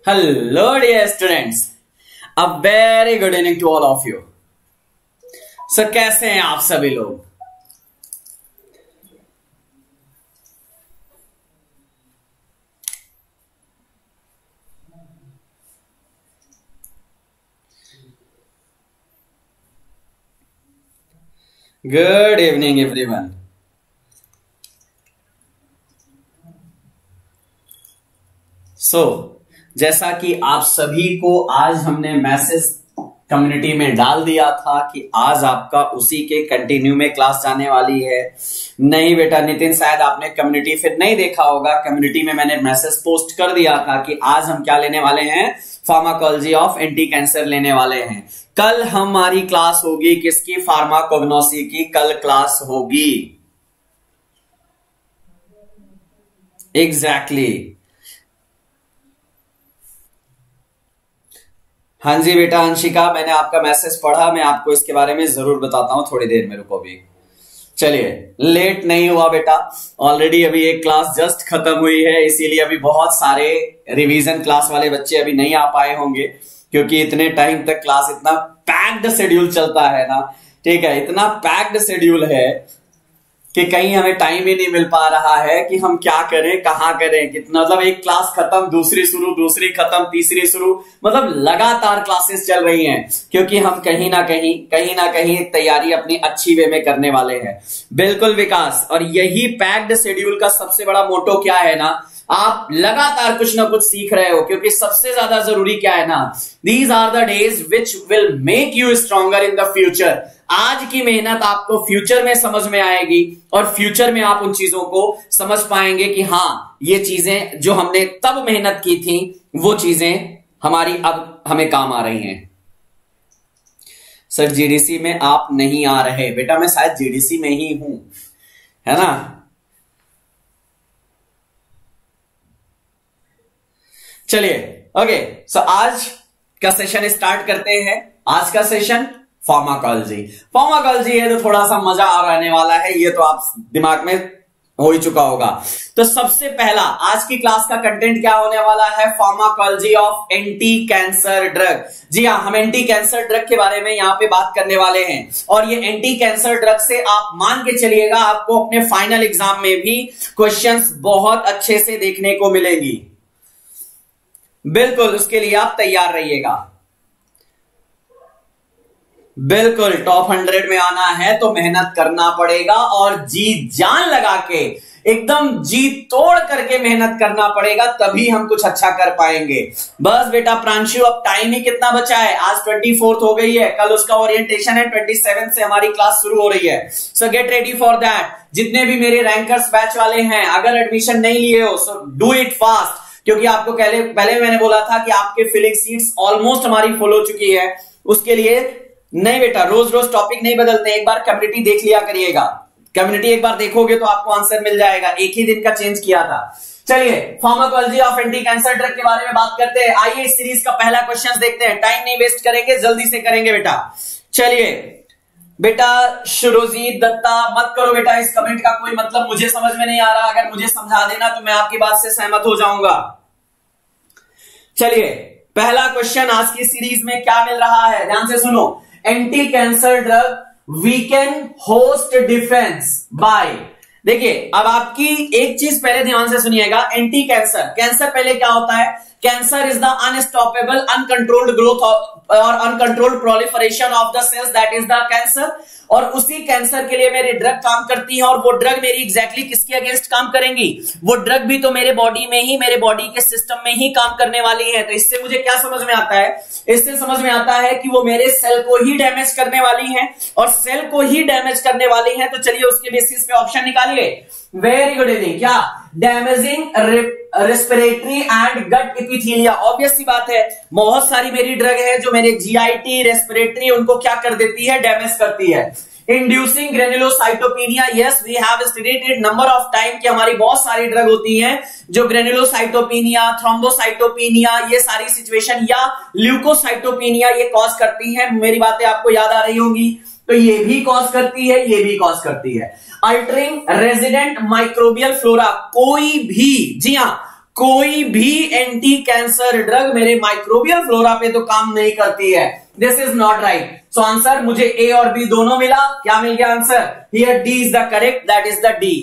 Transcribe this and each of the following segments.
Hello dear students, a very good evening to all of you. So कैसे हैं आप सभी लोग? Good evening everyone. So जैसा कि आप सभी को आज हमने मैसेज कम्युनिटी में डाल दिया था कि आज आपका उसी के कंटिन्यू में क्लास जाने वाली है। नहीं बेटा नितिन, शायद आपने कम्युनिटी फिर नहीं देखा होगा। कम्युनिटी में मैंने मैसेज पोस्ट कर दिया था कि आज हम क्या लेने वाले हैं, फार्माकोलॉजी ऑफ एंटी कैंसर लेने वाले हैं। कल हमारी क्लास होगी किसकी, फार्माकोग्नोसी की कल क्लास होगी। एग्जैक्टली हाँ जी बेटा अंशिका, मैंने आपका मैसेज पढ़ा, मैं आपको इसके बारे में जरूर बताता हूं थोड़ी देर में, रुको भी। चलिए लेट नहीं हुआ बेटा, ऑलरेडी अभी एक क्लास जस्ट खत्म हुई है, इसीलिए अभी बहुत सारे रिवीजन क्लास वाले बच्चे अभी नहीं आ पाए होंगे, क्योंकि इतने टाइम तक क्लास इतना पैक्ड शेड्यूल चलता है ना, ठीक है, इतना पैक्ड शेड्यूल है कि कहीं हमें टाइम ही नहीं मिल पा रहा है कि हम क्या करें, कहां करें, कितना, मतलब एक क्लास खत्म, दूसरी शुरू, दूसरी खत्म, तीसरी शुरू, मतलब लगातार क्लासेस चल रही हैं, क्योंकि हम कहीं ना कहीं एक तैयारी अपनी अच्छी वे में करने वाले हैं। बिल्कुल विकास, और यही पैक्ड शेड्यूल का सबसे बड़ा मोटो क्या है ना, आप लगातार कुछ ना कुछ सीख रहे हो, क्योंकि सबसे ज्यादा जरूरी क्या है ना, these are the days which will make you stronger in the future. आज की मेहनत आपको फ्यूचर में समझ में आएगी, और फ्यूचर में आप उन चीजों को समझ पाएंगे कि हाँ, ये चीजें जो हमने तब मेहनत की थी वो चीजें हमारी अब हमें काम आ रही हैं। सर जीडीसी में आप नहीं आ रहे, बेटा मैं शायद जीडीसी में ही हूं, है ना। चलिए ओके, सो आज का सेशन स्टार्ट करते हैं। आज का सेशन फार्माकोलॉजी है, तो थोड़ा सा मजा आ रहने वाला है, ये तो आप दिमाग में हो ही चुका होगा। तो सबसे पहला आज की क्लास का कंटेंट क्या होने वाला है, pharmacology of anti cancer drug. जी हाँ, हम एंटी कैंसर ड्रग के बारे में यहां पे बात करने वाले हैं, और ये एंटी कैंसर ड्रग से आप मान के चलिएगा आपको अपने फाइनल एग्जाम में भी क्वेश्चंस बहुत अच्छे से देखने को मिलेंगी। बिल्कुल, उसके लिए आप तैयार रहिएगा। बिल्कुल, टॉप 100 में आना है तो मेहनत करना पड़ेगा, और जी जान लगा के एकदम जी तोड़ करके मेहनत करना पड़ेगा, तभी हम कुछ अच्छा कर पाएंगे। बस बेटा प्रांशु, अब टाइम ही कितना बचा है, आज 24 हो गई है, कल उसका ओरिएंटेशन है, 27 से हमारी क्लास शुरू हो रही है। So get ready for that. जितने भी मेरे रैंकर्स बैच वाले हैं, अगर एडमिशन नहीं लिए हो सो डू इट फास्ट, क्योंकि आपको पहले मैंने बोला था कि आपके फिलिंग सीट्स ऑलमोस्ट हमारी फुल हो चुकी है। उसके लिए नहीं बेटा, रोज रोज टॉपिक नहीं बदलते, एक बार कम्युनिटी देख लिया करिएगा। कम्युनिटी एक बार देखोगे तो आपको आंसर मिल जाएगा, एक ही दिन का चेंज किया था। चलिए pharmacology of anti cancer drug के बारे में बात करते हैं। आइए इस सीरीज का पहला क्वेश्चन देखते हैं, टाइम नहीं वेस्ट करेंगे, जल्दी से करेंगे बेटा। चलिए बेटा शुरुजीत दत्ता, मत करो बेटा इस कमेंट का कोई मतलब मुझे समझ में नहीं आ रहा, अगर मुझे समझा देना तो मैं आपकी बात से सहमत हो जाऊंगा। चलिए पहला क्वेश्चन आज की सीरीज में क्या मिल रहा है, ध्यान से सुनो। Anti cancer drug weaken host defence by. देखिए अब आपकी एक चीज पहले ध्यान से सुनिएगा, एंटी कैंसर, कैंसर पहले क्या होता है, cancer is the unstoppable uncontrolled growth और uncontrolled proliferation of the cells, that is the cancer. और उसी कैंसर के लिए मेरी ड्रग काम करती है, और वो ड्रग मेरी एग्जैक्टली किसके अगेंस्ट काम करेंगी, वो ड्रग भी तो मेरे बॉडी में ही, मेरे बॉडी के सिस्टम में ही काम करने वाली है। तो इससे मुझे क्या समझ में आता है, इससे समझ में आता है कि वो मेरे सेल को ही डैमेज करने वाली है, और सेल को ही डैमेज करने वाली है। तो चलिए उसके बेसिस पे ऑप्शन निकालिए। Very good evening. क्या, damaging respiratory and gut epithelia. Obvious सी बात है, बहुत सारी मेरी ड्रग है जो मेरे जीआईटी, रेस्पिरेटरी, उनको क्या कर देती है, डैमेज करती है। Inducing granulocytopenia, yes we have studied number of time कि हमारी बहुत सारी ड्रग होती हैं जो ग्रेनुलोसाइटोपेनिया, थ्रोम्बोसाइटोपेनिया, ये सारी सिचुएशन, या ल्यूकोसाइटोपेनिया ये कॉज करती हैं। मेरी बातें आपको याद आ रही होंगी, तो ये भी कॉज करती है, ये भी कॉज करती है। अल्टरिंग रेजिडेंट माइक्रोबियल फ्लोरा, कोई भी, जी हां, कोई भी एंटी कैंसर ड्रग मेरे माइक्रोबियल फ्लोरा पे तो काम नहीं करती है। This is not right. So answer मुझे ए और बी दोनों मिला। क्या मिल गया answer? Here D is the correct, that is the D.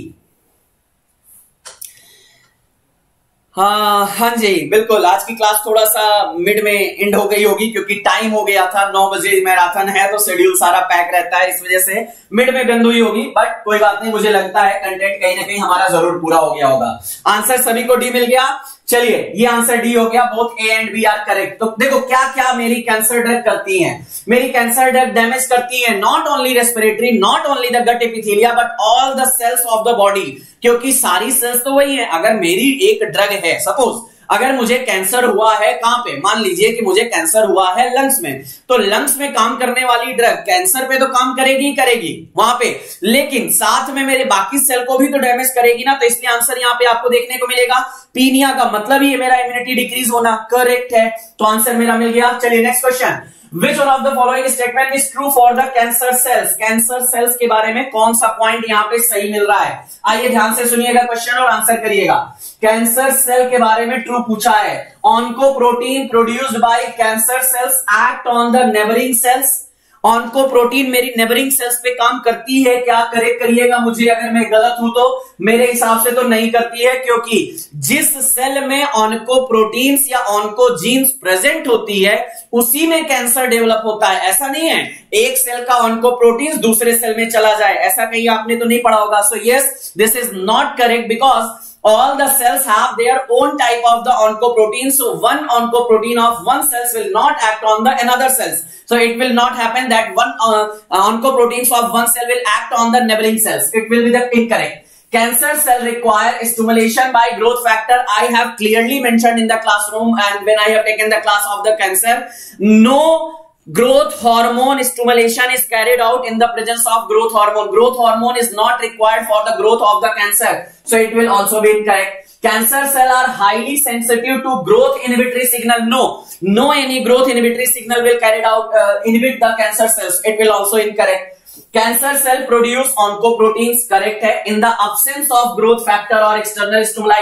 हाँ जी बिल्कुल। आज की क्लास थोड़ा सा मिड में एंड हो गई होगी क्योंकि टाइम हो गया था, 9 बजे मैराथन है तो शेड्यूल सारा पैक रहता है, इस वजह से मिड में बंद हुई होगी। बट कोई बात नहीं, मुझे लगता है कंटेंट कहीं ना कहीं हमारा जरूर पूरा हो गया होगा। आंसर सभी को डी मिल गया। चलिए ये आंसर डी हो गया। Both A and B are correct. तो देखो क्या क्या मेरी कैंसर ड्रग करती हैं। मेरी कैंसर ड्रग डैमेज करती है not only respiratory, not only the gut epithelia but all the cells of the body, क्योंकि सारी सेल्स तो वही है। अगर मेरी एक ड्रग है, सपोज अगर मुझे कैंसर हुआ है कहां पे, मान लीजिए कि मुझे कैंसर हुआ है लंग्स में, तो लंग्स में काम करने वाली ड्रग कैंसर पे तो काम करेगी ही करेगी वहां पे, लेकिन साथ में मेरे बाकी सेल को भी तो डैमेज करेगी ना। तो इसलिए आंसर यहां पे आपको देखने को मिलेगा पीनिया का मतलब ही मेरा इम्यूनिटी डिक्रीज होना। करेक्ट है, तो आंसर मेरा मिल गया। चलिए next question. Which one of the following statement is true for the cancer cells? Cancer cells के बारे में कौन सा पॉइंट यहाँ पे सही मिल रहा है? आइए ध्यान से सुनिएगा क्वेश्चन और आंसर करिएगा। कैंसर सेल के बारे में ट्रू पूछा है। Oncoprotein produced by cancer cells act on the neighbouring cells. Oncoprotein मेरी नेबरिंग सेल्स पे काम करती है क्या? करेक्ट करिएगा मुझे अगर मैं गलत हूं तो। मेरे हिसाब से तो नहीं करती है, क्योंकि जिस सेल में ऑन्कोप्रोटीन्स या ऑन्कोजीन्स प्रेजेंट होती है उसी में कैंसर डेवलप होता है। ऐसा नहीं है एक सेल का ऑन्कोप्रोटीन्स दूसरे सेल में चला जाए, ऐसा कहीं आपने तो नहीं पढ़ा होगा। So yes, this is not correct because all the cells have their own type of the oncoprotein, so one oncoprotein of one cells will not act on the another cells, so it will not happen that one oncoproteins of one cell will act on the neighboring cells. It will be the incorrect. Cancer cell require stimulation by growth factor. I have clearly mentioned in the classroom and when I have taken the class of the cancer, no growth hormone stimulation is carried out in the presence of growth hormone. Growth hormone is not required for the growth of the cancer, so it will also be incorrect. Cancer cell are highly sensitive to growth inhibitory signal. No any growth inhibitory signal will carried out inhibit the cancer cells. It will also incorrect. Cancer cell produce oncoproteins. Correct है in the absence of growth factor or external stimuli.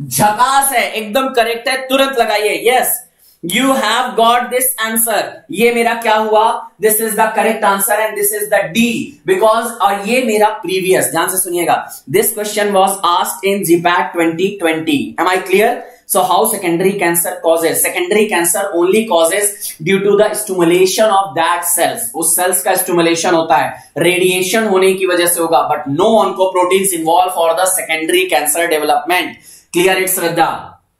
झकास है, एकदम correct है, तुरंत लगाइए। Yes, you have got this answer. ये मेरा क्या हुआ? This is the correct answer and this is the D because और ये मेरा previous, ध्यान से सुनिएगा, this question was asked in GPAT 2020. Am I clear? So how secondary cancer causes? Secondary cancer only causes due to the stimulation of that cells. उस cells का stimulation होता है, radiation होने की वजह से होगा, but no oncoproteins involved for the secondary cancer development. Clear it, Shraddha?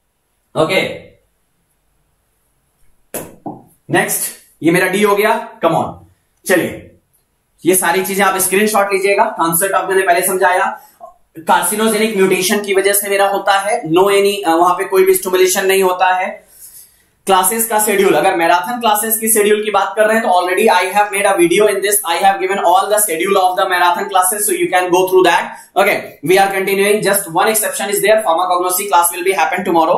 Okay. Next, ये मेरा डी हो गया। कम ऑन, चलिए ये सारी चीजें आप स्क्रीनशॉट लीजिएगा। कॉन्सेप्ट आप मैंने पहले समझाया। कार्सिनोजेनिक म्यूटेशन की वजह से मेरा होता है, नो एनी वहां पे कोई भी स्टिमुलेशन नहीं होता है। क्लासेस का शेड्यूल, अगर मैराथन क्लासेस की शेड्यूल की बात कर रहे हैं तो already I have made a video in this. I have given all the schedule of the marathon classes, so you can go through that. Okay, we are continuing, just one exception is there, pharmacognosy class will be happen tomorrow.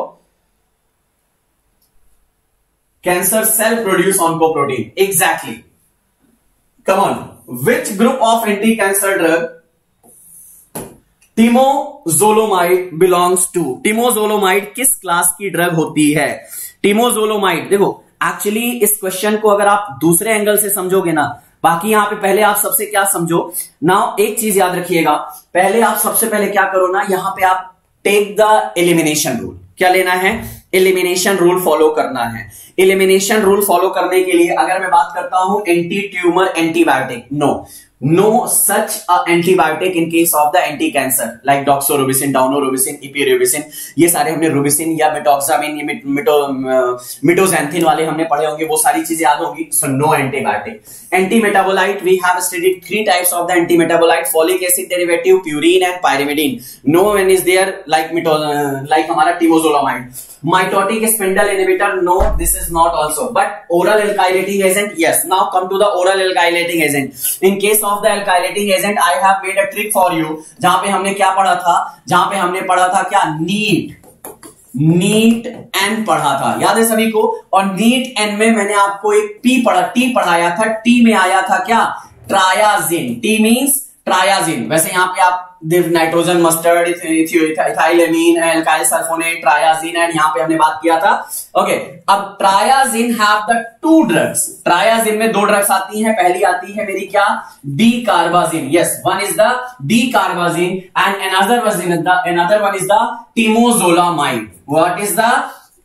Cancer cell produce oncoprotein. Exactly. Come on. Which group of anti-cancer drug temozolomide belongs to? temozolomide किस class की drug होती है? temozolomide, देखो actually इस question को अगर आप दूसरे एंगल से समझोगे ना, बाकी यहां पे पहले आप सबसे क्या समझो ना, एक चीज याद रखिएगा, पहले आप सबसे पहले क्या करो ना, यहां पे आप टेक द एलिमिनेशन रूल। क्या लेना है? एलिमिनेशन रूल फॉलो करना है। एलिमिनेशन रूल फॉलो करने के लिए अगर मैं बात करता हूं anti tumour antibiotic, no such antibiotic in case of the anti cancer like doxorubicin, daunorubicin, epirubicin, ये सारे हमने रोबिसिन या मेटॉक्सामिन, मिटोजेंथिन वाले हमने पढ़े होंगे, वो सारी चीजें याद होंगी। So no antibiotic. Anti metabolite, we have studied 3 types of the anti metabolite, folic acid derivative, purine and pyrimidine. No one is there like हमारा temozolomide. Mitotic spindle inhibitor, no, this is not also, but oral alkylating agent, yes. Now come to the oral alkylating agent. In case of the alkylating agent, I have made a trick for you. जहां पे हमने क्या पढ़ा था? जहां पे हमने पढ़ा था क्या? नीट एन पढ़ा था, याद है सभी को? और नीट एन में मैंने आपको एक टी पढ़ाया था, टी में आया था क्या? ट्रायाजिन। T means triazine. वैसे यहाँ पे आप nitrogen mustard, ethylenimine, alkyl sulphonate, triazine, and यहाँ पे हमने बात किया था। ओके, अब triazine have the 2 drugs. Triazine में 2 ड्रग्स आती हैं। पहली आती है मेरी क्या, dacarbazine. Yes, one is the dacarbazine and another one is the temozolomide. What is the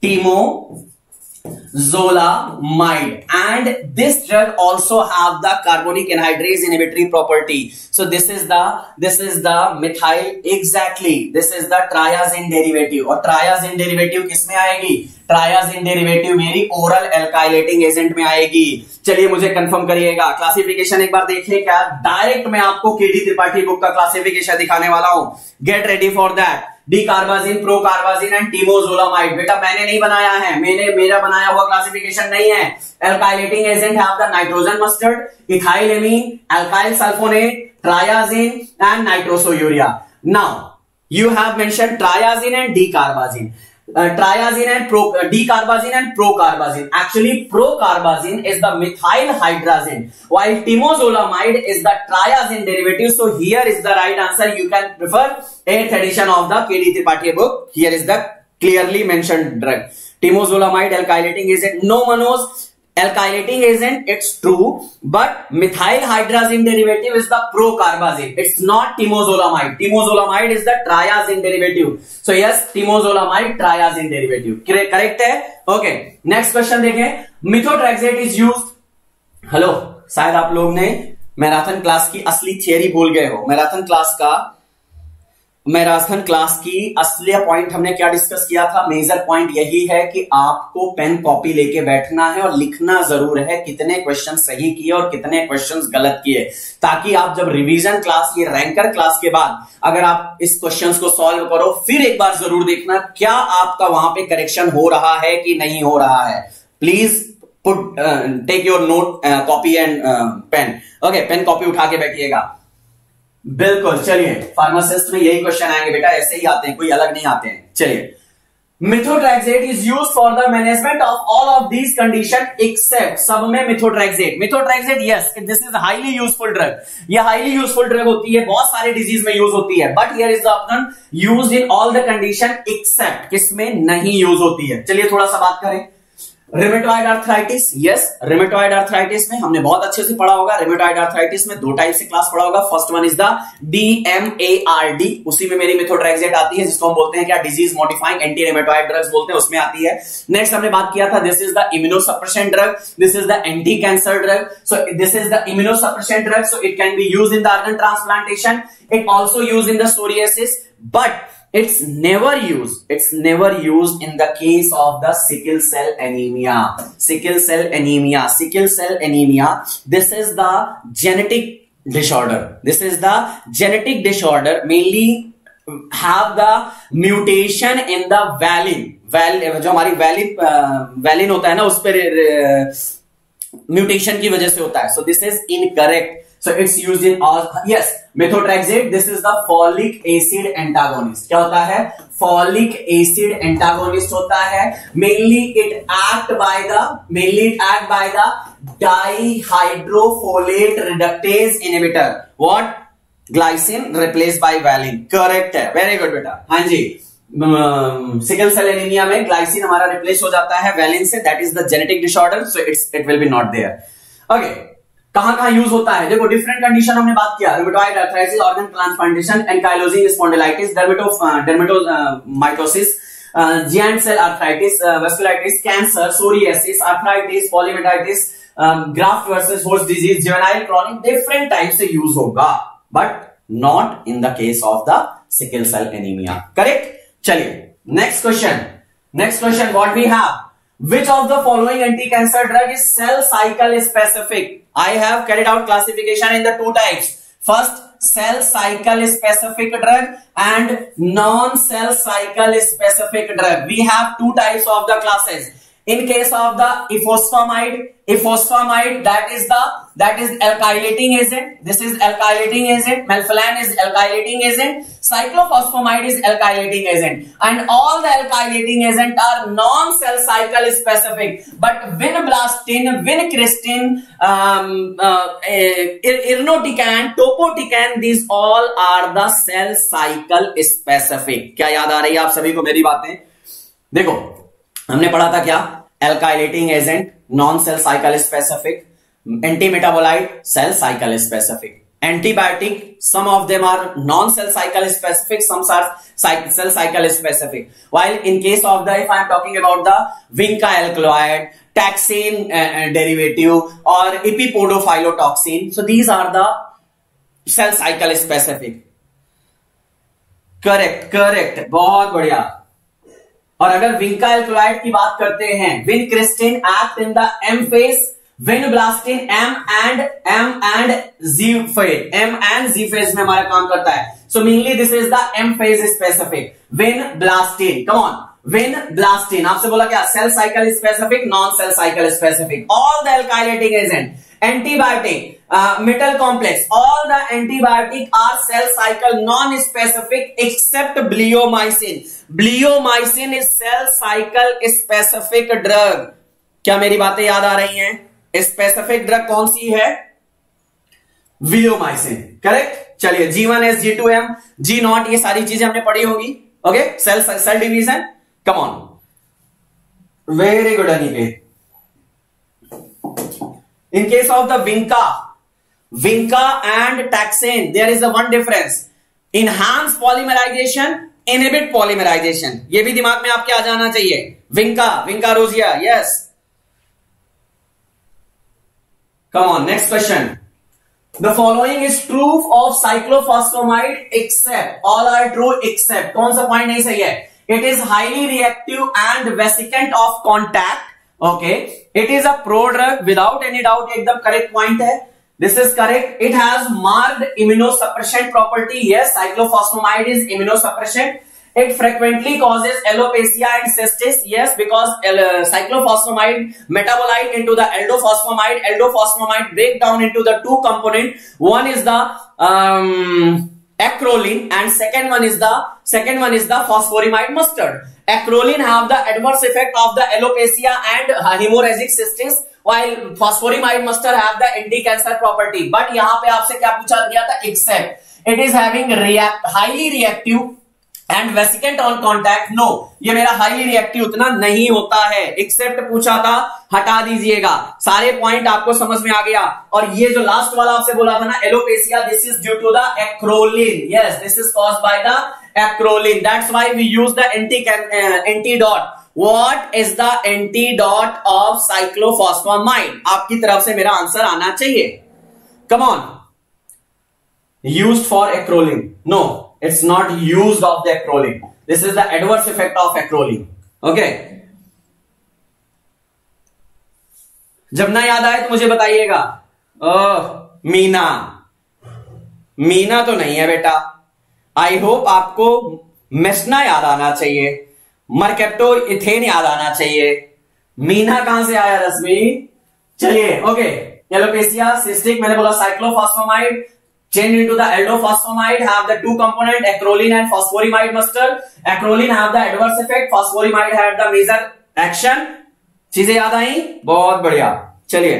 temozolomide, and this drug also have the carbonic anhydrase inhibitory property. So this is the methyl, exactly, this is the triazine derivative। और triazine derivative किस में आएगी, triazine derivative मेरी oral alkylating agent में आएगी। चलिए मुझे confirm करिएगा। क्लासिफिकेशन एक बार देखिए, क्या डायरेक्ट मैं आपको केडी त्रिपाठी बुक का क्लासिफिकेशन दिखाने वाला हूं। Get ready for that. Dacarbazine, procarbazine and temozolomide. बेटा मैंने नहीं बनाया है, मेरा बनाया हुआ क्लासिफिकेशन नहीं है। Alkylating agent have the nitrogen mustard, ethylenimine, alkyl sulphonate, triazine and nitrosourea. Now you have mentioned triazine and D-carbazine. Triazine and D-carbazine and procarbazine. Actually, procarbazine is the methyl hydrazine, while temozolomide is the triazine derivative. So here is the right answer. You can prefer 8th edition of the KD Tripathi book. Here is the clearly mentioned drug. Temozolomide alkylating agent. No one knows alkylating agent, it's true, but methyl hydrazine derivative is the procarbazine. It's not temozolomide. Temozolomide is the triazine derivative. So yes, temozolomide triazine derivative. Correct है? Okay. Next question देखें. Methotrexate is used. Hello, शायद आप लोग ने marathon class की असली theory भूल गए हो। मैराथन क्लास की असली पॉइंट हमने क्या डिस्कस किया था। मेजर पॉइंट यही है कि आपको पेन कॉपी लेके बैठना है और लिखना जरूर है कितने क्वेश्चन सही किए और कितने क्वेश्चन गलत किए, ताकि आप जब रिवीजन क्लास, ये रैंकर क्लास के बाद अगर आप इस क्वेश्चन को सॉल्व करो, फिर एक बार जरूर देखना क्या आपका वहां पे करेक्शन हो रहा है कि नहीं हो रहा है। Please put take your note copy and pen. Okay, pen copy उठा के बैठिएगा। बिल्कुल, चलिए फार्मासिस्ट में यही क्वेश्चन आएंगे बेटा, ऐसे ही आते हैं, कोई अलग नहीं आते हैं। चलिए, methotrexate is used for the management of all of these condition except, सब में methotrexate yes, this is highly useful drug. ये हाईली यूजफुल ड्रग होती है, बहुत सारे डिजीज में यूज होती है, but here is the option used in all the condition except, किसमें नहीं यूज होती है। चलिए थोड़ा सा बात करें। Rheumatoid arthritis, yes, rheumatoid arthritis में हमने बहुत अच्छे से पढ़ा होगा। रिमेटॉइड आर्थराइटिस में 2 टाइप से क्लास पढ़ा होगा। First one is the DMARD, उसी में मेरी मिथोट्रेक्सेट आती है, जिसको हम बोलते हैं क्या, disease modifying anti rheumatoid drugs बोलते हैं, उसमें आती है। नेक्स्ट हमने बात किया था, this is the immunosuppression drug, this is the anti cancer drug. So this is the immunosuppression drug, so it can be used in the organ transplantation, it also used in the psoriasis, but it's never used in the case of the sickle cell anemia. Sickle cell anemia, this is the genetic disorder, mainly have the mutation in the valine, जो हमारी valine होता है ना, उस पर mutation की वजह से होता है। So this is incorrect. So it's used in all, yes, methotrexate, this is the folic acid antagonist. क्या होता है, folic acid antagonist होता है। mainly it act by the dihydrofolate reductase inhibitor. What? Glycine replaced by valine. Correct है, very good बेटा। हाँ जी, sickle cell anaemia में ग्लाइसिन हमारा रिप्लेस हो जाता है वैलिन से, that is the genetic disorder, so it will be not there. Okay, कहां यूज होता है, देखो डिफरेंट कंडीशन हमने बात किया। Rheumatoid arthritis, organ transplantation, ankylosing spondylitis, dermatomyositis, giant cell arthritis, vasculitis, cancer, psoriasis, arthritis, polymyositis, graft versus host disease, juvenile chronic, different type से use होगा, but not in the case of the sickle cell anaemia. Correct. चलिए next question what we have, which of the following anti-cancer drug is cell cycle specific? I have carried out classification in the 2 types. First, cell cycle specific drug and non-cell cycle specific drug. We have 2 types of the classes. In case of the ifosfamide, that is alkylating agent. This is alkylating agent. Melphalan is alkylating agent. Cyclophosphamide is alkylating agent. And all the alkylating agent are non-cell cycle specific. But vinblastine, vincristin, irinotecan, topotecan, these all are the cell cycle specific. क्या याद आ रही है आप सभी को मेरी बातें? देखो हमने पढ़ा था क्या? Alkylating agent, non cell cycle specific, anti metabolite, cell cycle specific, antibiotic, some of them are non cell cycle specific, some are cell cycle specific. While in case of the, if I am talking about the vinca alkaloid, taxane derivative or epipodophylotoxin, so these are the cell cycle specific. Correct, बहुत बढ़िया. और अगर Vinka alkaloid की बात करते हैं, vincristine act in the M phase, vinblastine M and G phase में हमारा काम करता है. So mainly this is the M phase specific. Vinblastine, come on, vinblastine आपसे बोला क्या? Cell cycle specific, non cell cycle specific. All the alkylating agent, antibiotic, metal complex, all the antibiotic are cell cycle non-specific except bleomycin. Bleomycin is cell cycle specific drug. क्या मेरी बातें याद आ रही हैं? Specific drug कौन सी है? bleomycin. Correct. चलिए G1S, G2M, G0, ये सारी चीजें हमने पढ़ी होगी. Okay, cell division. Come on, very good Aniket. In case of the vinca and taxane, there is a one difference. Enhance polymerization, inhibit polymerization. ये भी दिमाग में आपके आ जाना चाहिए. Vinca rosea, yes. Come on, next question. The following is true of cyclophosphamide except, all are true except, कौन सा point नहीं सही है? It is highly reactive and vesicant of contact. Okay, it is a prodrug without any doubt. एकदम correct point है. This is correct. It has marked immunosuppressant property. Yes, cyclophosphamide is immunosuppressant. It frequently causes alopecia and cystis. Yes, because cyclophosphamide metabolite into the aldophosphamide. Aldophosphamide break down into the two component. One is the acrolein and second one is the phosphoramide mustard. Acrolein have the adverse effect of the alopecia and hemorrhagic cystis, while phosphoramide mustard have the anti-cancer property. But यहाँ पे आपसे क्या पूछा गया था? Except it is having highly reactive and vesicant on contact. No, ये मेरा highly reactive उतना नहीं होता है. Except पूछा था, हटा दीजिएगा. सारे पॉइंट आपको समझ में आ गया. और ये जो लास्ट वाला आपसे बोला था ना, alopecia, this is due to the acrolein. Yes, this is caused by the acrolein. That's why we use the antidote. What is the antidote of cyclophosphamide? आपकी तरफ से मेरा आंसर आना चाहिए. Come on. Used for acrolein. No, it's not used of the acrolein. This is the adverse effect of acrolein. Okay. जब ना याद आए तो मुझे बताइएगा. मीना तो नहीं है बेटा. आई होप आपको मेस्ना याद आना चाहिए, मर्केप्टो इथेन याद आना चाहिए. मीना कहां से आया रश्मि? चलिए, ओके. एलोपेसिया, सिस्टिक, मैंने बोला cyclophosphamide change into the aldophosphamide have the two component acrolein and phosphoramide mustard. Acrolein have the adverse effect, phosphoramide had the major action. चीजें याद आई? बहुत बढ़िया. चलिए,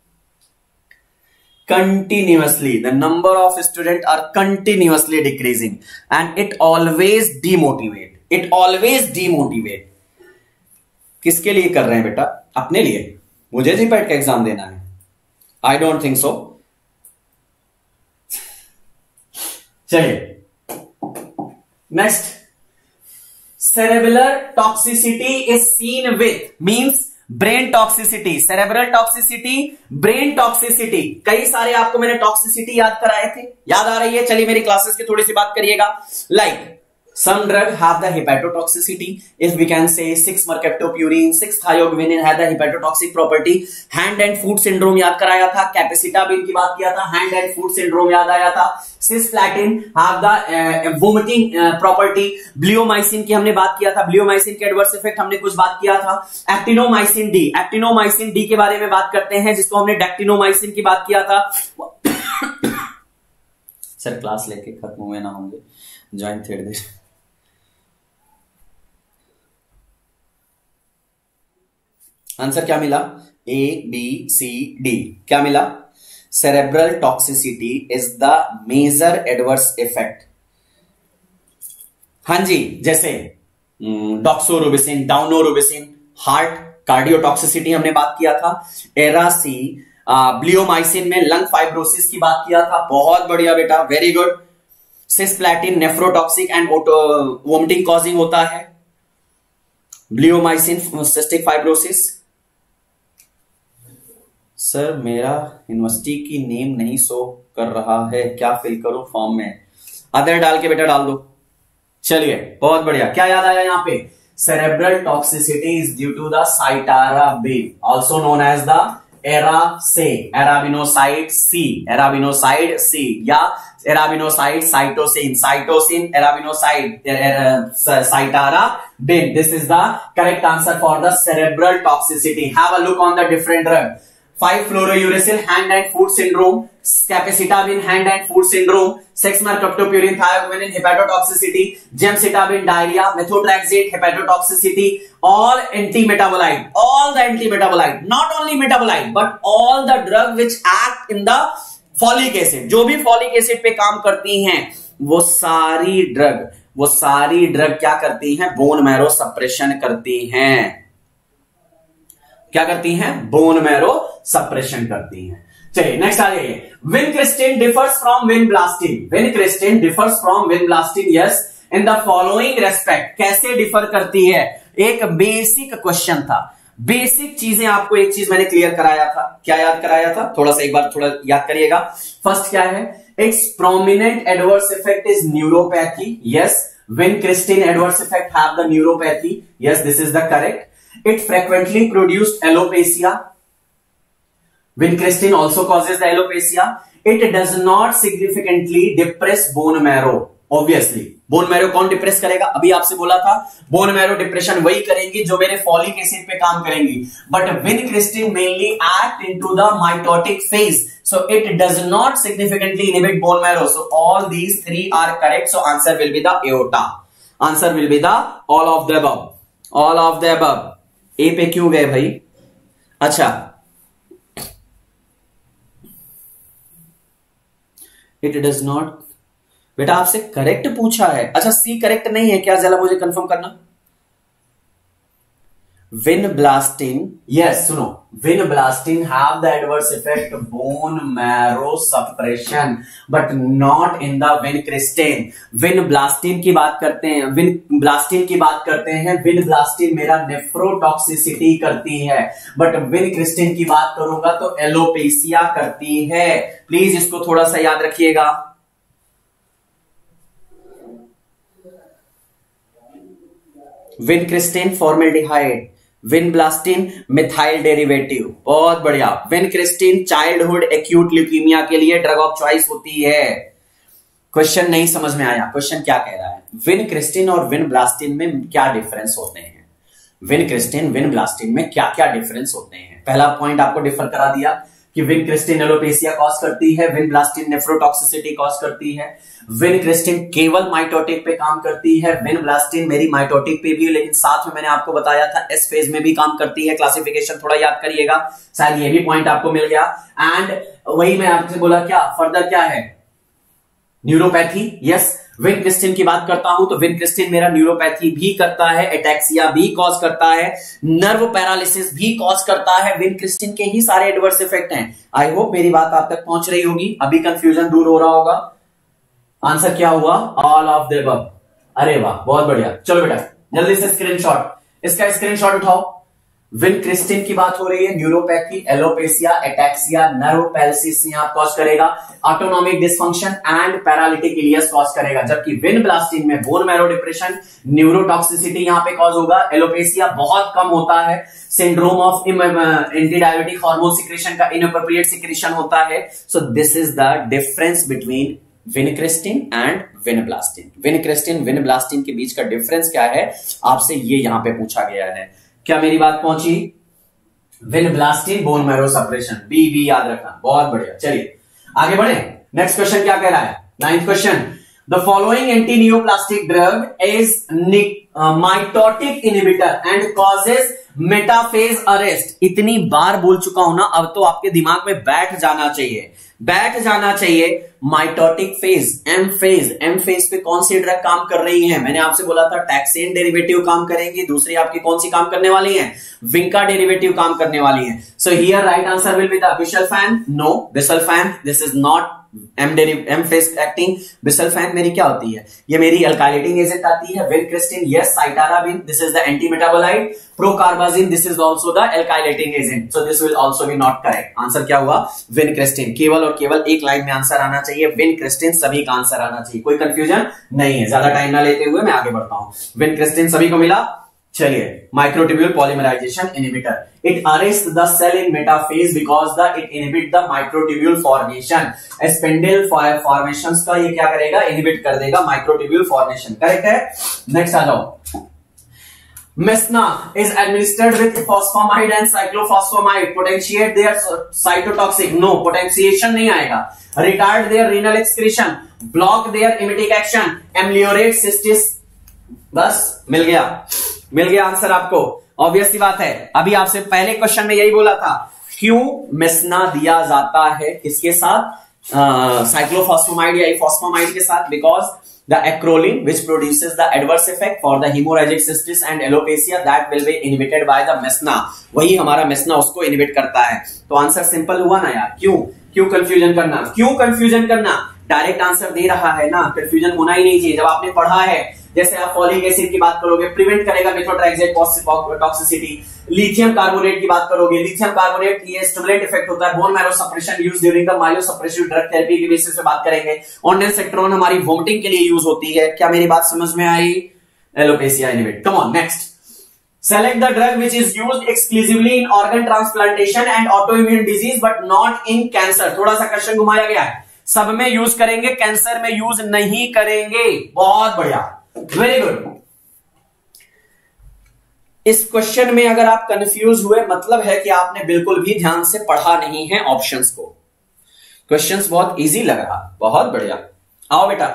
continuously the number of students are continuously decreasing and it always demotivate. किसके लिए कर रहे हैं बेटा? अपने लिए. मुझे जीपैट का एग्जाम देना है. I don't think so. चलिए, next. Cerebral toxicity is seen with means brain toxicity. Cerebral toxicity, brain toxicity. कई सारे आपको मैंने टॉक्सिसिटी याद कराए थे, याद आ रही है? चलिए मेरी क्लासेस की थोड़ी सी बात करिएगा. Like Some drug have the hepatotoxicity. If we can say 6-mercaptopurine, 6-thiogumine had the hepatotoxic property. Hand and foot syndrome याद कराया था. Capecitabine की बात किया था. Hand and foot syndrome याद आया था. Cisplatin have the vomiting property. Bleomycin की हमने बात किया था. Bleomycin के adverse effect हमने कुछ बात किया था. Actinomycin D. Actinomycin D के बारे में बात करते हैं, जिसको हमने Dactinomycin की बात किया था. सर क्लास लेके खत्म हुए ना होंगे, ज्वाइन थोड़ी देर. आंसर क्या मिला? A B C D. क्या मिला? Cerebral toxicity is the major adverse effect. हां जी, जैसे डॉक्सोरोबिसिन, डाउनोरोबिसिन. हार्ट कार्डियोटॉक्सिसिटी हमने बात किया था. एरासी, ब्लियोमाइसिन में लंग फाइब्रोसिस की बात किया था. बहुत बढ़िया बेटा, very good. Cisplatin nephrotoxic and vomiting causing होता है. Bleomycin cystic fibrosis. सर मेरा यूनिवर्सिटी की नेम नहीं शो कर रहा है, क्या फिल करूं फॉर्म में? अदर डाल के बेटा डाल दो. चलिए बहुत बढ़िया. क्या याद आया यहां पे? Cerebral toxicity is due to the cytarabine, also known as the Ara C, arabinoside C, arabinoside C, या arabinoside cytosine, cytosine arabinoside, cytarabine. This is the correct answer for the cerebral toxicity. Have a look on the different drug. 5-fluorouracil hand and foot syndrome, capecitabine hand and foot syndrome, 6-mercaptopurine thiogumine hepatotoxicity, gemcitabine diarrhea, methotrexate hepatotoxicity, all anti-metabolite, all the anti-metabolite, not only metabolite but all the drug which act in the folic acid, जो भी folic acid पे काम करती हैं, वो सारी drug क्या करती हैं? बोन मैरो सप्रेशन करती हैं. क्या करती हैं? बोन मैरो सप्रेशन करती हैं. चलिए नेक्स्ट आ जाइए. Vincristine differs from vinblastine. Vincristine differs from vinblastine yes in the following respect. कैसे डिफर करती है? एक बेसिक क्वेश्चन था. बेसिक चीजें आपको एक चीज मैंने क्लियर कराया था. क्या याद कराया था? थोड़ा सा एक बार थोड़ा याद करिएगा. फर्स्ट क्या है? Its prominent adverse effect is neuropathy. Yes, vincristine adverse effect have the neuropathy. Yes, this is the correct. It frequently produced alopecia. Vincristine also causes the alopecia. It does not significantly depress bone marrow. Obviously, bone marrow कौन depress करेगा? अभी आपसे बोला था bone marrow depression वही करेंगी जो मेरे folic acid पे काम करेंगी. But vincristine mainly act into the mitotic phase, so it does not significantly inhibit bone marrow. So all these three are correct. So answer will be the aorta. Answer will be the all of the above. All of the above. ए पे क्यों गए भाई? अच्छा, it does not. बेटा आपसे correct पूछा है. अच्छा, सी करेक्ट नहीं है क्या? जरा मुझे कंफर्म करना. विनब्लास्टिन, यस सुनो, vinblastine have the adverse effect bone marrow suppression but not in the vincristine. Vinblastine की बात करते हैं, विनब्लास्टिन की बात करते हैं. विनब्लास्टिन मेरा नेफ्रोटॉक्सिसिटी करती है, बट विनक्रिस्टिन की बात करूंगा तो एलोपेसिया करती है. प्लीज इसको थोड़ा सा याद रखिएगा. Vincristine formaldehyde, vinblastine methyl derivative. बहुत बढ़िया. विनक्रिस्टिन चाइल्डहुड एक्यूट ल्यूकीमिया के लिए ड्रग ऑफ चॉइस होती है. क्वेश्चन नहीं समझ में आया? क्वेश्चन क्या कह रहा है? विनक्रिस्टिन और विनब्लास्टिन में क्या डिफरेंस होते हैं? विनक्रिस्टिन विनब्लास्टिन में क्या क्या डिफरेंस होते हैं? पहला पॉइंट आपको डिफर करा दिया कि विनक्रिस्टिन एलोपेसिया कॉज करती है, विनब्लास्टिन नेफ्रोटॉक्सिसिटी कॉज करती है. विनक्रिस्टिन केवल माइटोटिक पे काम करती है, विनब्लास्टिन मेरी माइटोटिक पे भी, लेकिन साथ में मैंने आपको बताया था एस फेज में भी काम करती है. क्लासिफिकेशन थोड़ा याद करिएगा, शायद ये भी पॉइंट आपको मिल गया. एंड वही मैं आपसे बोला, क्या फर्दर क्या है? न्यूरोपैथी. यस, विनक्रिस्टिन की बात करता हूं तो विनक्रिस्टिन मेरा न्यूरोपैथी भी करता है, एटैक्सिया भी कॉज करता है, नर्व पैरालिसिस भी कॉज करता है. विनक्रिस्टिन के ही सारे एडवर्स इफेक्ट हैं. आई होप मेरी बात आप तक पहुंच रही होगी. अभी कंफ्यूजन दूर हो रहा होगा. आंसर क्या हुआ? All of the above. अरे वाह, बहुत बढ़िया. चलो बेटा जल्दी से स्क्रीनशॉट, इसका स्क्रीनशॉट उठाओ. विनक्रिस्टिन की बात हो रही है, न्यूरोपैथी, एलोपेसिया, एटैक्सिया, नर्वोपैलिसिस यहां कॉज करेगा, autonomic dysfunction and paralytic ileus cause करेगा। जबकि विनब्लास्टिन में बोन मैरो डिप्रेशन, न्यूरोटॉक्सिसिटी यहां पे कॉज होगा, एलोपेसिया बहुत कम होता है, syndrome of anti diabetic hormone secretion का इनअप्रोप्रिएट सिक्रेशन होता है। So this is the difference between vincristine and vinblastine. Vincristine vinblastine के बीच का डिफरेंस क्या है, आपसे ये यहां पे पूछा गया है। क्या मेरी बात पहुंची? Vinblastine bone marrow suppression, B याद रखना, बहुत बढ़िया। चलिए आगे बढ़े, नेक्स्ट क्वेश्चन क्या कह रहा है, 9th question. The following anti neoplastic drug is mitotic inhibitor and causes metaphase arrest. इतनी बार बोल चुका हूं ना, अब तो आपके दिमाग में बैठ जाना चाहिए, बैठ जाना चाहिए। माइटोटिक फेज, एम फेज पे कौन सी ड्रग काम कर रही है? मैंने आपसे बोला था टैक्सेन डेरिवेटिव काम करेंगी, दूसरी आपकी कौन सी काम करने वाली है? विंका डेरिवेटिव काम करने वाली है। So here right answer will be the busulfan, no busulfan, this is not M phase acting. Busulfan मेरी क्या होती है? ये मेरी अल्काइलेटिंग एजेंट आती है। Vincristine yes, cytarabine this is the anti metabolite, procarbazine this is also the alkylating agent. So this will also be not correct. Answer क्या हुआ? विनक्रिस्टिन। केवल और केवल एक लाइन में आंसर आना चाहिए, विनक्रिस्टिन, सभी का आंसर आना चाहिए, कोई कंफ्यूजन नहीं है। ज्यादा टाइम ना लेते हुए मैं आगे बढ़ता हूं। विनक्रिस्टिन सभी को मिला। चलिए, microtubule polymerization inhibitor, it arrest the cell in metaphase because the it inhibit the microtubule formation. Spindle formations का ये क्या करेगा? इनहिबिट कर देगा माइक्रोट्यूब्यूल फॉर्मेशन। करेक्ट है। नेक्स्ट आ जाओ। Mesna is administered with phosphomide and cyclophosphamide, potentiate their cytotoxic, no potentiation नहीं आएगा, retard their renal excretion, block their emetic action, ameliorate cystis। बस मिल गया आंसर आपको। ऑब्वियस सी बात है, अभी आपसे पहले क्वेश्चन में यही बोला था, क्यों मेस्ना दिया जाता है किसके साथ? साइक्लोफॉस्फोमाइड या फॉस्फोमाइड के साथ। Because the acrolein which produces the adverse effect for the hemorrhagic cystis and alopecia that will be inhibited by the mesna, वही हमारा mesna उसको इनहिबिट करता है। तो आंसर सिंपल हुआ ना यार। क्यों कंफ्यूजन करना? डायरेक्ट आंसर दे रहा है ना, कंफ्यूजन होना ही नहीं चाहिए। जब आपने पढ़ा है, जैसे आप फॉलिक एसिड की बात करोगे, प्रिवेंट करेगा मेथोट्रेक्सेट टॉक्सिसिटी। लिथियम कार्बोनेट की बात करोगे, लिथियम कार्बोनेट ये स्टिमुलेंट इफेक्ट होता है, bone marrow suppression use during the myelosuppressive drug therapy के बेसिस पे बात करेंगे। ऑन्डेंसेट्रोन हमारी वोमिटिंग के लिए यूज होती है। क्या मेरी बात समझ में आई? Alopecia inhibit. Come on next. Select the drug which is used exclusively in organ transplantation and autoimmune disease but not in cancer। थोड़ा सा क्वेश्चन घुमाया गया है, सब में यूज करेंगे, कैंसर में यूज नहीं करेंगे। बहुत बढ़िया, वेरी गुड। इस क्वेश्चन में अगर आप कंफ्यूज हुए, मतलब है कि आपने बिल्कुल भी ध्यान से पढ़ा नहीं है ऑप्शंस को। क्वेश्चंस बहुत इजी लग रहा, बहुत बढ़िया। आओ बेटा,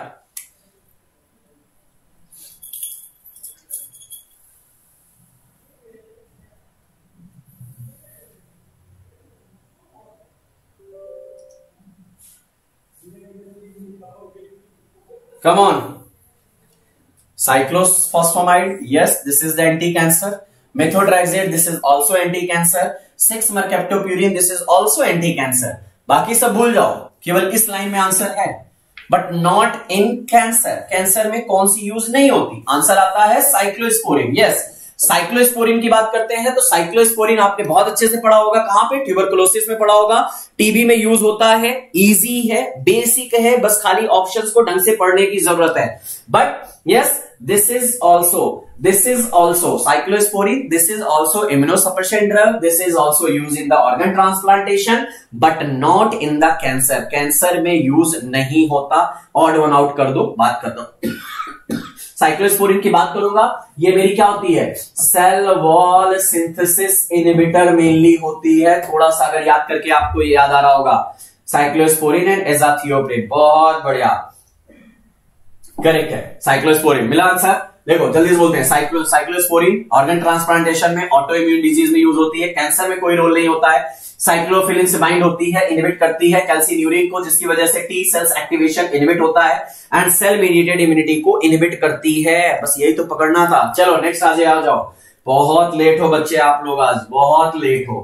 come on. Cyclophosphamide, yes, this is the anti-cancer. Methotrexate, this is also anti-cancer. 6-mercaptopurine, this is also anti-cancer. बाकी सब भूल जाओ, केवल इस लाइन में आंसर है, but not in cancer. Cancer में कौन सी यूज नहीं होती? आंसर आता है साइक्लोस्पोरिन। यस, साइक्लोस्पोरिन की बात करते हैं तो साइक्लोस्पोरिन आपने बहुत अच्छे से पढ़ा होगा। कहां पे? ट्यूबरकुलोसिस में पढ़ा होगा, टीबी में यूज होता है। इजी है, बेसिक है, बस खाली ऑप्शंस को ढंग से पढ़ने की जरूरत है। But yes, this is also cyclosporin, this is also immunosuppression drug, this is also used in the organ transplantation but not in the cancer। Cancer में यूज नहीं होता। ऑड वन आउट कर दो, बात कर दो। साइक्लोस्पोरिन की बात करूंगा, ये मेरी क्या होती है? Cell wall synthesis inhibitor mainly होती है। थोड़ा सा अगर याद करके आपको याद आ रहा होगा, साइक्लोस्पोरिन एंड एजाथियोप्रिन। बहुत बढ़िया, करेक्ट है, साइक्लोस्पोरिन मिला आंसर। देखो जल्दी से बोलते हैं, साइक्लोस्पोरिन ऑर्गन ट्रांसप्लांटेशन में, ऑटो इम्यून डिजीज में यूज होती है, कैंसर में कोई रोल नहीं होता है। साइक्लोफिलिन से बाइंड होती है, इनहिबिट करती है कैल्सिन्यूरिन को, जिसकी वजह से टी सेल्स एक्टिवेशन इनहिबिट होता है एंड सेल मीडिएटेड इम्यूनिटी को इनहिबिट करती है। बस यही तो पकड़ना था। चलो नेक्स्ट आ जाओ। बहुत लेट हो बच्चे आप लोग, आज बहुत लेट हो।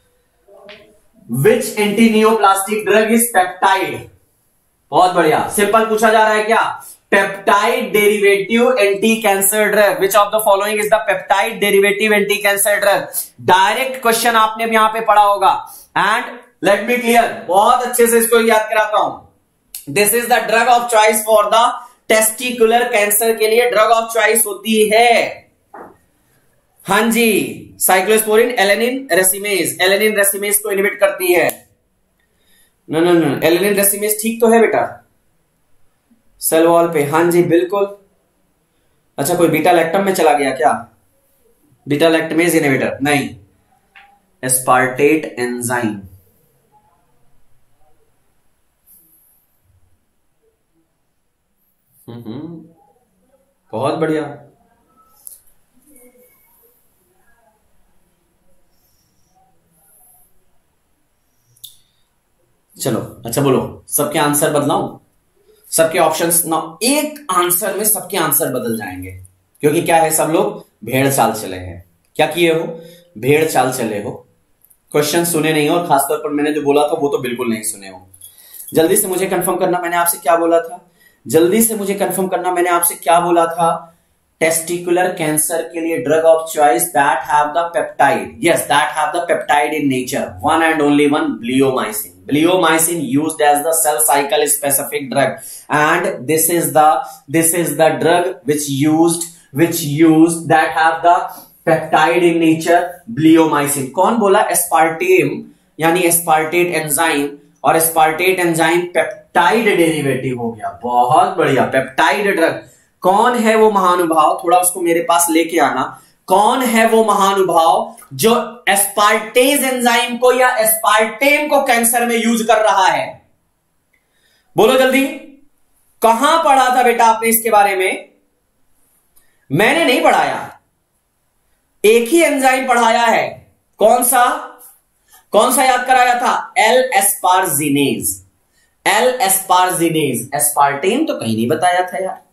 Which anti neoplastic drug is peptide? बहुत बढ़िया, सिंपल पूछा जा रहा है क्या? Peptide derivative anti cancer drug, which of the following is the peptide derivative anti cancer drug. Direct question आपने अब यहां पे पढ़ा होगा। एंड लेट मी क्लियर, बहुत अच्छे से इसको याद कराता हूं। This is the drug of choice for the testicular cancer के लिए ड्रग ऑफ चॉइस होती है। हां जी, cyclosporine alanine racemase, alanine racemase को इनहिबिट करती है। No no no, alanine racemase ठीक तो है बेटा सेल वॉल पे? हां जी बिल्कुल। अच्छा, कोई बीटा लैक्टम में चला गया क्या? बीटा लैक्टमेज इनहिबिटर नहीं, एस्पार्टेट एंजाइम। बहुत बढ़िया। चलो अच्छा बोलो, सबके आंसर बदलाऊं? सबके ऑप्शंस ना, एक आंसर में सबके आंसर बदल जाएंगे, क्योंकि क्या है, सब लोग भेड़ चाल चले हैं। क्या किए हो? भेड़ चाल चले हो, क्वेश्चन सुने नहीं हो, और खासतौर पर मैंने जो बोला था वो तो बिल्कुल नहीं सुने हो। जल्दी से मुझे कंफर्म करना, मैंने आपसे क्या बोला था? जल्दी से मुझे कंफर्म करना, मैंने आपसे क्या बोला था? टेस्टिकुलर कैंसर के लिए drug of choice that have the peptide, yes that have the peptide in nature, one and only one, bleomycin. Bleomycin used as the cell cycle specific drug, and this is the drug which used that have the peptide in nature, bleomycin। कौन बोला? Aspartame यानी aspartate enzyme, और aspartate enzyme peptide derivative हो गया। बहुत बढ़िया, peptide drug. कौन है वो महानुभाव, थोड़ा उसको मेरे पास लेके आना। कौन है वो महानुभाव जो एस्पार्टेज एंजाइम को या एस्पार्टेम को कैंसर में यूज कर रहा है? बोलो जल्दी, कहां पढ़ा था बेटा आपने इसके बारे में? मैंने नहीं पढ़ाया, एक ही एंजाइम पढ़ाया है। कौन सा याद कराया था? L asparaginase. L asparaginase, aspartame तो कहीं नहीं बताया था यार।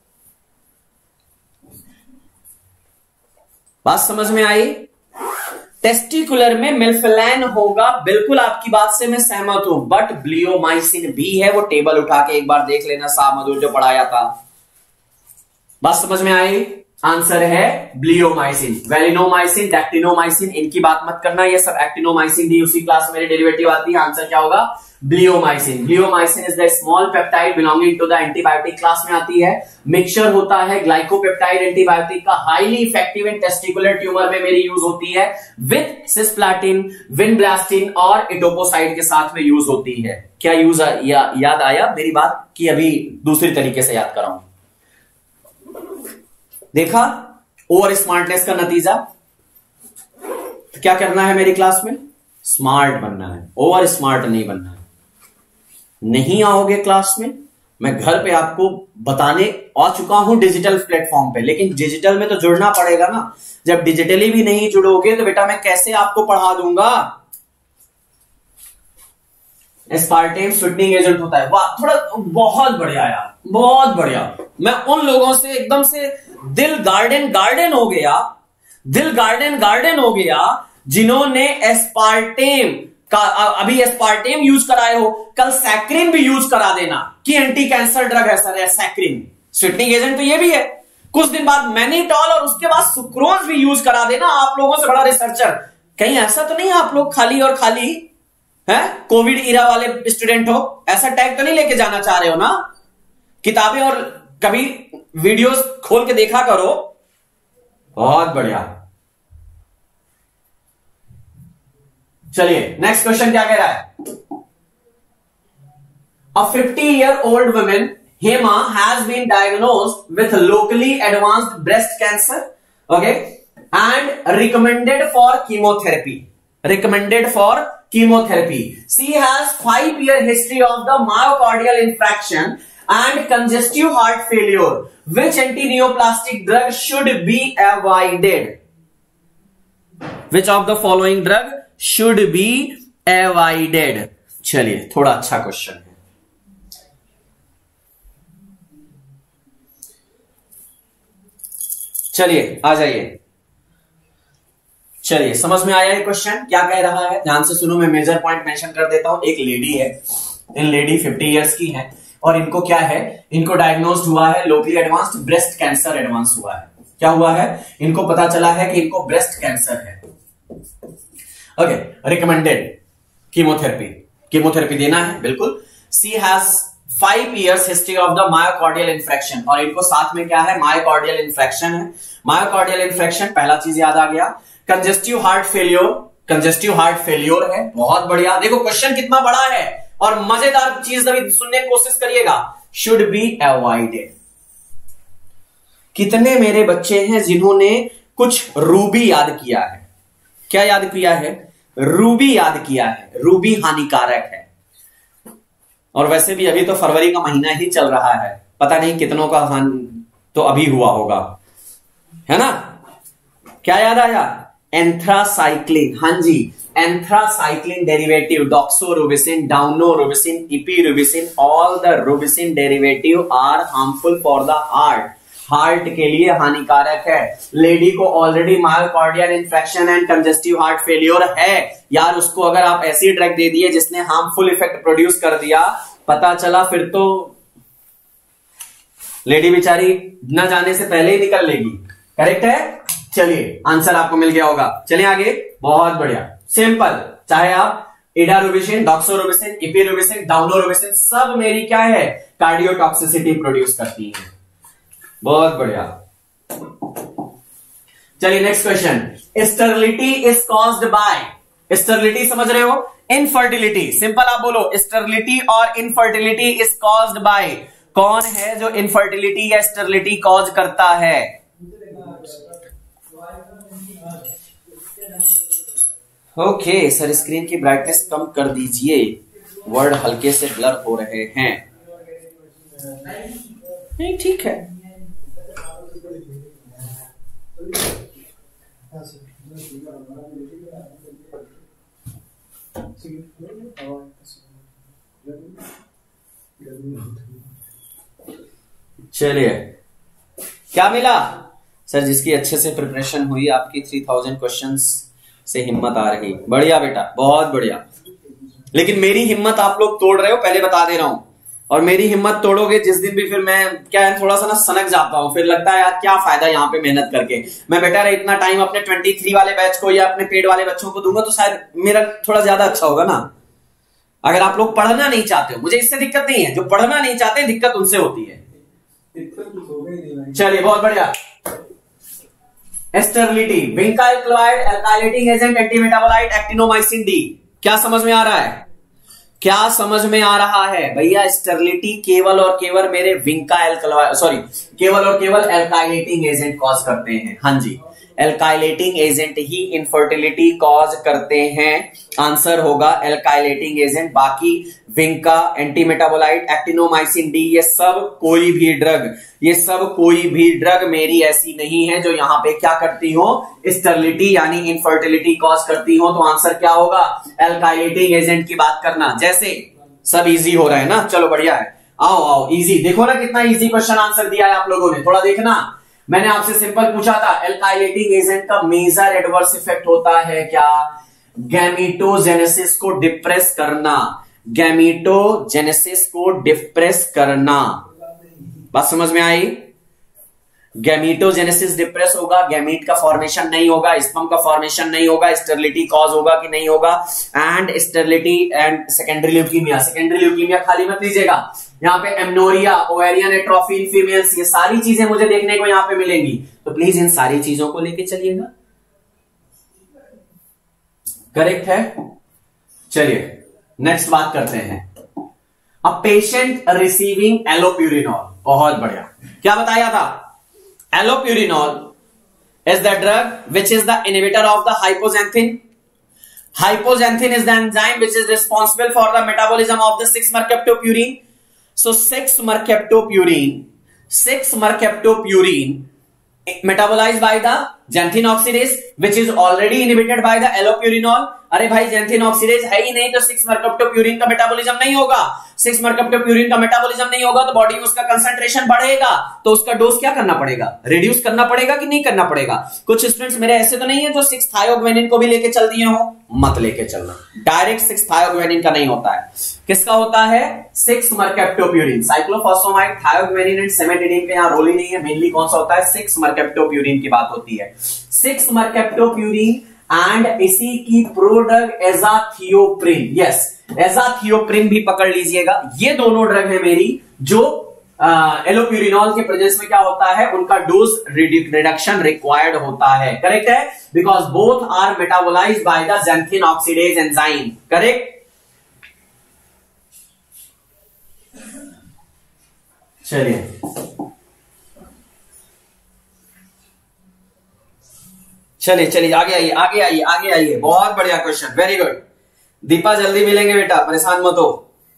बात समझ में आई? टेस्टिकुलर में मिल्फिलैन होगा, बिल्कुल आपकी बात से मैं सहमत हूं, बट ब्लियोमाइसिन भी है। वो टेबल उठा के एक बार देख लेना, शाह मधुर जो पढ़ाया था। बात समझ में आई? आंसर है ब्लियोमाइसिन। वेलिनोमाइसिन, डैक्टिनोमाइसिन, इनकी बात मत करना, ये सब एक्टिनोमाइसिन भी उसी क्लास में मेरी डेरिवेटिव आती है। आंसर क्या होगा? Bleomycin. Bleomycin is the small peptide belonging to the antibiotic class में आती है। मिक्सचर होता है ग्लाइकोपेप्टाइड एंटीबायोटिक का, highly effective in testicular tumour में मेरी यूज होती है, विद सिस्प्लाटिन, विनब्लास्टिन और इटोपोसाइड के साथ में यूज होती है। क्या यूज याद आया मेरी बात की? अभी दूसरी तरीके से याद कराऊं। देखा ओवर स्मार्टनेस का नतीजा? क्या करना है मेरी क्लास में? स्मार्ट बनना है, ओवर स्मार्ट नहीं बनना है। नहीं आओगे क्लास में, मैं घर पे आपको बताने आ चुका हूं डिजिटल प्लेटफॉर्म पे, लेकिन डिजिटल में तो जुड़ना पड़ेगा ना। जब डिजिटली भी नहीं जुड़ोगे तो बेटा मैं कैसे आपको पढ़ा दूंगा? एस्पार्टेम स्वीटनिंग एजेंट होता है। वाह, थोड़ा बहुत बढ़िया यार, बहुत बढ़िया। मैं उन लोगों से एकदम से दिल गार्डन हो गया, दिल गार्डन हो गया जिन्होंने एस्पार्टेम का, अभी एस्पार्टेम यूज कराए हो, कल सैक्रिन भी यूज करा देना कि एंटी कैंसर ड्रग है सर, सैक्रिन स्वीटनिंग एजेंट तो ये भी है। कुछ दिन बाद मैनिटॉल और उसके बाद सुक्रोज भी यूज करा देना। आप लोगों से बड़ा रिसर्चर कहीं ऐसा तो नहीं है आप लोग खाली और खाली है कोविड इरा वाले स्टूडेंट हो? ऐसा टैग तो नहीं लेके जाना चाह रहे हो ना? किताबें और कभी वीडियोस खोल के देखा करो। बहुत बढ़िया। चलिए नेक्स्ट क्वेश्चन क्या कह रहा है? अ 50-year-old woman Hema has been diagnosed with locally advanced breast cancer, okay, and recommended for chemotherapy. She has 5-year history of the myocardial infarction and congestive heart failure. Which antineoplastic drug should be avoided? Which of the following drug should be avoided? चलिए थोड़ा अच्छा question है। चलिए आ जाइए, चलिए समझ में आया ये क्वेश्चन क्या कह रहा है? ध्यान से सुनो, मैं मेजर पॉइंट मेंशन कर देता हूं। एक लेडी है, इन लेडी 50 इयर्स की है, और इनको क्या है, इनको डायग्नोस्ड हुआ है locally advanced breast cancer advance हुआ है। क्या हुआ है, इनको पता चला है कि इनको ब्रेस्ट कैंसर है। ओके, रिकमेंडेड कीमोथेरेपी देना है बिल्कुल। She has 5 years history of the myocardial infection, और इनको साथ में क्या है, मायोकार्डियल इन्फेक्शन है। मायोकार्डियल इन्फेक्शन पहला चीज याद आ गया। कंजेस्टिव हार्ट फेलियोर है, बहुत बढ़िया। देखो क्वेश्चन कितना बड़ा है और मजेदार चीज अभी सुनने की कोशिश करिएगा। Should be avoided. कितने मेरे बच्चे हैं जिन्होंने कुछ रूबी याद किया है? क्या याद किया है? रूबी याद किया है। रूबी हानिकारक है, और वैसे भी अभी तो फरवरी का महीना ही चल रहा है, पता नहीं कितनों का तो अभी हुआ होगा, है ना? क्या याद आया? एंथ्रासाइक्लिन। हाँ जी, anthracycline derivative, doxorubicin, daunorubicin, epirubicin, all the rubicin derivative are harmful for the heart के लिए हानिकारक है। लेडी को already myocardial infection and congestive heart failure है यार, उसको अगर आप ऐसी ड्रग दे दिए जिसने हार्मफुल इफेक्ट प्रोड्यूस कर दिया, पता चला फिर तो लेडी बेचारी न जाने से पहले ही निकल लेगी। करेक्ट है? चलिए, आंसर आपको मिल गया होगा। चलिए आगे, बहुत बढ़िया, सिंपल। चाहे आप इडारोबिसिन, डॉक्सोरोबिसिन, इपिरोबिसिन, डाउनोरोबिसिन, सब मेरी क्या है, कार्डियोटॉक्सिसिटी प्रोड्यूस करती है। बहुत बढ़िया। चलिए next question. Sterility is caused by, sterility समझ रहे हो, इनफर्टिलिटी। सिंपल आप बोलो, स्टेरिलिटी और इनफर्टिलिटी इज कॉज्ड बाय। कौन है जो इनफर्टिलिटी या स्टेरिलिटी कॉज करता है? ओके सर, स्क्रीन की ब्राइटनेस कम कर दीजिए, वर्ड हल्के से ब्लर हो रहे हैं। नहीं ठीक है। चलिए, क्या मिला सर? जिसकी अच्छे से प्रिपरेशन हुई, आपकी 3000 क्वेश्चंस से हिम्मत आ रही। बढ़िया बेटा, बहुत बढ़िया। लेकिन मेरी हिम्मत आप लोग तोड़ रहे हो, पहले बता दे रहा हूं। और मेरी हिम्मत तोड़ोगे जिस दिन भी, फिर मैं क्या है, थोड़ा सा ना सनक जाता हूं। फिर लगता है यार क्या फायदा यहाँ पे मेहनत करके। मैं बेटर है इतना टाइम अपने 23 वाले बैच को या अपने पेड वाले बच्चों को दूंगा तो शायद मेरा थोड़ा ज्यादा अच्छा होगा ना। अगर आप लोग पढ़ना नहीं चाहते हो, मुझे इससे दिक्कत नहीं है। जो पढ़ना नहीं चाहते, दिक्कत उनसे होती है। चलिए बहुत बढ़िया। Sterility, vinca alkaloid, alkylating agent, antimetabolite, actinomycin D. क्या समझ में आ रहा है? क्या समझ में आ रहा है भैया? स्टेरिलिटी केवल और केवल मेरे विंका एल्कलॉइड, सॉरी, केवल और केवल एल्काइलेटिंग एजेंट कॉज करते हैं। हाँ जी, एल्काइलेटिंग एजेंट ही इनफर्टिलिटी कॉज करते हैं। आंसर होगा एल्काइलेटिंग एजेंट। बाकी विंका, एंटीमेटाबोलाइट, एक्टिनोमाइसिन डी, ये सब कोई भी ड्रग मेरी ऐसी नहीं है जो यहां पे क्या करती हो, स्टेरिलिटी यानी इनफर्टिलिटी कॉज करती हो। तो आंसर क्या होगा? एल्काइलेटिंग एजेंट की बात करना। जैसे सब इजी हो रहा है ना, चलो बढ़िया है। आओ इजी, देखो ना कितना इजी क्वेश्चन आंसर दिया है आप लोगों ने। थोड़ा देखना, मैंने आपसे सिंपल पूछा था, एल्काइलेटिंग एजेंट का मेजर एडवर्स इफेक्ट होता है क्या? गैमीटोजेनेसिस को डिप्रेस करना। गैमीटोजेनेसिस को डिप्रेस करना। बात समझ में आई? गैमीटोजेनेसिस डिप्रेस होगा, गैमीट का फॉर्मेशन नहीं होगा, स्पर्म का फॉर्मेशन नहीं होगा, स्टेरिलिटी कॉज होगा कि नहीं होगा? And sterility and secondary leukaemia. Secondary leukaemia खाली मत लीजिएगा, यहाँ पे amenorrhoea, ovarian atrophy in females, ये सारी चीजें मुझे देखने को यहाँ पे मिलेंगी। तो प्लीज इन सारी चीजों को लेके चलिएगा। करेक्ट है? चलिए नेक्स्ट बात करते हैं। A patient receiving allopurinol. बहुत बढ़िया। क्या बताया था? Allopurinol is the drug which is the inhibitor of the hypoxanthine. Hypoxanthine is the enzyme which is responsible for the metabolism of the 6-mercaptopurine. So 6-mercaptopurine metabolized by the xanthine oxidase which is already inhibited by the allopurinol. अरे भाई xanthine oxidase है ही नहीं तो 6-mercaptopurine का metabolism नहीं होगा। 6 mercaptopurine का metabolism नहीं होगा तो बॉडी में उसका कंसंट्रेशन बढ़ेगा, तो उसका डोज क्या करना पड़ेगा, रिड्यूस करना पड़ेगा कि नहीं करना पड़ेगा। कुछ स्टूडेंट्स मेरे ऐसे तो नहीं है जो 6 थायोग्वेनिन को भी लेके चल दिए हो, मत लेके चलना, डायरेक्ट 6 थायोग्वेनिन का नहीं होता है। किसका होता है, 6 mercaptopurine, cyclophosphamide, thioguanine and cimetidine का यहां रोल ही नहीं है। मेनली कौन सा होता है, 6 मरकप्टोप्यूरिन की बात होती है, 6 मरकप्टोप्यूरिन एंड इसी की प्रोडक्ट एजाथियोप्रिन। यस, एजाथियोप्रिन भी पकड़ लीजिएगा। ये दोनों ड्रग है मेरी जो एलोप्यूरिनॉल के प्रेजेंस में क्या होता है, उनका डोज रिडक्शन रिक्वायर्ड होता है। करेक्ट है, because both are metabolised by the xanthine oxidase enzyme. Correct. चलिए चलिए चलिए आगे आइए आगे आइए आगे आइए। बहुत बढ़िया क्वेश्चन, वेरी गुड। दीपा जल्दी मिलेंगे बेटा, परेशान मत हो।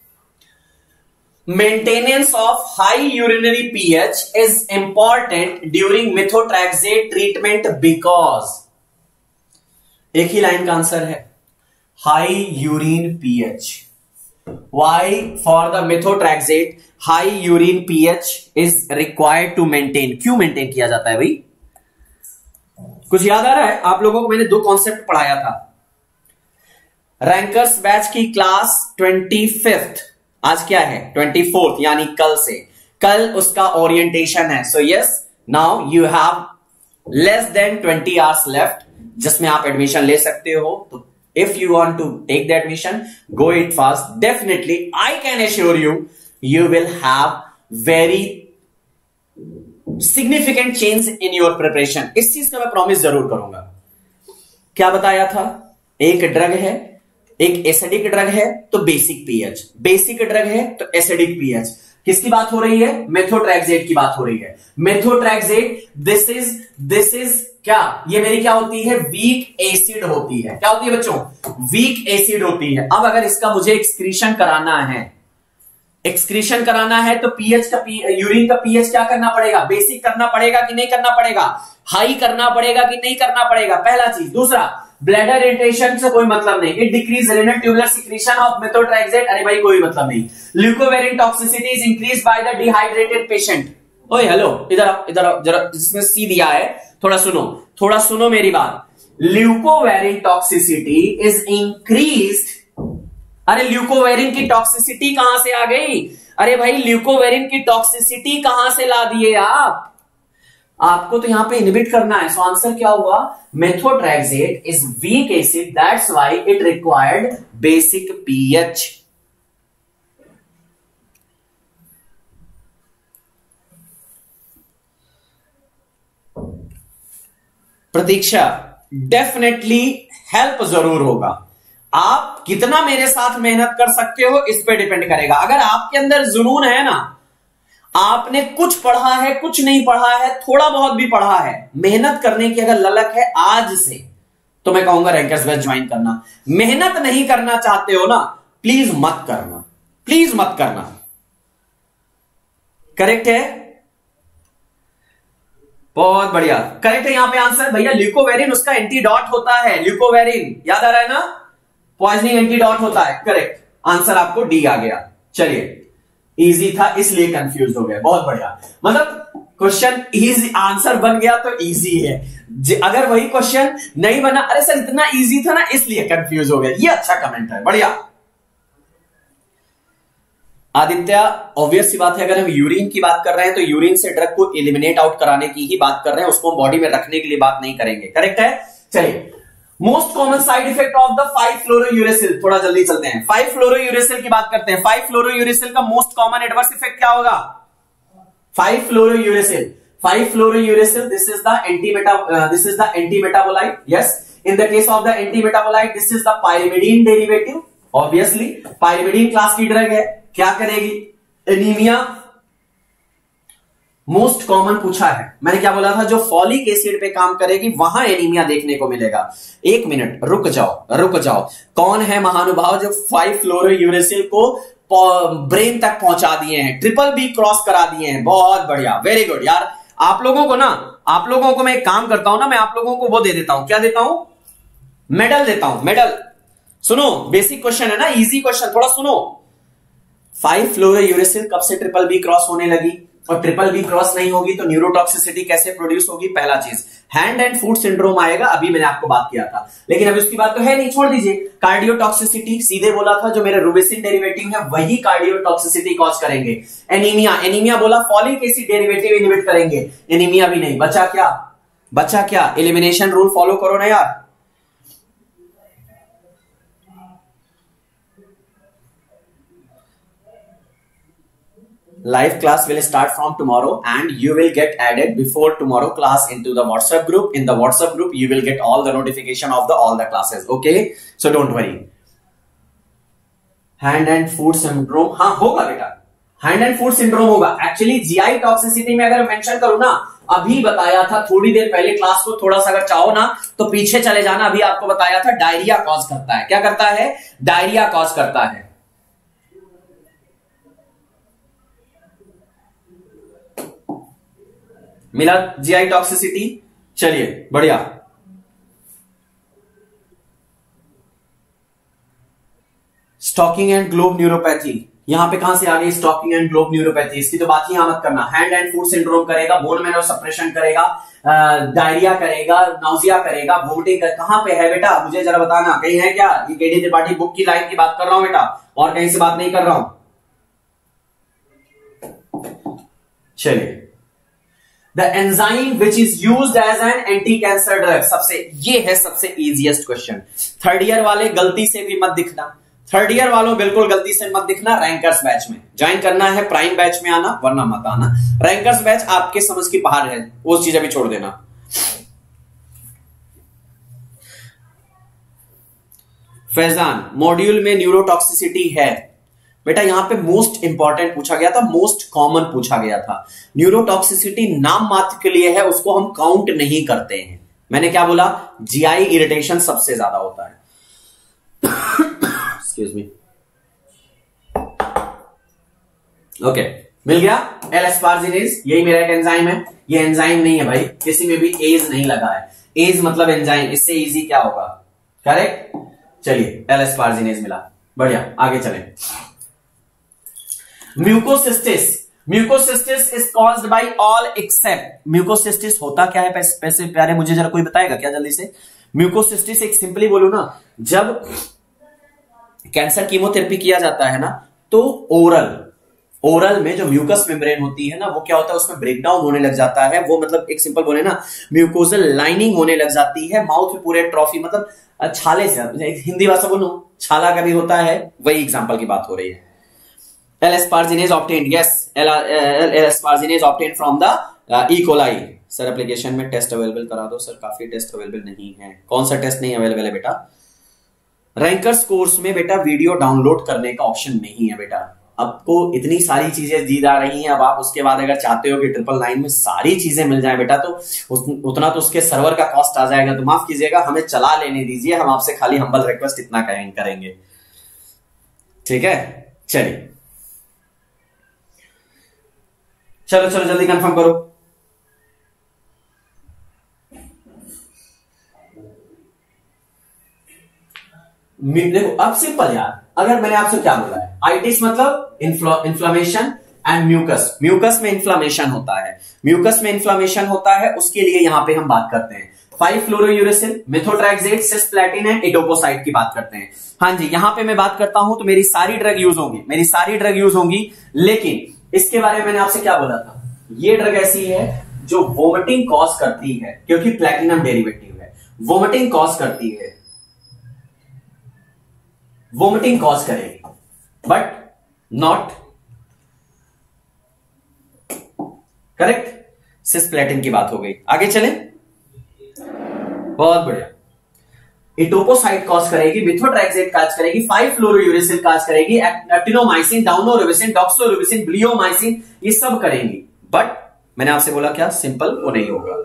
Maintenance of high urinary pH is important during methotrexate treatment because, एक ही लाइन का आंसर है, high urine pH. Why for the methotrexate high urine pH is required to maintain. क्यों मेंटेन किया जाता है भाई, कुछ याद आ रहा है आप लोगों को? मैंने 2 कॉन्सेप्ट पढ़ाया था रैंकर्स बैच की क्लास 25th, आज क्या है 24th, यानी कल से, कल उसका ओरिएंटेशन है। So yes, now you have less than 20 hours left जिसमें आप एडमिशन ले सकते हो। तो if you want to take the admission, go it fast. Definitely I can assure you, you will have very significant change in your preparation. इस चीज का मैं प्रॉमिस जरूर करूंगा। क्या बताया था, एक ड्रग है, एक एसिडिक ड्रग है तो बेसिक पीएच, बेसिक ड्रग है तो एसिडिक पीएच। किसकी बात हो रही है, मेथोट्रैक्सेट की बात हो रही है। मेथोट्रैक्सेट दिस इज क्या, ये मेरी क्या होती है, वीक एसिड होती है। क्या होती है बच्चों, वीक एसिड होती है। अब अगर इसका मुझे एक्सक्रीशन कराना है, एक्सक्रीशन कराना है तो पीएच का, यूरिन का पीएच क्या करना पड़ेगा, बेसिक करना पड़ेगा कि नहीं करना पड़ेगा, हाई करना पड़ेगा कि नहीं करना पड़ेगा, पहला चीज। दूसरा, ब्लैडर इरिटेशन से कोई मतलब नहीं, it decrease renal tubular secretion of methotrexate. अरे भाई कोई मतलब नहीं। Leucovorin toxicity is increase by the dehydrated patient. ओए हेलो, इधर आओ इधर आओ जरा, जिसमें सी दिया है थोड़ा सुनो मेरी बात। Leucovorin toxicity is increased. अरे ल्यूकोवेरिन की टॉक्सिसिटी कहां से आ गई, अरे भाई ल्यूकोवेरिन की टॉक्सिसिटी कहां से ला दिए आप, आपको तो यहां पे इनहिबिट करना है। सो आंसर क्या हुआ, methotrexate is weak acid, that's why it required basic pH. Pratiksha, definitely help जरूर होगा। आप कितना मेरे साथ मेहनत कर सकते हो इस पे डिपेंड करेगा। अगर आपके अंदर जुनून है ना, आपने कुछ पढ़ा है, कुछ नहीं पढ़ा है, थोड़ा बहुत भी पढ़ा है, मेहनत करने की अगर ललक है आज से, तो मैं कहूंगा रैंकर्स बैच ज्वाइन करना। मेहनत नहीं करना चाहते हो ना, प्लीज मत करना, प्लीज मत करना। करेक्ट है, बहुत बढ़िया, करेक्ट है यहां पे आंसर। भैया ल्यूकोवेरिन उसका एंटीडॉट होता है, ल्यूकोवेरिन याद आ रहा है ना, पॉइजनिंग एंटीडॉट होता है। करेक्ट आंसर आपको डी आ गया। चलिए, इजी था इसलिए कंफ्यूज हो गया, बहुत बढ़िया। मतलब क्वेश्चन इजी, आंसर बन गया तो इजी है। अगर वही क्वेश्चन नहीं बना, अरे सर इतना इजी था ना इसलिए कंफ्यूज हो गया, ये अच्छा कमेंट है, बढ़िया। आदित्य, ऑब्वियस सी बात है, अगर हम यूरिन की बात कर रहे हैं तो यूरिन से ड्रग को एलिमिनेट आउट कराने की ही बात कर रहे हैं, उसको हम बॉडी में रखने के लिए बात नहीं करेंगे। करेक्ट है। चलिए, most common side effect of the five fluorouracil, थोड़ा जल्दी चलते हैं। 5-फ्लोरोयूरेसिल की बात करते हैं। 5-फ्लोरोयूरेसिल का मोस्ट कॉमन एडवर्स इफेक्ट क्या होगा, five fluorouracil, five fluorouracil, this is the anti metabolite. Yes, in the case of the anti metabolite this is the pyrimidine derivative. Obviously pyrimidine class की ड्रग है, क्या करेगी, एनीमिया। मोस्ट कॉमन पूछा है, मैंने क्या बोला था, जो फॉलिक एसिड पे काम करेगी वहां एनीमिया देखने को मिलेगा। एक मिनट रुक जाओ, कौन है महानुभाव जो 5-फ्लोरोयूरेसिल को ब्रेन तक पहुंचा दिए हैं, ट्रिपल बी क्रॉस करा दिए हैं, बहुत बढ़िया, वेरी गुड यार। आप लोगों को मैं एक काम करता हूं ना, मैं आप लोगों को वो दे देता हूं, क्या देता हूं, मेडल देता हूं, मेडल। सुनो, बेसिक क्वेश्चन है ना, इजी क्वेश्चन, थोड़ा सुनो। 5 फ्लोरोयूरेसिल कब से ट्रिपल बी क्रॉस होने लगी, और ट्रिपल बी क्रॉस नहीं होगी तो न्यूरोटॉक्सिसिटी कैसे प्रोड्यूस होगी? पहला चीज हैंड एंड फुट सिंड्रोम आएगा, अभी मैंने आपको बात किया था, लेकिन अभी उसकी बात तो है नहीं, छोड़ दीजिए। कार्डियोटॉक्सिसिटी सीधे बोला था, जो मेरे रुबिसिन डेरिवेटिव है वही कार्डियोटॉक्सिसिटी कॉज करेंगे। एनीमिया, एनीमिया बोला फॉलिक एसिड डेरिवेटिव इनहिबिट करेंगे, एनीमिया भी नहीं। बचा क्या? बचा क्या? एलिमिनेशन रूल फॉलो करो ना यार। Live class will start from tomorrow and you will get added before tomorrow class into the WhatsApp group. In the WhatsApp group, you will get all the notification of all the classes. Okay? So don't worry. Hand and foot syndrome, हाँ होगा बेटा, hand and foot syndrome होगा। Actually GI toxicity में अगर mention करूं ना, अभी बताया था थोड़ी देर पहले क्लास को, थोड़ा सा अगर चाहो ना तो पीछे चले जाना, अभी आपको बताया था डायरिया कॉज करता है। क्या करता है? डायरिया कॉज करता है। मिला जीआई टॉक्सिसिटी? चलिए बढ़िया। स्टॉकिंग एंड ग्लोब न्यूरोपैथी, यहां पे कहां से आ गई स्टॉकिंग एंड ग्लोब न्यूरोपैथी? इसकी तो बात ही यहां मत करना। हैंड एंड फुट सिंड्रोम करेगा, बोन मैरो सप्रेशन करेगा, डायरिया करेगा, नाउजिया करेगा, वोमिटिंग कर, कहां पे है बेटा? मुझे जरा बताना, कहीं है क्या? ये केडी त्रिपाठी बुक की लाइन की बात कर रहा हूं बेटा, और कहीं से बात नहीं कर रहा हूं। चलिए, the enzyme which is used as an anti cancer drug, ये है सबसे इजीएस्ट क्वेश्चन। थर्ड ईयर वाले गलती से भी मत दिखना, थर्ड ईयर वालों बिल्कुल गलती से मत दिखना। रैंकर्स बैच में ज्वाइन करना है, प्राइम बैच में आना, वरना मत आना। रैंकर्स बैच आपके समझ की बाहर है, वो चीज अभी छोड़ देना। फैजान, मॉड्यूल में न्यूरोटॉक्सिसिटी है बेटा, यहां पे मोस्ट इंपॉर्टेंट पूछा गया था, मोस्ट कॉमन पूछा गया था। न्यूरोटॉक्सिसिटी नाम मात्र के लिए है, उसको हम काउंट नहीं करते हैं। मैंने क्या बोला? जीआई इरिटेशन सबसे ज्यादा होता है। Excuse me. ओके, मिल गया। एल एस्पार्जिनेज, यही मेरा एक एंजाइम है। ये एंजाइम नहीं है भाई, किसी में भी एज नहीं लगा है। एज मतलब एंजाइम, इससे इजी क्या होगा? करेक्ट। चलिए, एल एस्पार्जिनेज मिला, बढ़िया। आगे चलें। Mucositis, mucositis is caused by all except, mucositis होता क्या है पैसे प्यारे, मुझे जरा कोई बताएगा क्या जल्दी से? म्यूकोसिस्टिस एक सिंपली बोलू ना, जब कैंसर कीमोथेरेपी किया जाता है ना, तो ओरल में जो म्यूकस मेम्ब्रेन होती है ना, वो क्या होता है, उसमें ब्रेकडाउन होने लग जाता है। वो मतलब एक सिंपल बोले ना, म्यूकोजल लाइनिंग होने लग जाती है, माउथ में पूरे ट्रॉफी, मतलब छाले से, हिंदी भाषा बोलूं छाला कभी होता है, वही एग्जाम्पल की बात हो रही है। L-asparginase obtained, yes, L-asparginase obtained from the E. coli। Sir application में टेस्ट अवेलेबल करा दो। सर काफी टेस्ट अवेलेबल नहीं है। कौन सा टेस्ट नहीं अवेलेबल है बेटा? रैंकर्स कोर्स में बेटा वीडियो डाउनलोड करने का ऑप्शन नहीं है बेटा। आपको इतनी सारी चीजें दी जा रही हैं, अब आप उसके बाद अगर चाहते हो कि 999 में सारी चीजें मिल जाए बेटा, तो उतना तो उसके सर्वर का कॉस्ट आ जाएगा। तो माफ कीजिएगा, हमें चला लेने दीजिए, हम आपसे खाली हम्बल रिक्वेस्ट इतना करेंगे, ठीक है? चलिए, चलो चलो जल्दी कंफर्म करो। देखो अब सिंपल यार, अगर मैंने आपसे क्या बोला है, आइटिस मतलब इन्फ्लामेशन एंड म्यूकस, म्यूकस में इन्फ्लामेशन होता है, म्यूकस में इन्फ्लामेशन होता है, उसके लिए यहां पे हम बात करते हैं 5 फ्लोरोयूरेसिल, मेथोट्रैक्सेट, सिस्प्लैटिन एंड एटोपोसाइट की बात करते हैं। हाँ जी, यहां पे मैं बात करता हूं तो मेरी सारी ड्रग यूज होंगी, लेकिन इसके बारे में मैंने आपसे क्या बोला था, ये ड्रग ऐसी है जो वोमिटिंग कॉज करती है, क्योंकि प्लैटिनम डेरिवेटिव है, वोमिटिंग कॉज करती है, वोमिटिंग कॉज करेगी, बट नॉट करेक्ट। सिस्प्लैटिन की बात हो गई, आगे चलें। बहुत बढ़िया। एटोपोसाइट कॉज करेगी, मेथोट्रैक्सेट कॉज करेगी, 5 फ्लोरोयूरेसिल कॉज करेगी, एक्टिनोमाइसिन, डाउनोरोबिसिन, डॉक्सोरोबिसिन, ब्लियोमाइसिन, ये सब करेंगी। बट मैंने आपसे बोला क्या, सिंपल वो नहीं होगा।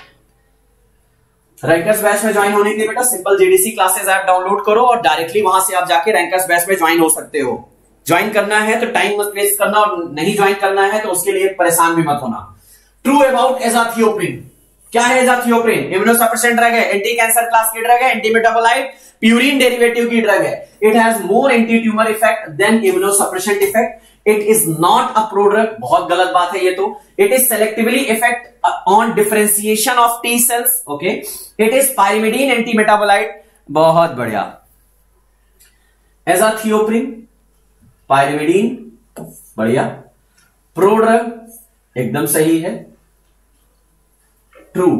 रैंकर्स बैच में ज्वाइन होने के लिए बेटा simple JDC classes app download करो और डायरेक्टली वहां से आप जाके रैंकर्स बैच में ज्वाइन हो सकते हो। ज्वाइन करना है तो टाइम मत वेस्ट करना, और नहीं ज्वाइन करना है तो उसके लिए परेशान भी मत होना। ट्रू अबाउट एजाथियोप्रिन, क्या है एजाथियोप्रिन? इम्यूनोसप्रेसेंट ड्रग है, एंटी कैंसर क्लास की ड्रग है, एंटी मेटाबोलाइट प्यूरिन डेरिवेटिव की ड्रग है. It has more anti tumour effect than immunosuppressant effect. It is not a prodrug. बहुत गलत बात है ये तो. It is selectively effect on differentiation of T cells. Okay. It is pyrimidine anti metabolite. बहुत बढ़िया. एजाथियोप्रिन, पाइरिमिडीन, बढ़िया. प्रोड्रग एकदम सही है. ट्रू.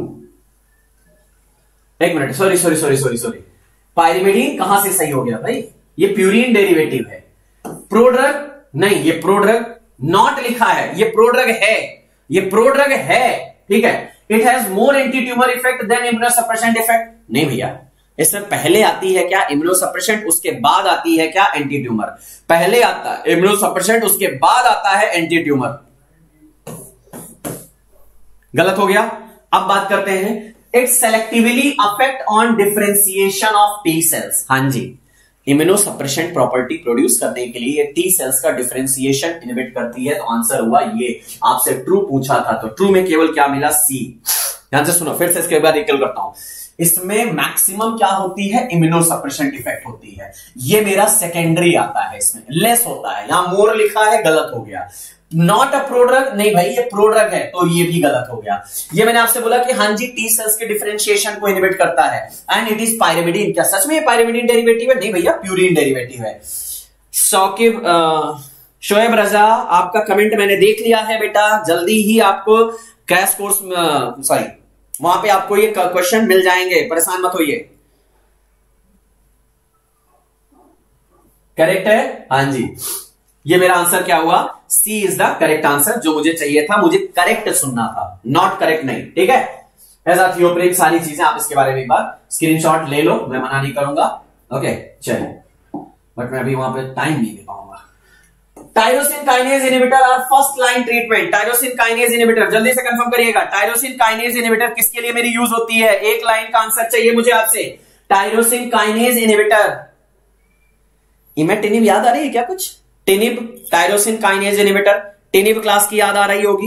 एक मिनट, सॉरी. पाइरिमिडीन कहां से सही हो गया भाई? ये प्यूरिन डेरिवेटिव है. प्रोड्रग नहीं, ये प्रोड्रग नॉट लिखा है, ये प्रोड्रग है, ये प्रोड्रग है. ठीक है. It has more anti tumour effect than immunosuppressant effect. नहीं भैया, इसमें पहले आती है क्या इम्यूनोसप्रेसेंट, उसके बाद आती है क्या एंटी ट्यूमर. पहले आता है इम्यूनोसप्रेसेंट, उसके बाद आता है एंटी ट्यूमर. गलत हो गया. अब बात करते हैं. It selectively affect on differentiation of T cells. हां जी, इम्यूनोसप्रेसेंट प्रॉपर्टी प्रोड्यूस करने के लिए टी सेल्स का डिफरेंशिएशन इनहिबिट करती है. तो आंसर हुआ ये. आपसे ट्रू पूछा था तो ट्रू में केवल क्या मिला? सी. ध्यान से सुनो, फिर से इसके बाद रिकल करता हूं. इसमें मैक्सिमम क्या होती है? इम्यूनोसप्रेसेंट इफेक्ट होती है. ये मेरा सेकेंडरी आता है, इसमें लेस होता है. यहां मोर लिखा है, गलत हो गया. नॉट अ प्रोड्रग, नहीं भाई ये प्रोड्रग है, तो ये भी गलत हो गया. ये मैंने आपसे बोला कि हां जी टी सेल्स के डिफरेंशिएशन को इनहिबिट करता है एंड इट इज पाइरिमिडीन. क्या सच में ये पाइरिमिडीन डेरिवेटिव है? नहीं भैया, प्यूरिन डेरिवेटिव है. शोएब रजा, आपका कमेंट मैंने देख लिया है बेटा. जल्दी ही आपको क्रैश कोर्स, सॉरी, वहां पे आपको ये क्वेश्चन मिल जाएंगे, परेशान मत होइए. करेक्ट है? हां जी. ये मेरा आंसर क्या हुआ? C is the correct answer. जो मुझे चाहिए था, मुझे करेक्ट सुनना था, नॉट करेक्ट नहीं. ठीक है. एजाथियोप्रिन, सारी चीजें आप इसके बारे में एक बार स्क्रीनशॉट ले लो, मैं मना नहीं करूंगा. ओके चलिए, बट मैं अभी वहां पे टाइम नहीं दे पाऊंगा. Tyrosine kinase inhibitor are first line treatment. Tyrosine kinase inhibitor, जल्दी से कंफर्म करिएगा. टायरोसिन काइनेज इनहिबिटर किसके लिए मेरी यूज होती है? एक लाइन का आंसर चाहिए मुझे आपसे. Tyrosine kinase inhibitor. इमेटिनिब याद आ रही है क्या कुछ? Tinib, tyrosine kinase inhibitor, tinib class की याद आ रही होगी.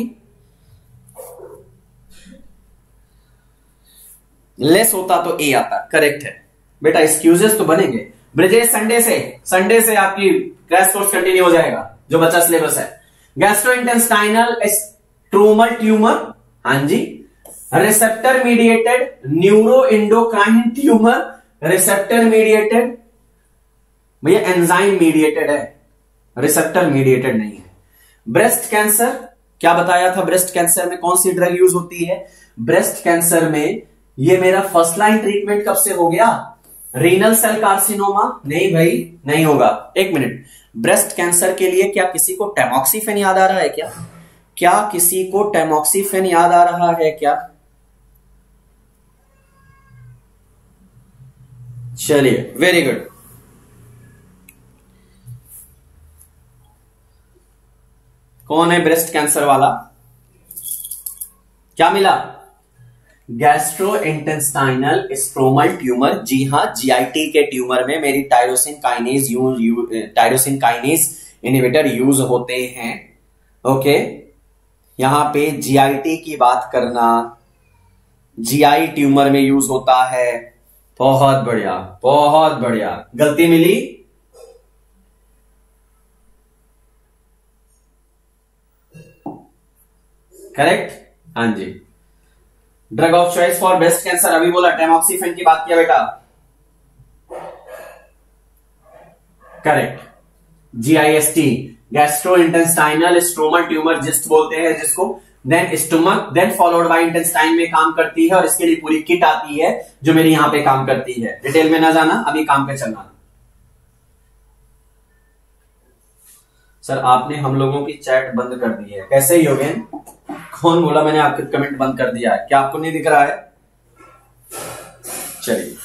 लेस होता तो ए आता. करेक्ट है बेटा. एक्सक्यूजेस तो बनेंगे. ब्रिजेश, संडे से आपकी क्रैश कोर्स कंटिन्यू हो जाएगा, जो बच्चा सिलेबस है. गैस्ट्रोइंटेस्टाइनल स्ट्रोमल ट्यूमर, हां जी. Receptor mediated neuroendocrine tumour. Receptor mediated भैया, एंजाइम मीडिएटेड है, रिसेप्टर मीडिएटेड नहीं है. ब्रेस्ट कैंसर, क्या बताया था? ब्रेस्ट कैंसर में कौन सी ड्रग यूज होती है? ब्रेस्ट कैंसर में ये मेरा फर्स्ट लाइन ट्रीटमेंट कब से हो गया? Renal cell carcinoma. नहीं भाई, नहीं होगा. एक मिनट. ब्रेस्ट कैंसर के लिए क्या किसी को टैमॉक्सिफेन याद आ रहा है क्या? क्या किसी को टैमॉक्सिफेन याद आ रहा है क्या? चलिए, वेरी गुड. कौन है ब्रेस्ट कैंसर वाला? क्या मिला? Gastrointestinal stromal tumour. जी हां, जीआईटी के ट्यूमर में मेरी टायरोसिन काइनेज इनहिबिटर यूज होते हैं. ओके, यहां पे जीआईटी की बात करना, जीआई ट्यूमर में यूज होता है. बहुत बढ़िया, बहुत बढ़िया. गलती मिली. करेक्ट. हां जी. Drug of choice for breast cancer, अभी बोला टैमॉक्सिफेन की बात किया बेटा. Correct. GIST, gastrointestinal stromal tumour GIST बोलते हैं जिसको. Then stomach, then followed by intestine में काम करती है, और इसके लिए पूरी किट आती है जो मेरी यहां पे काम करती है. डिटेल में ना जाना, अभी काम पे चलना. सर आपने हम लोगों की चैट बंद कर दी है. कैसे ही हो गए? कौन बोला मैंने आपके कमेंट बंद कर दिया है? क्या आपको नहीं दिख रहा है? चलिए.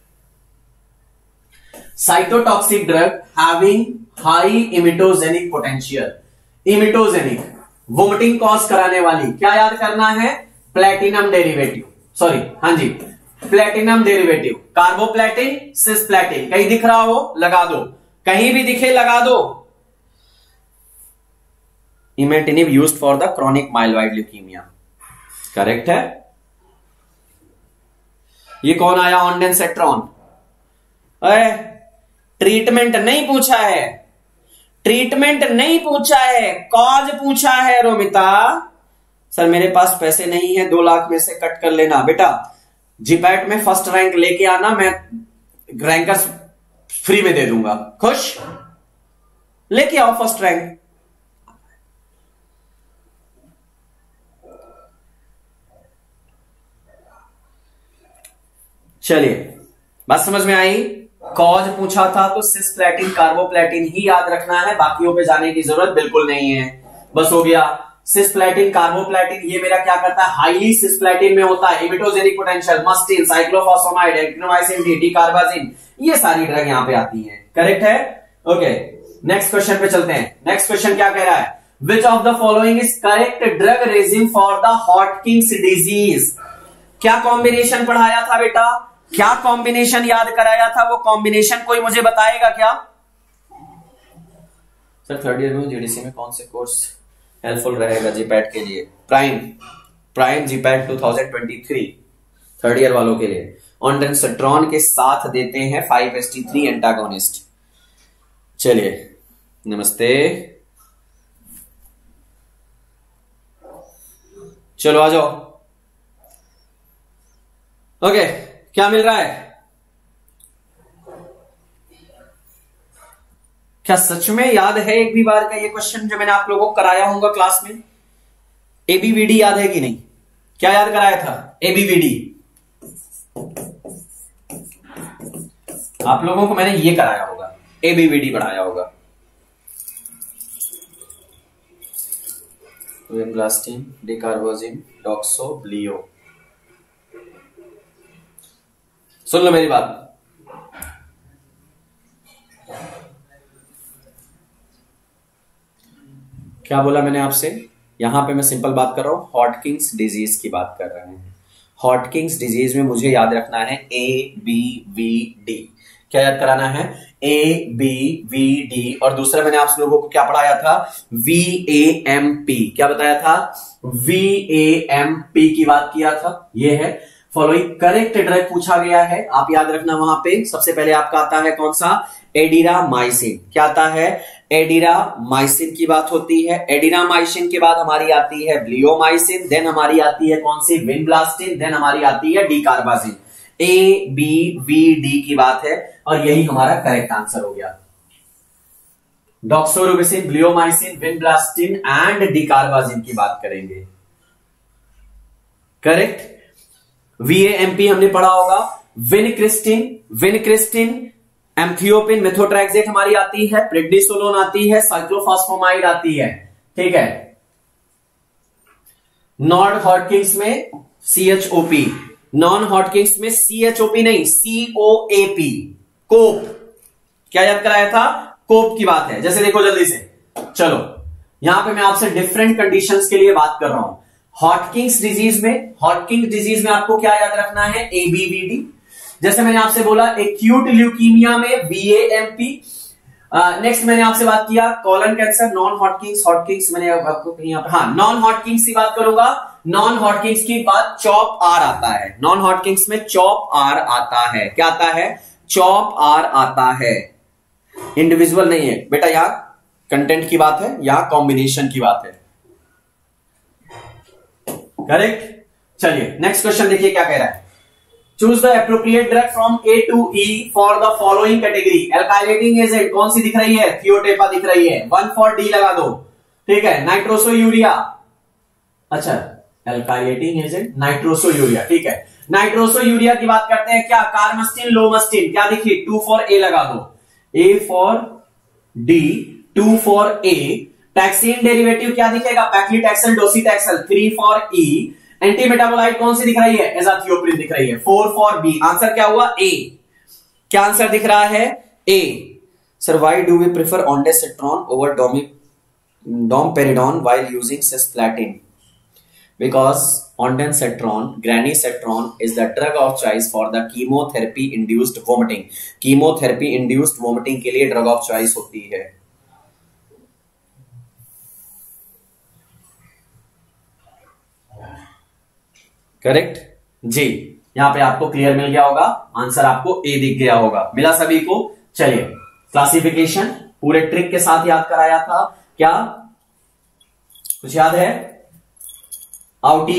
Cytotoxic drug having high emetogenic potential. Emetogenic, vomiting cause कराने वाली. क्या याद करना है? Platinum derivative. सॉरी, हां जी, प्लेटिनम डेरिवेटिव. Carboplatin, cisplatin. कहीं दिख रहा हो लगा दो, कहीं भी दिखे लगा दो. Imatinib used for the chronic myeloid leukaemia. Correct है. ये कौन आया? ऑन्डेंसेट्रॉन। अरे ट्रीटमेंट नहीं पूछा है, ट्रीटमेंट नहीं पूछा है, कॉज पूछा है रोमिता। सर मेरे पास पैसे नहीं है, 2 लाख में से कट कर लेना। बेटा जीपैट में फर्स्ट रैंक लेके आना, मैं रैंकर्स फ्री में दे दूंगा। खुश? लेके आओ फर्स्ट रैंक। चलिए बात समझ में आई? कॉज पूछा था तो सिस्प्लेटिन कार्बोप्लेटिन ही याद रखना है, बाकियों पे जाने की जरूरत बिल्कुल नहीं है। बस हो गया। सिस्प्लेटिन कार्बोप्लेटिन ये मेरा क्या करता है? हाईली सिस्प्लेटिन में होता है। Emetogenic potential, mustine, cyclophosphamide, actinomycin D, dacarbazine, ये सारी ड्रग यहां पे आती हैं। करेक्ट है? ओके नेक्स्ट क्वेश्चन पे चलते हैं। नेक्स्ट क्वेश्चन क्या कह रहा है? Which of the following is correct drug regimen for the Hodgkin's disease? क्या कॉम्बिनेशन पढ़ाया था बेटा? क्या कॉम्बिनेशन याद कराया था? वो कॉम्बिनेशन कोई मुझे बताएगा क्या? सर थर्ड ईयर में जीडीसी में कौन से कोर्स हेल्पफुल रहेगा जीपैट के लिए? प्राइम जीपैट 2023 थर्ड ईयर वालों के लिए ऑन्डेंसेट्रॉन के साथ देते हैं 5-HT3 एंटागोनिस्ट। चलिए नमस्ते, चलो आ जाओ। ओके क्या मिल रहा है? क्या सच में याद है एक भी बार का ये क्वेश्चन जो मैंने आप लोगों को कराया होगा क्लास में? एबीवीडी याद है कि नहीं? क्या याद कराया था? एबीवीडी आप लोगों को मैंने ये कराया होगा, एबीवीडी पढ़ाया होगा। विम्ब्लास्टिन, डिकार्बोजिन, डॉक्सो, ब्लियो। सुन लो मेरी बात। क्या बोला मैंने आपसे? यहां पे मैं सिंपल बात कर रहा हूं, हॉटकिंस डिजीज की बात कर रहे हैं। हॉटकिंस डिजीज में मुझे याद रखना है ABVD। क्या याद कराना है? ABVD। और दूसरा मैंने आप लोगों को क्या पढ़ाया था? VAMP। क्या बताया था? VAMP की बात किया था। यह है फॉलोइंग करेक्ट ड्रग पूछा गया है, आप याद रखना। वहां पे सबसे पहले आपका आता है कौन सा? एडिरामाइसिन। क्या आता है? एडिरामाइसिन की बात होती है। एडिरामाइसिन के बाद हमारी आती है ब्लियोमाइसिन, देन हमारी आती है कौन सी? विम्ब्लास्टिन, देन हमारी आती है डिकार्बाजिन। ABVD की बात है और यही हमारा करेक्ट आंसर हो गया। डॉक्सोरुबिसिन, ब्लियोमाइसिन, विम्ब्लास्टिन एंड डिकार्बाजिन की बात करेंगे। करेक्ट। VAMP हमने पढ़ा होगा। विनक्रिस्टिन, एम्थियोपिन, मेथोट्रैक्सेट हमारी आती है, प्रेडनिसोलोन आती है, साइक्लोफॉस्फेमाइड आती है। ठीक है। नॉन हॉटकिंस में CHOP, नॉन हॉटकिंस में CHOP नहीं, COAP, कोप। क्या याद कराया था? कोप की बात है। जैसे देखो जल्दी से, चलो यहां पे मैं आपसे डिफरेंट कंडीशंस के लिए बात कर रहा हूं। हॉटकिंस डिजीज में आपको क्या याद रखना है? ABVD। जैसे मैंने आपसे बोला एक्यूट ल्यूकीमिया में VAMP। नेक्स्ट मैंने आपसे बात किया कॉलन कैंसर, नॉन हॉटकिंस मैंने आपको कहीं हाँ नॉन हॉटकिंस की बात करूंगा। नॉन हॉटकिंस की बात चॉप आर आता है। नॉन हॉटकिंस में चॉप आर आता है। क्या आता है? चॉप आर आता है। इंडिविजुअल नहीं है बेटा, यहां कंटेंट की बात है, यहां कॉम्बिनेशन की बात है। करेक्ट। चलिए नेक्स्ट क्वेश्चन देखिए क्या कह रहा है। Choose the appropriate drug from A to E for the following category. Alkylating agent कौन सी दिख रही है? थियोटेपा दिख रही है। 1 for D लगा दो। ठीक है। नाइट्रोसो यूरिया, अच्छा एल्काइलेटिंग एजेंट नाइट्रोसो यूरिया। ठीक है। नाइट्रोसो यूरिया की बात करते हैं। क्या? कार्मस्टिन, लोमस्टिन। क्या दिखी? 2 for A लगा दो। A for D, 2 for A। Taxane derivative क्या दिखेगा? Paclitaxel, docetaxel. 3 for E। Antimetabolite कौन सी दिख रही है? एजाथियोप्रिन दिख रही है। 4 for B। आंसर क्या हुआ? A। क्या आंसर दिख रहा है? A। Sir why do we prefer ondansetron over domperidone while using cisplatin? Because ondansetron, granisetron is the drug of choice for the chemotherapy induced vomiting. Chemotherapy induced vomiting के लिए drug of choice होती है। Correct जी। यहां पे आपको clear मिल गया होगा, आंसर आपको ए दिख गया होगा। मिला सभी को? चलिए, क्लासिफिकेशन पूरे ट्रिक के साथ याद कराया था, क्या कुछ याद है? आउटी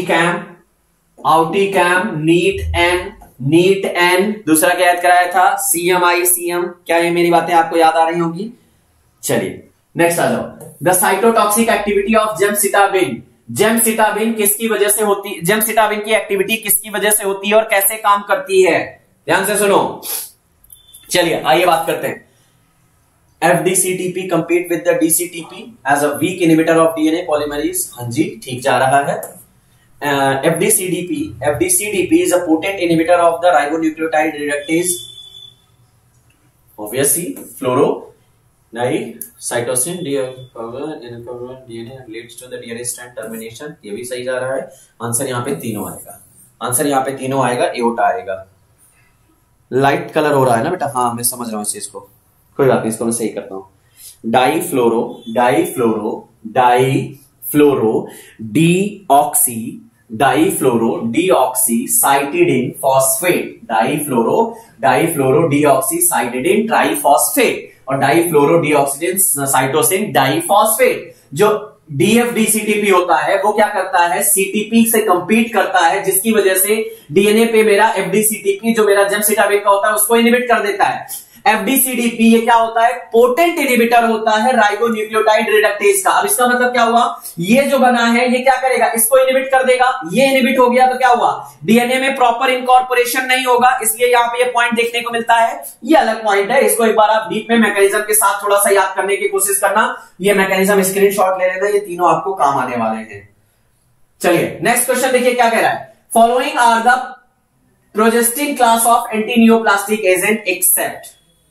कैम, नीट एन, दूसरा क्या याद कराया था? सीएम। क्या ये मेरी बातें आपको याद आ रही होंगी? चलिए नेक्स्ट आ जाओ। The cytotoxic activity of gemcitabine. Gemcitabine किसकी वजह से होती, जेमसिटाबिन की एक्टिविटी किसकी वजह से होती है और कैसे काम करती है? ध्यान से सुनो। चलिए आइए बात करते हैं। FDCTP compete with the DCTP as a weak inhibitor of DNA polymerase। हाँ जी, ठीक जा रहा है। FDCTP is a potent inhibitor of the ribonucleotide reductase, obviously fluoro cytosine DNA leads to the DNA strand termination। ये भी सही जा रहा है। आंसर यहाँ पे तीनों आएगा, एओटा आएगा। लाइट कलर हो रहा है ना बेटा? हाँ मैं समझ रहा हूँ इस चीज को, कोई बात नहीं, इसको मैं सही करता हूं। डीऑक्सी साइटिडिन ट्राइफॉस्फेट और डाइफ्लोरोडीऑक्सीडिन साइटोसिन डाइफॉस्फेट। जो DFDCTP होता है वो क्या करता है? CTP से कंपीट करता है, जिसकी वजह से डीएनए पे मेरा FDCTP जो मेरा जेमसिटाबिन का होता है उसको इनहिबिट कर देता है। FDCTP ये क्या होता है? पोटेंट इनहिबिटर होता है राइबोन्यूक्लियोटाइड रिडक्टेज का। अब इसका मतलब क्या हुआ? ये जो बना है ये क्या करेगा? इसको इनहिबिट कर देगा। ये इनहिबिट हो गया तो क्या हुआ? डीएनए में प्रॉपर इनकॉर्पोरेशन नहीं होगा, इसलिए यहां पे ये पॉइंट देखने को मिलता है। ये अलग पॉइंट है, इसको एक बार आप डीप में मैकेनिज्म के साथ थोड़ा सा याद करने की कोशिश करना। ये मैकेनिज्म स्क्रीनशॉट ले लेना, ये तीनों आपको काम आने वाले हैं। चलिए नेक्स्ट क्वेश्चन देखिए क्या कह रहा है। Following are the progestin class of antineoplastic agent except.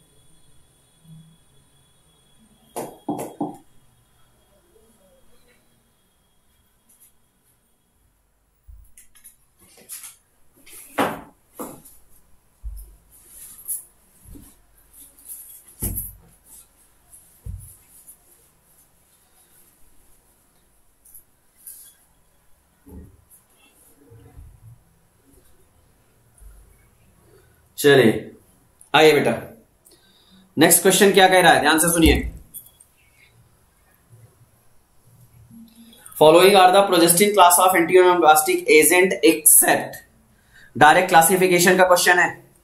चलिए आइए बेटा, नेक्स्ट क्वेश्चन क्या कह रहा है, ध्यान से सुनिए। Following are the progestin class of antineoplastic agent except. Direct classification का क्वेश्चन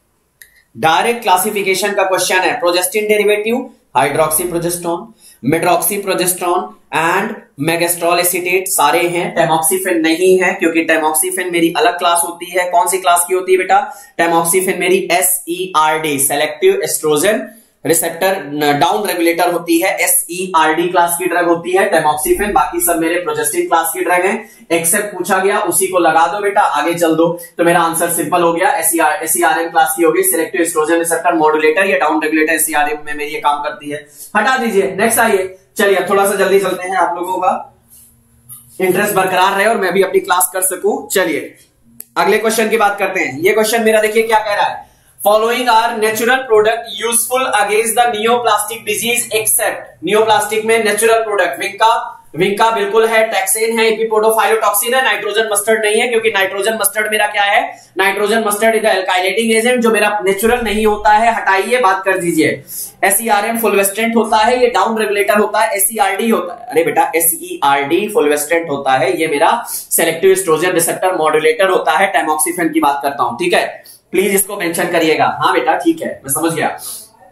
है। Progestin derivative hydroxyprogesterone, medroxyprogesterone and megestrol acetate सारे हैं। टेमॉक्सीफेन नहीं है क्योंकि टेमॉक्सीफेन मेरी अलग क्लास होती है। कौन सी क्लास की होती है बेटा? टेमॉक्सीफेन मेरी SERD selective oestrogen receptor down regulator होती है। SERD क्लास की ड्रग होती है टेमॉक्सीफेन। बाकी सब मेरे प्रोजेस्टिन क्लास की ड्रग हैं। एक्सेप्ट पूछा गया, उसी को लगा दो बेटा, आगे चल दो। तो मेरा आंसर सिंपल हो गया, SERM क्लास की होगी, सेलेक्टिव एस्ट्रोजन रिसेप्टर मॉड्यूलेटर या डाउन रेगुलेटर। SERM में मेरी ये काम करती है। हटा दीजिए, नेक्स्ट आइए। चलिए थोड़ा सा जल्दी चलते हैं, आप लोगों का इंटरेस्ट बरकरार रहे और मैं भी अपनी क्लास कर सकूं। चलिए अगले क्वेश्चन की बात करते हैं। ये क्वेश्चन मेरा देखिए क्या कह रहा है। Following are natural product useful against the neoplastic disease except. Neoplastic में नेचुरल प्रोडक्ट विंका बिल्कुल है, टैक्सेन है, एपिपोडोफाइलोटॉक्सिन है, नाइट्रोजन मस्टर्ड नहीं है क्योंकि नाइट्रोजन मस्टर्ड मेरा क्या है? Nitrogen mustard is the alkylating agent जो मेरा नेचुरल नहीं होता है। हटाइए, बात कर दीजिए। SERM फुलवेस्ट्रेंट होता है, ये डाउन रेगुलेटर होता है। SERD होता है, अरे बेटा SERD फुलवेस्ट्रेंट होता है, ये मेरा सेलेक्टिव एस्ट्रोजन रिसेप्टर मॉड्यूलेटर होता है। टेमॉक्सीफेन की बात करता हूं, ठीक है? प्लीज इसको मेंशन करिएगा। हाँ बेटा ठीक है, मैं समझ गया।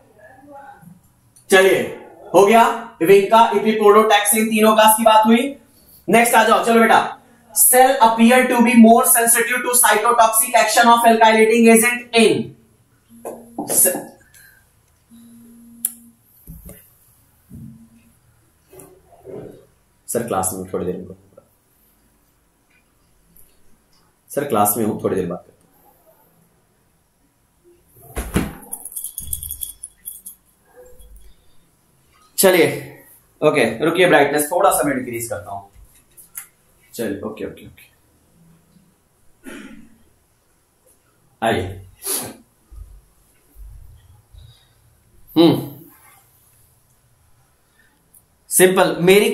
चलिए हो गया, विंका, इपिपोडोटैक्सिन तीनों क्लास की बात हुई। नेक्स्ट आ जाओ, चलो बेटा। Cell appear to be more sensitive to cytotoxic action of alkylating agent in. Sir class में थोड़ी देर में, सर क्लास में हूं, थोड़ी देर बात करते हैं। चलिए ओके, रुकिए, ब्राइटनेस थोड़ा सा मैं डिक्रीज करता हूं। चलिए ओके ओके ओके, आइए। सिंपल, मेरी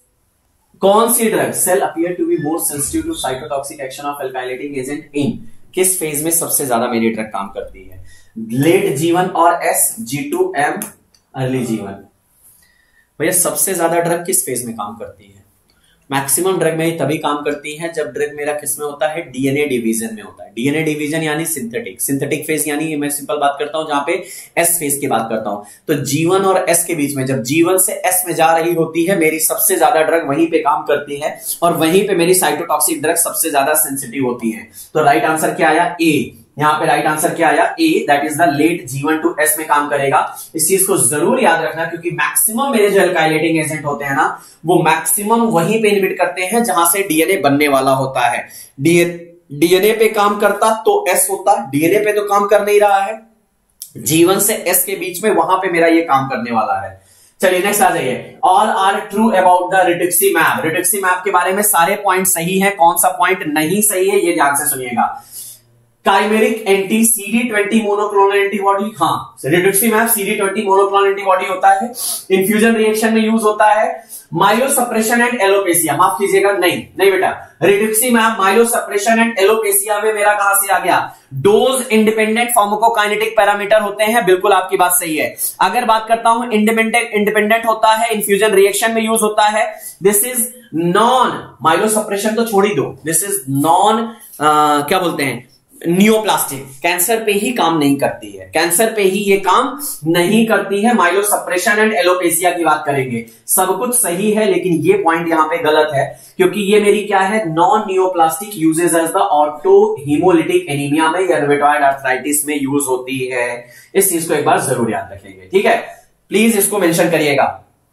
कौन सी drug cell appear to be more sensitive to cytotoxic action of alkylating agent in. किस फेज में सबसे ज्यादा मेरी ड्रग काम करती है? लेट G1 और S, G2M, अर्ली G1। भैया सबसे ज्यादा ड्रग किस फेज में काम करती है? मैक्सिमम ड्रग में तभी काम करती है जब ड्रग मेरा किस में होता है? डीएनए डिवीजन में होता है। डीएनए डिवीजन यानी सिंथेटिक फेज, यानी मैं सिंपल बात करता हूं जहां पे एस फेज की बात करता हूं। तो G1 और S के बीच में जब G1 से S में जा रही होती है, मेरी सबसे ज्यादा ड्रग वहीं पे काम करती है और वहीं पे मेरी साइटोटॉक्सिक ड्रग सबसे ज्यादा सेंसिटिव होती है। तो राइट आंसर क्या आया? ए। यहां पे राइट आंसर क्या आया? A, that is the late G1 to S में काम करेगा। इस चीज को जरूर याद रखना, क्योंकि मैक्सिमम मेरे जो एल्काइलेटिंग एजेंट होते हैं ना, वो मैक्सिमम वहीं पे इनहिबिट करते हैं जहां से डीएनए बनने वाला होता है। डीएनए पे काम करता तो S होता, डीएनए पे तो काम कर नहीं रहा है। G1 से S के बीच में वहां पे मेरा ये काम करने वाला है। चलिए नेक्स्ट आ जाइए। All are true about the rituximab. Rituximab के बारे में सारे पॉइंट सही है, कौन सा पॉइंट नहीं सही है ये ध्यान से सुनिएगा। Chimeric anti CD20 monoclonal antibody, हाँ रिटुक्सीमैब CD20 मोनोक्लोनल एंटीबॉडी होता है, इन्फ्यूजन रिएक्शन में यूज होता है। माइलोसप्रेशन एंड एलोपेसिया, माफ कीजिएगा, नहीं बेटा, रिटुक्सीमैब माइलोसप्रेशन एंड एलोपेसिया में मेरा कहां से आ गया? डोज इंडिपेंडेंट फार्माकोकाइनेटिक पैरामीटर होते हैं, बिल्कुल आपकी बात सही है। अगर बात करता हूं इंडिपेंडेंट होता है, इन्फ्यूजन रिएक्शन में यूज होता है। दिस इज नॉन, माइलोसप्रेशन तो छोड़ ही दो, दिस इज नॉन क्या बोलते हैं, नियोप्लास्टिक, कैंसर पे ही काम नहीं करती है, कैंसर पे ही ये काम नहीं करती है। माइलोसप्रेशन एंड एलोपेसिया की बात करेंगे, सब कुछ सही है, लेकिन ये पॉइंट यहां पे गलत है, क्योंकि ये मेरी क्या है? Non neoplastic, usages as the auto haemolytic anaemia में या रूमेटॉइड आर्थराइटिस में यूज होती है। इस चीज को एक बार जरूर याद रखेंगे, ठीक है? प्लीज इसको मेंशन करिएगा।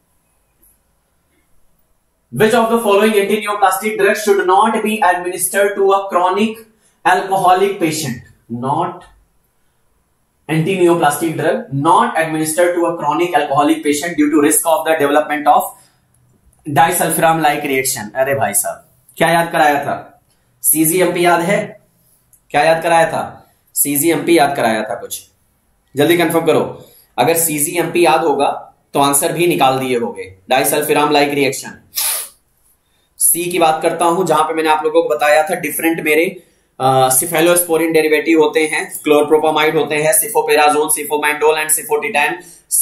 Which of the following anti-neoplastic drugs should not be administered to a chronic alcoholic patient? Not anti-neoplastic drug not administered to a chronic alcoholic patient due to risk of the development of disulfiram like reaction। अरे भाई साहब, क्या याद कराया था? CGMP याद है? क्या याद कराया था? CGMP याद कराया था कुछ, जल्दी कंफर्म करो। अगर CGMP याद होगा तो आंसर भी निकाल दिए होंगे। Disulfiram like reaction. सी की बात करता हूं, जहां पे मैंने आप लोगों को बताया था डिफरेंट मेरे सिफेलोस्पोरिन डेरिवेटिव होते हैं, क्लोरप्रोपामाइड होते हैं, cefoperazone, cefamandole and cefotetan,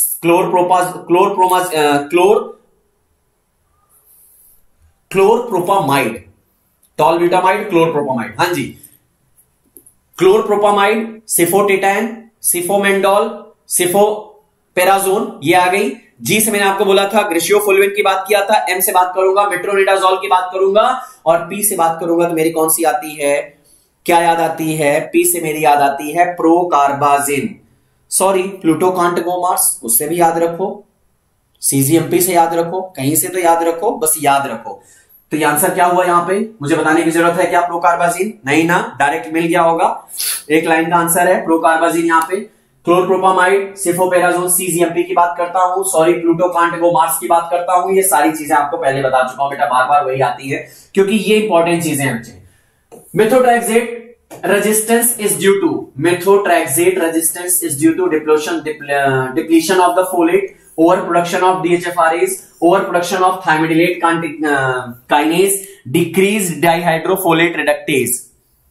chlorpropamide, tolbutamide, chlorpropamide, हाँ जी, क्लोरप्रोपामाइड, सिफोटिटैन, सिफोमेंडोल, सिफोपेराजोन, ये आ गई। जी से मैंने आपको बोला था ग्रेशियोफुल्विन की बात किया था, एम से बात करूंगा मेट्रोनिडाजोल की बात करूंगा, और पी से बात करूंगा तो मेरी कौन सी आती है? क्या याद आती है? पी से मेरी याद आती है procarbazine. Sorry, Pluto can't go Mars, उससे भी याद रखो, CGMP से याद रखो, कहीं से तो याद रखो, बस याद रखो। तो ये आंसर क्या हुआ? यहां पे मुझे बताने की जरूरत है क्या? प्रोकार्बाजिन? नहीं ना, डायरेक्ट मिल गया होगा, एक लाइन का आंसर है प्रोकार्बाजिन। यहां पे क्लोरप्रोपामाइड, सिफोपेराजोन, CGMP की बात करता हूं, sorry Pluto can't go Mars की बात करता हूं। ये सारी चीजें आपको पहले बता चुका हूं बेटा, बार बार वही आती है क्योंकि ये इंपॉर्टेंट चीजें हैं। Methotrexate resistance is due to, methotrexate resistance is due to depletion of the folate, overproduction of DHFRAs, overproduction of thymidylate kinase, decreased dihydrofolate reductase।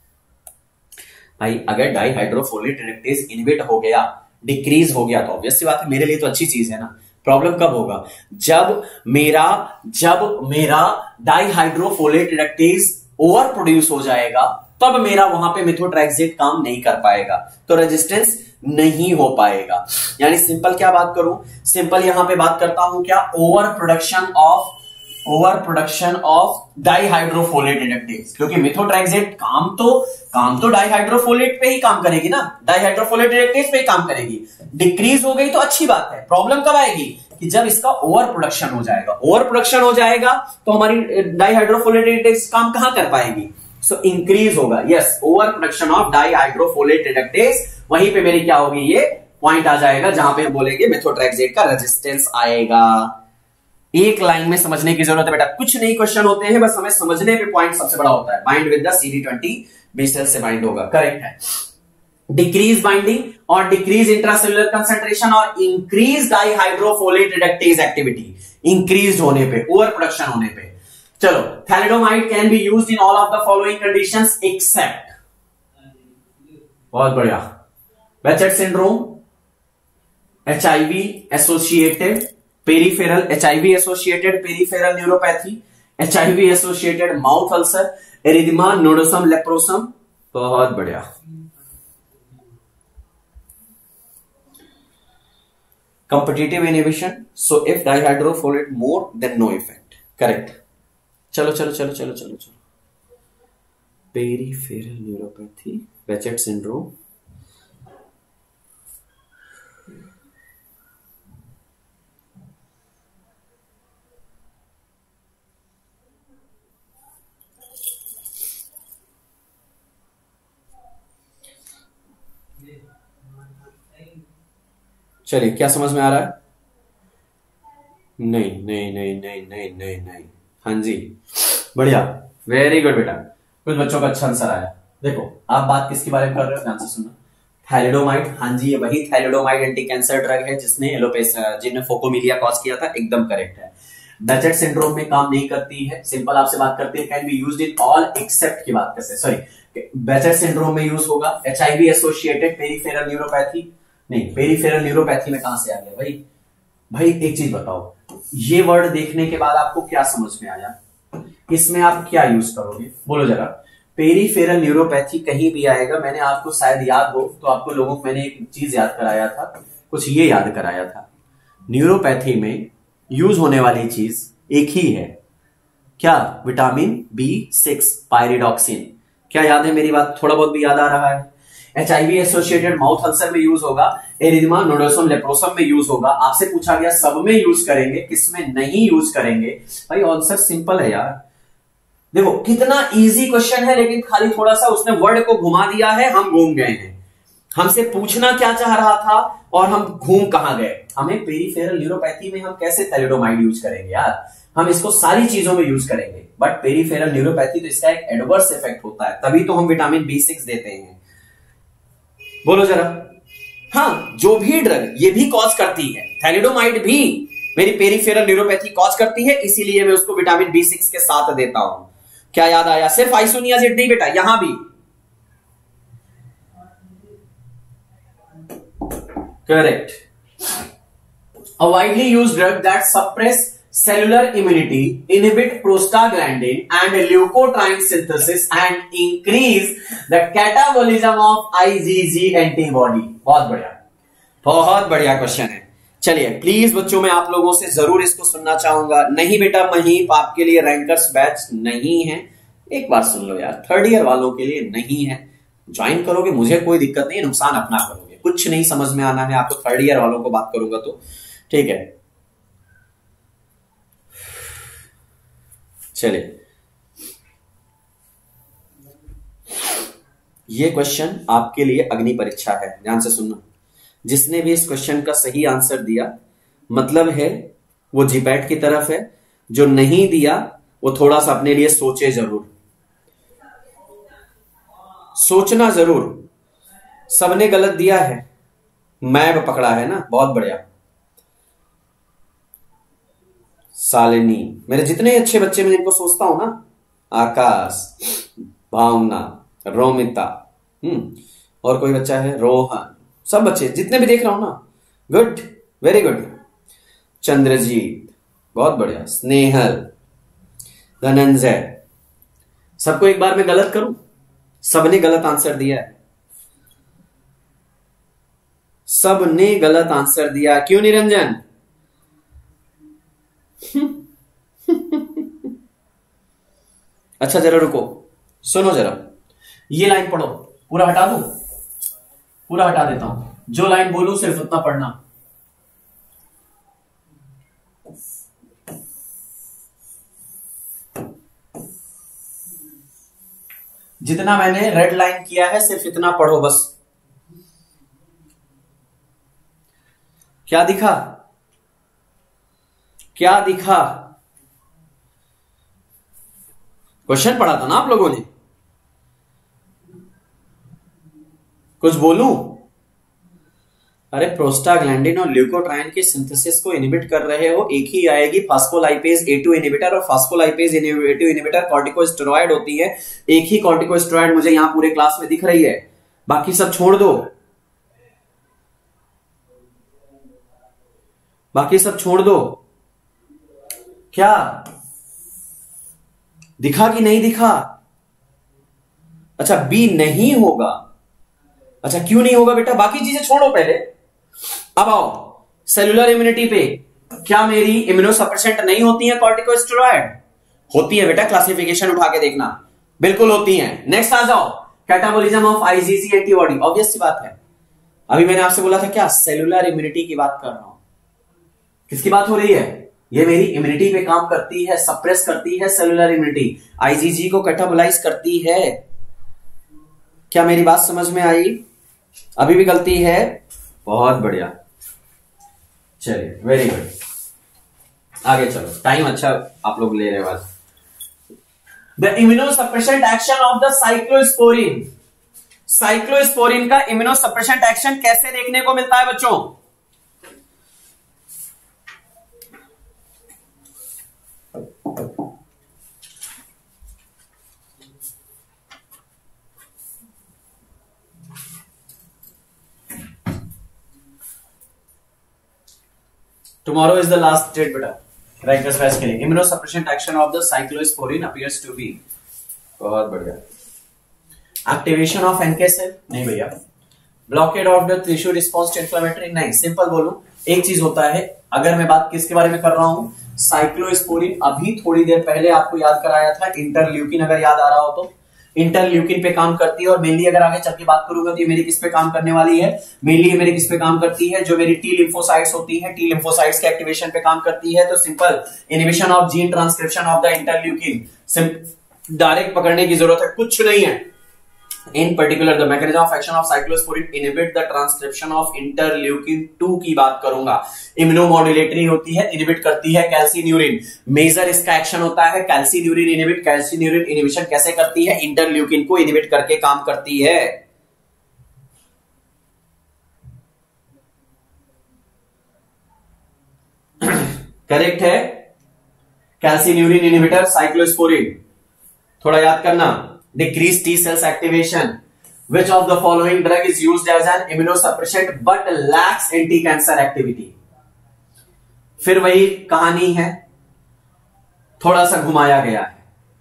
भाई अगर डाइहाइड्रोफोलेट रिडक्टेज इनहिबिट हो गया, डिक्रीज हो गया, तो ऑब्वियस सी बात है मेरे लिए तो अच्छी चीज है ना। प्रॉब्लम कब होगा? जब मेरा डाइहाइड्रोफोलेट रिडक्टेज ओवर प्रोड्यूस हो जाएगा, तब मेरा वहां पे मेथोट्रेक्सेट काम नहीं कर पाएगा, तो रेजिस्टेंस नहीं हो पाएगा। यानी सिंपल क्या बात करूं? सिंपल यहां पे बात करता हूं क्या? Over production of dihydrofolate reductase, क्योंकि मेथोट्रेक्सेट काम तो डाइहाइड्रोफोलेट पे ही काम करेगी ना, डाइहाइड्रोफोलेट रिडक्टेज पे ही काम करेगी। डिक्रीज हो गई तो अच्छी बात है। प्रॉब्लम कब आएगी? कि जब इसका ओवर प्रोडक्शन हो जाएगा। ओवर प्रोडक्शन हो जाएगा तो हमारी डाइहाइड्रोफोलेट रिडक्टेज काम कहां कर पाएगी? सो इंक्रीज होगा। Yes, over production of dihydrofolate reductase, वहीं पे मेरी क्या होगी? ये पॉइंट आ जाएगा जहां पे हम बोलेंगे मेथोट्रेक्सेट का रेजिस्टेंस आएगा। एक लाइन में समझने की जरूरत है बेटा, कुछ नहीं क्वेश्चन होते हैं, बस हमें समझने पे पॉइंट सबसे बड़ा होता है। Bind with the CD20 B cell से बाइंड होगा, करेक्ट है। डिक्रीज बाइंडिंग और डिक्रीज इंट्रासेलुलर कंसंट्रेशन और increase dihydrofolate reductase activity, increase होने पे, ओवर प्रोडक्शन होने पे। चलो, thalidomide can be used in all of the following conditions except, बहुत बढ़िया। Behcet syndrome, HIV associated peripheral, HIV associated peripheral neuropathy, HIV associated mouth ulcer, erythema nodosum leprosum. बहुत बढ़िया। competitive inhibition, so if dihydrofolate more then no effect, correct। चलो चलो चलो चलो चलो चलो, पेरिफेरल न्यूरोपैथी, बेचेट सिंड्रोम, चलिए क्या समझ में आ रहा है? नहीं नहीं नहीं नहीं नहीं नहीं नहीं, हाँ जी बढ़िया, वेरी गुड बेटा। कुछ बच्चों का अच्छा आंसर आया। देखो आप बात किसके बारे में कर रहे हो, ध्यान से सुनना। थैलिडोमाइड, हाँ जी ये वही थैलिडोमाइड एंटी कैंसर ड्रग है जिसने जिन्हें फोकोमिलिया कॉज किया था, एकदम करेक्ट है। बेचेट सिंड्रोम में काम नहीं करती है, सिंपल आपसे बात करते हैं, can be used in all except की बात करते हैं, सॉरी बेचेट सिंड्रोम में यूज होगा। एचआईवी एसोसिएटेड पेरिफेरल न्यूरोपैथी, नहीं पेरिफेरल न्यूरोपैथी में कहां से आ गया भाई? भाई एक चीज बताओ, ये वर्ड देखने के बाद आपको क्या समझ में आया, इसमें आप क्या यूज करोगे, बोलो जरा। पेरिफेरल न्यूरोपैथी कहीं भी आएगा, मैंने आपको शायद याद हो तो आपको लोगों को मैंने एक चीज याद कराया था, कुछ ये याद कराया था, न्यूरोपैथी में यूज होने वाली चीज एक ही है, क्या? Vitamin B6 pyridoxine. क्या याद है मेरी बात? थोड़ा बहुत भी याद आ रहा है? एचआईवी एसोसिएटेड माउथ अल्सर में यूज होगा, एरिथमा नोडोसम लेप्रोसम में यूज होगा। आपसे पूछा गया सब में यूज करेंगे, किसमें नहीं यूज करेंगे? भाई आंसर सिंपल है यार। देखो कितना इजी क्वेश्चन है, लेकिन खाली थोड़ा सा उसने वर्ड को घुमा दिया है, हम घूम गए हैं। हमसे पूछना क्या चाह रहा था और हम घूम कहां गए। हमें पेरिफेरल न्यूरोपैथी में हम कैसे थैलिडोमाइड यूज करेंगे यार, हम इसको सारी चीजों में यूज करेंगे, बट पेरिफेरल न्यूरोपैथी तो इसका एक एडवर्स इफेक्ट होता है, तभी तो हम विटामिन B6 देते हैं। बोलो जरा। हाँ जो भी ड्रग ये भी कॉज करती है, थैलिडोमाइड भी मेरी पेरिफेरल न्यूरोपैथी कॉज करती है, इसीलिए मैं उसको विटामिन B6 के साथ देता हूं। क्या याद आया? सिर्फ आइसोनियाजिड नहीं बेटा, यहां भी correct. A widely used drug that suppress cellular immunity, inhibit prostaglandin and leukotriene synthesis and increase the catabolism of IgG antibody। बहुत बढ़िया, बहुत बढ़िया क्वेश्चन है। चलिए प्लीज बच्चों मैं आप लोगों से जरूर इसको सुनना चाहूंगा। नहीं बेटा महीप आपके लिए रैंकर्स बैच नहीं है, एक बार सुन लो यार, थर्ड ईयर वालों के लिए नहीं है। ज्वाइन करोगे मुझे कोई दिक्कत नहीं है, नुकसान अपना करोगे, कुछ नहीं समझ में आना है आपको, थर्ड ईयर वालों को बात करूंगा तो ठीक है। चलिए ये क्वेश्चन आपके लिए अग्नि परीक्षा है, ध्यान से सुनना। जिसने भी इस क्वेश्चन का सही आंसर दिया मतलब है वो जीपैट की तरफ है, जो नहीं दिया वो थोड़ा सा अपने लिए सोचे जरूर, सोचना जरूर। सबने गलत दिया है, मैं पकड़ा है ना, बहुत बढ़िया। सालिनी, मेरे जितने अच्छे बच्चे मैं जिनको सोचता हूं ना, आकाश, भावना, रोमिता, और कोई बच्चा है रोहन, सब बच्चे जितने भी देख रहा हूं ना, गुड, वेरी गुड। चंद्रजीत, बहुत बढ़िया। स्नेहल, धनंजय, सबको एक बार मैं गलत करूं? सबने गलत आंसर दिया है, सबने गलत आंसर दिया, क्यों निरंजन? अच्छा जरा रुको, सुनो जरा, ये लाइन पढ़ो, पूरा हटा दूं? पूरा हटा देता हूं, जो लाइन बोलूं सिर्फ उतना पढ़ना। जितना मैंने रेड लाइन किया है सिर्फ इतना पढ़ो बस। क्या दिखा? क्या दिखा? क्वेश्चन पढ़ा था ना आप लोगों ने? कुछ बोलूं? अरे प्रोस्टाग्लैंडिन और ल्यूकोट्राइन के सिंथेसिस को इनहिबिट कर रहे हो, एक ही आएगी फास्फोलाइपेज A2 इनहिबिटर, और फास्फोलाइपेज A2 इनहिबिटर कॉर्टिकोस्टेरॉइड होती है। एक ही कॉर्टिकोस्टेरॉइड मुझे यहां पूरे क्लास में दिख रही है, बाकी सब छोड़ दो, बाकी सब छोड़ दो। क्या दिखा कि नहीं दिखा? अच्छा बी नहीं होगा। अच्छा क्यों नहीं होगा बेटा? बाकी चीजें छोड़ो पहले। अब आओ सेलुलर इम्यूनिटी पे। क्या मेरी इम्यूनोसप्रेसेंट नहीं होती है कॉर्टिकोस्टेरॉइड? होती है बेटा, क्लासिफिकेशन उठा के देखना, बिल्कुल होती है। नेक्स्ट आ जाओ, catabolism of IgG antibody. Obvious सी बात है, अभी मैंने आपसे बोला था क्या, सेलुलर इम्यूनिटी की बात कर रहा हूं। किसकी बात हो रही है? ये मेरी इम्यूनिटी पे काम करती है, सप्रेस करती है सेलुलर इम्यूनिटी, आईजीजी को कैटाबोलाइज करती है। क्या मेरी बात समझ में आई? अभी भी गलती है? बहुत बढ़िया, चलिए वेरी गुड, आगे चलो, टाइम अच्छा आप लोग ले रहे हो आज। The immunosuppressant action of the cyclosporin. Cyclosporin का इम्यूनोसप्रेसेंट एक्शन कैसे देखने को मिलता है बच्चों? Tomorrow is the last date बेटा रैंकर्स बैच के लिए। Immunosuppressant action of the cyclosporin appears to be, बहुत बढ़िया। एक्टिवेशन ऑफ एनके सेल, नहीं भैया। Blockade of the tissue response to inflammatory, नहीं। सिंपल बोलूं, एक चीज होता है, अगर मैं बात किसके बारे में कर रहा हूं, साइक्लोस्पोरिन, अभी थोड़ी देर पहले आपको याद कराया था इंटरल्यूकिन, अगर याद आ रहा हो तो। इंटरल्यूकिन पे काम करती है, और मेनली अगर आगे चल के बात करूंगा तो ये मेरी किस पे काम करने वाली है, मेनली ये मेरी किस पे काम करती है, जो मेरी टी लिम्फोसाइट्स होती है, टी लिम्फोसाइट्स के एक्टिवेशन पे काम करती है। तो simple inhibition of gene transcription of the interleukin, direct पकड़ने की जरूरत है, कुछ नहीं है। In particular, the mechanism of action of cyclosporin inhibit the transcription of interleukin 2 की बात करूंगा। इम्यूनोमॉड्यूलेटरी होती है, इनहिबिट करती है कैल्सिन्यूरिन। मेजर इसका एक्शन होता है कैल्सिन्यूरिन इनहिबिट। कैल्सिन्यूरिन इनहिबिशन कैसे करती है? इंटरल्यूकिन को इनहिबिट करके काम करती है। करेक्ट है, कैल्सिन्यूरिन इनहिबिटर साइक्लोस्पोरिन। थोड़ा याद करना, decrease T cells activation. Which of the following drug is used as an immunosuppressant but lacks anti-cancer activity? फिर वही कहानी है, थोड़ा सा घुमाया गया है।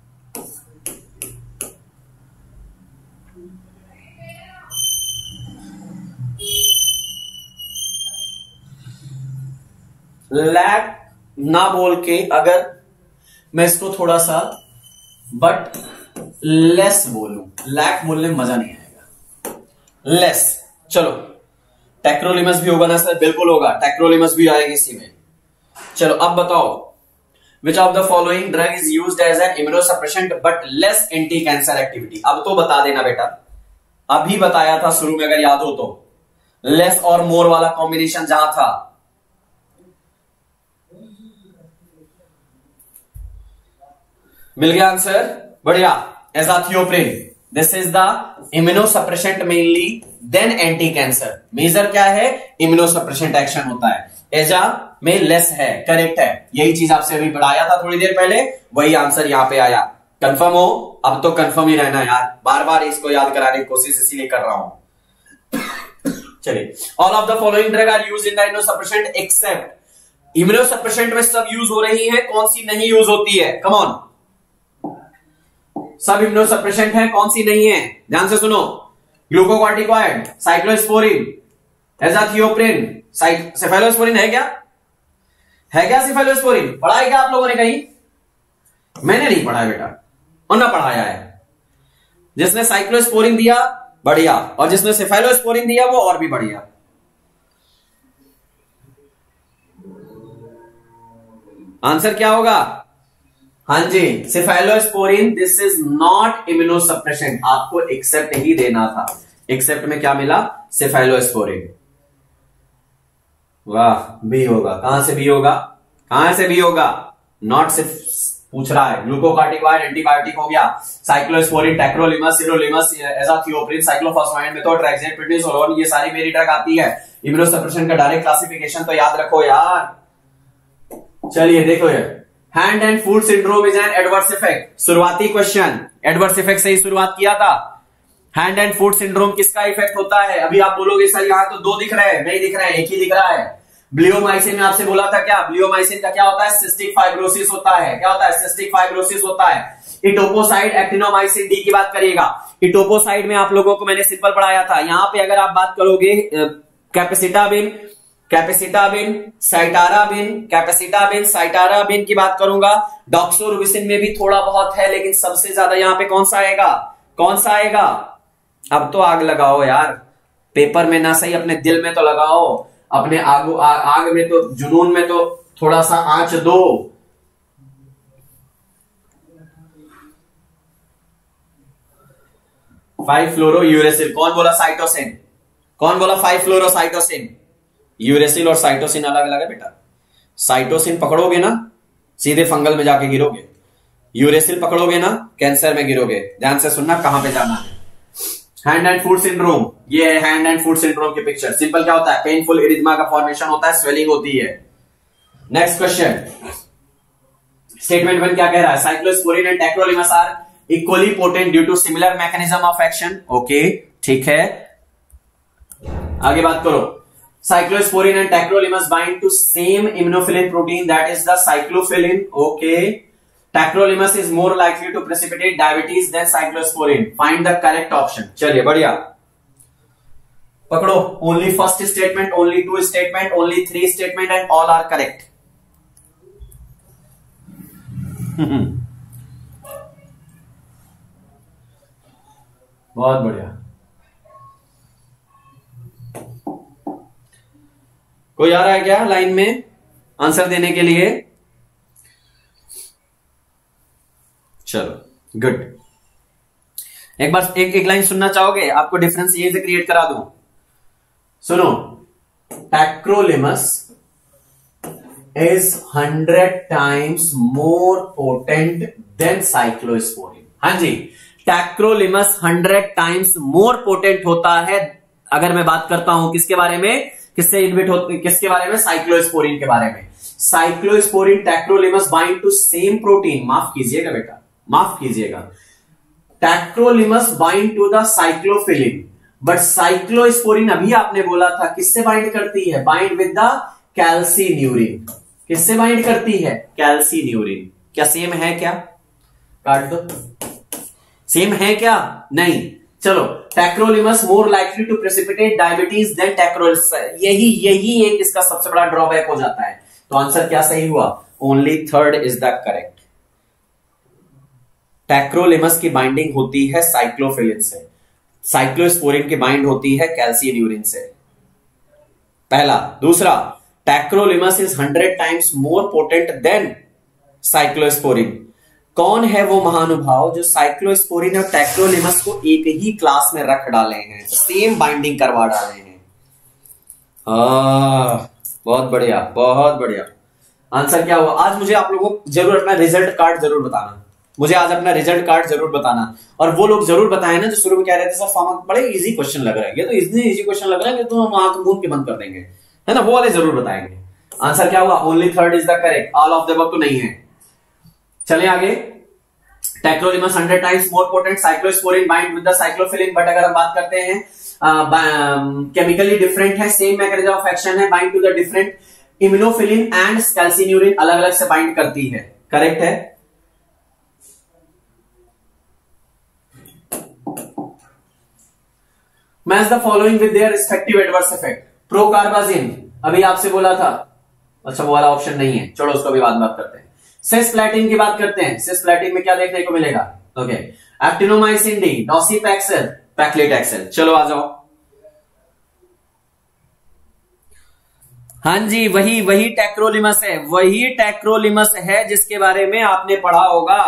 लैक ना बोल के अगर मैं इसको थोड़ा सा बट लेस बोलूं, लैक बोलने में मजा नहीं आएगा, लेस। चलो टेक्रोलिमस भी होगा ना सर? बिल्कुल होगा, टेक्रोलिमस भी आएगी इसी में। चलो अब बताओ, which of the following drug is used as an immunosuppressant but less anticancer activity? अब तो बता देना बेटा, अभी बताया था शुरू में अगर याद हो तो, लेस और मोर वाला कॉम्बिनेशन जहां था। मिल गया आंसर? बढ़िया। Azathioprine, this is the immunosuppressant mainly, then anticancer. Major क्या है? इम्यूनोसप्रेसेंट एक्शन होता है। एजा में लेस है, करेक्ट है। यही चीज आपसे अभी पढ़ाया था थोड़ी देर पहले, वही आंसर यहां पे आया। कंफर्म हो? अब तो कंफर्म ही रहना यार, बार बार इसको याद कराने की कोशिश इसीलिए कर रहा हूं। चलिए, all of the following drug are used in the immunosuppressant except. Immunosuppressant में सब यूज हो रही है, कौन सी नहीं यूज होती है? कम ऑन, सब इम्यूनोसप्रेसेंट है, कौन सी नहीं है? ध्यान से सुनो, ग्लूकोकॉर्टिकॉइड, साइक्लोस्पोरिन, एजाथियोप्रिन, सेफेलोस्पोरिन है क्या? है क्या सेफेलोस्पोरिन? पढ़ा है क्या आप लोगों ने कहीं? मैंने नहीं पढ़ा है बेटा, और ना पढ़ाया है। जिसने साइक्लोस्पोरिन दिया बढ़िया, और जिसने सेफेलोस्पोरिन दिया वो और भी बढ़िया। आंसर क्या होगा? हाँ जी, cephalosporin, this is not immunosuppressant. आपको एक्सेप्ट ही देना था। एक्सेप्ट में क्या मिला? सेफेलोस्पोरिन। वाह, बी होगा। कहां से बी होगा? कहां से बी होगा? नॉट सिर्फ पूछ रहा है। ग्लूकोकॉर्टिकॉइड एंटीबायोटिक हो गया, cyclosporin, tacrolimus, sirolimus, azathioprine, cyclophosphamide, methotrexate, prednisolone, ये सारी मेरी ड्रग आती है। इम्यूनोसप्रेशन का डायरेक्ट क्लासिफिकेशन तो याद रखो यार। चलिए देखो, ये hand and foot syndrome is an adverse effect. शुरुआती क्वेश्चन एडवर्स इफेक्ट से ही शुरुआत किया था। हैंड एंड फुट सिंड्रोम किसका इफेक्ट होता है? अभी आप बोलोगे सर यहाँ तो दो दिख रहे हैं, नहीं दिख रहे हैं, एक ही दिख रहा है। ब्लियोमाइसिन में आपसे बोला था क्या, ब्लियोमाइसिन का क्या होता है? सिस्टिक फाइब्रोसिस होता है। क्या होता है? सिस्टिक फाइब्रोसिस होता है। इटोपोसाइड एक्टिनोमाइसिन डी की बात करिएगा। इटोपोसाइड में आप लोगों को मैंने सिंपल पढ़ाया था। यहां पे अगर आप बात करोगे कैपेसिटाबिन, कैपेसिटाबिन, साइटाराबिन, कैपेसिटाबिन, साइटाराबिन की बात करूंगा। डॉक्सोरुबिसिन में भी थोड़ा बहुत है, लेकिन सबसे ज्यादा यहां पे कौन सा आएगा? कौन सा आएगा? अब तो आग लगाओ यार, पेपर में ना सही अपने दिल में तो लगाओ, अपने आग में तो, जुनून में तो थोड़ा सा आंच दो। Five fluorouracil. कौन बोला साइटोसिन? कौन बोला फाइव फ्लोरो साइटोसिन? यूरेसिल और साइटोसिन अलग अलग है बेटा। साइटोसिन पकड़ोगे ना सीधे फंगल में जाके गिरोगे, यूरेसिल पकड़ोगे ना कैंसर में गिरोगे। ध्यान से सुनना कहां पे जाना है। हैंड एंड फुट सिंड्रोम, ये है हैंड एंड फुट सिंड्रोम की पिक्चर। सिंपल क्या होता है? पेनफुल इरिथमा का फॉर्मेशन होता है, स्वेलिंग होती है। नेक्स्ट क्वेश्चन, स्टेटमेंट 1 क्या कह रहा है? Cyclosporin and tacrolimus are equally potent due to similar mechanism of action. Okay ठीक है, आगे बात करो। Cyclosporin and tacrolimus bind to same immunophilin protein, that is the cyclophilin. Okay. Tacrolimus is more likely to precipitate diabetes than cyclosporin. Find the correct option. चलिए बढ़िया, पकड़ो। Only first statement, only 2 statement, only 3 statement and all are correct. बहुत बढ़िया। कोई आ रहा है क्या line में आंसर देने के लिए? चलो गुड। एक बार एक लाइन सुनना चाहोगे? आपको डिफरेंस यहीं से क्रिएट करा दूं। सुनो, tacrolimus is 100 times more potent than cyclosporin. हाँ जी, टैक्रोलिमस 100 टाइम्स मोर पोटेंट होता है। अगर मैं बात करता हूं किसके बारे में, किससे इन्वेट होते, किसके बारे में? साइक्लोस्पोरिन के बारे में। Cyclosporin tacrolimus bind to same protein. माफ कीजिएगा बेटा, माफ कीजिएगा। Tacrolimus bind to the cyclophilin, but cyclosporin अभी आपने बोला था किससे बाइंड करती है? Bind with the calcineurin. किससे बाइंड करती है? कैल्सिन्यूरिन। क्या सेम है? क्या काट दो, सेम है क्या? नहीं। चलो, tacrolimus more likely to precipitate diabetes than tacrolimus. यही एक इसका सबसे बड़ा ड्रॉबैक हो जाता है। तो आंसर क्या सही हुआ? Only third is the correct. Tacrolimus की बाइंडिंग होती है साइक्लोफिलिन से, साइक्लोस्पोरिन की बाइंड होती है कैल्सिन्यूरिन से। पहला। दूसरा, tacrolimus is 100 times more potent than cyclosporine. कौन है वो महानुभाव जो साइक्लोस्पोरिन और टैक्रोलिमस को एक ही क्लास में रख डाले हैं, सेम बाइंडिंग करवा डाले हैं? बहुत बढ़िया, बहुत बढ़िया। आंसर क्या हुआ? आज मुझे आप लोगों को जरूर अपना रिजल्ट कार्ड जरूर बताना, मुझे आज अपना रिजल्ट कार्ड जरूर बताना। और वो लोग जरूर बताए ना जो शुरू में कह रहे थे सर फॉर्म बड़े इजी क्वेश्चन लग रहा है, ये तो इतने इजी क्वेश्चन लग रहा है कि तो हम आंख मूंद के बंद कर देंगे, है ना? वो वाले जरूर बताएंगे। आंसर क्या हुआ? Only third is the correct, all of the above तो नहीं है। चले आगे। Tacrolimus 100 times more potent, cyclosporine bind with the cyclophilin. But अगर हम बात करते हैं केमिकली डिफरेंट है, सेम मैकेनिज्म ऑफ एक्शन है, bind to the different immunophilin and calcineurin अलग अलग से बाइंड करती है। करेक्ट है। Match the following with their respective adverse effect. Procarbazine अभी आपसे बोला था, अच्छा वो वाला ऑप्शन नहीं है, चलो उसको भी बाद में बात करते हैं। सिस्प्लैटिन की बात करते हैं। सिस्प्लैटिन में क्या देखने को मिलेगा? Okay, actinomycin D, docetaxel, paclitaxel. चलो आ जाओ। हाँ जी, वही टैक्रोलिमस है, वही टैक्रोलिमस है जिसके बारे में आपने पढ़ा होगा।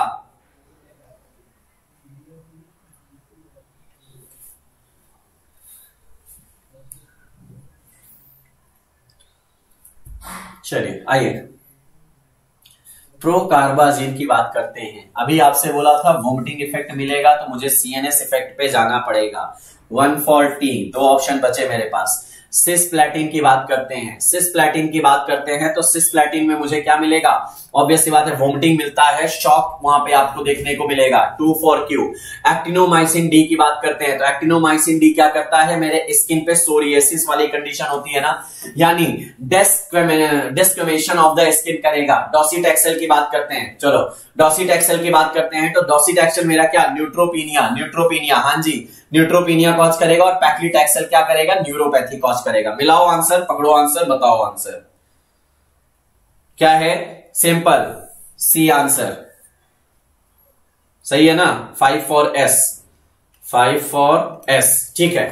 चलिए आइए, प्रोकार्बाजिन की बात करते हैं। अभी आपसे बोला था वोमिटिंग इफेक्ट मिलेगा तो मुझे सीएनएस इफेक्ट पे जाना पड़ेगा। 140, दो ऑप्शन बचे मेरे पास। सिस्प्लैटिन की बात करते हैं, सिस्प्लैटिन की बात करते हैं तो सिस्प्लैटिन में मुझे क्या मिलेगा? ऑब्वियस सी बात है, वोमिटिंग मिलता है, शॉक वहां पे आपको देखने को मिलेगा। 2 for Q। एक्टिनोमाइसिन डी की बात करते हैं तो एक्टिनोमाइसिन डी क्या करता है? मेरे स्किन पे सोरियासिस वाली कंडीशन होती है ना, यानी डेस्क्वेमेशन ऑफ द स्किन करेगा। डॉसिटैक्सेल की बात करते हैं, चलो डॉसिटैक्सेल की बात करते हैं तो डॉसिटैक्सेल मेरा क्या? न्यूट्रोपीनिया, न्यूट्रोपीनिया, हाँ जी न्यूट्रोपीनिया कॉज करेगा। और पैक्लिटैक्सेल क्या करेगा? न्यूरोपैथी कॉज करेगा। मिलाओ आंसर, पकड़ो आंसर, बताओ आंसर क्या है? सिंपल सी आंसर सही है ना? 5 for S, 5 for S, ठीक है।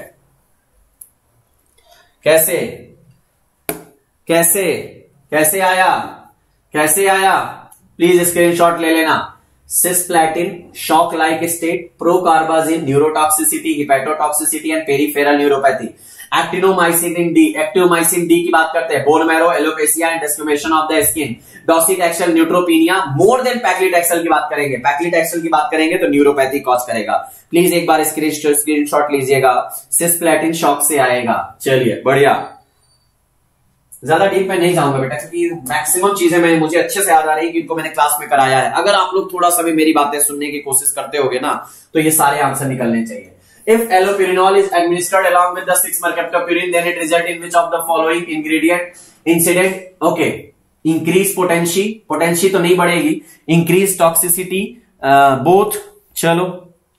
कैसे कैसे कैसे आया? कैसे आया? प्लीज स्क्रीनशॉट ले लेना। Cisplatin shock like state, procarbazine neurotoxicity, hepatotoxicity and peripheral neuropathy. Actinomycin D, actinomycin D की बात करते हैं, bone marrow, alopecia and discrimination of the skin. Docetaxel neutropenia, more than paclitaxel की बात करेंगे, पैक्लिटैक्सेल की बात करेंगे तो न्यूरोपैथी कॉज करेगा। प्लीज एक बार स्क्रीनशॉट लीजिएगा। सिस्प्लैटिन शॉक से आएगा। चलिए बढ़िया, ज्यादा डीप में नहीं जाऊंगा बेटा, क्योंकि मैक्सिमम चीजें मुझे अच्छे से याद आ रही है कि इनको मैंने क्लास में कराया है। अगर आप लोग थोड़ा सा भी मेरी बातें सुनने की कोशिश करते होगे ना तो ये सारे आंसर निकलने चाहिए। If allopurinol is administered along with the 6-mercaptopurine, then it result in which of the following ingredient incident? Okay, increase potency, potency तो नहीं बढ़ेगी, increase toxicity, both। चलो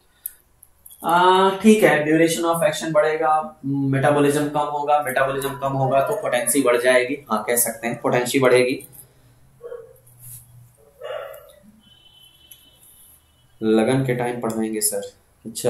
ठीक है, ड्यूरेशन ऑफ एक्शन बढ़ेगा, मेटाबॉलिज्म कम होगा, मेटाबॉलिज्म कम होगा तो पोटेंसी बढ़ जाएगी। हाँ कह सकते हैं पोटेंसी बढ़ेगी। लगन के टाइम पढ़ाएंगे सर। अच्छा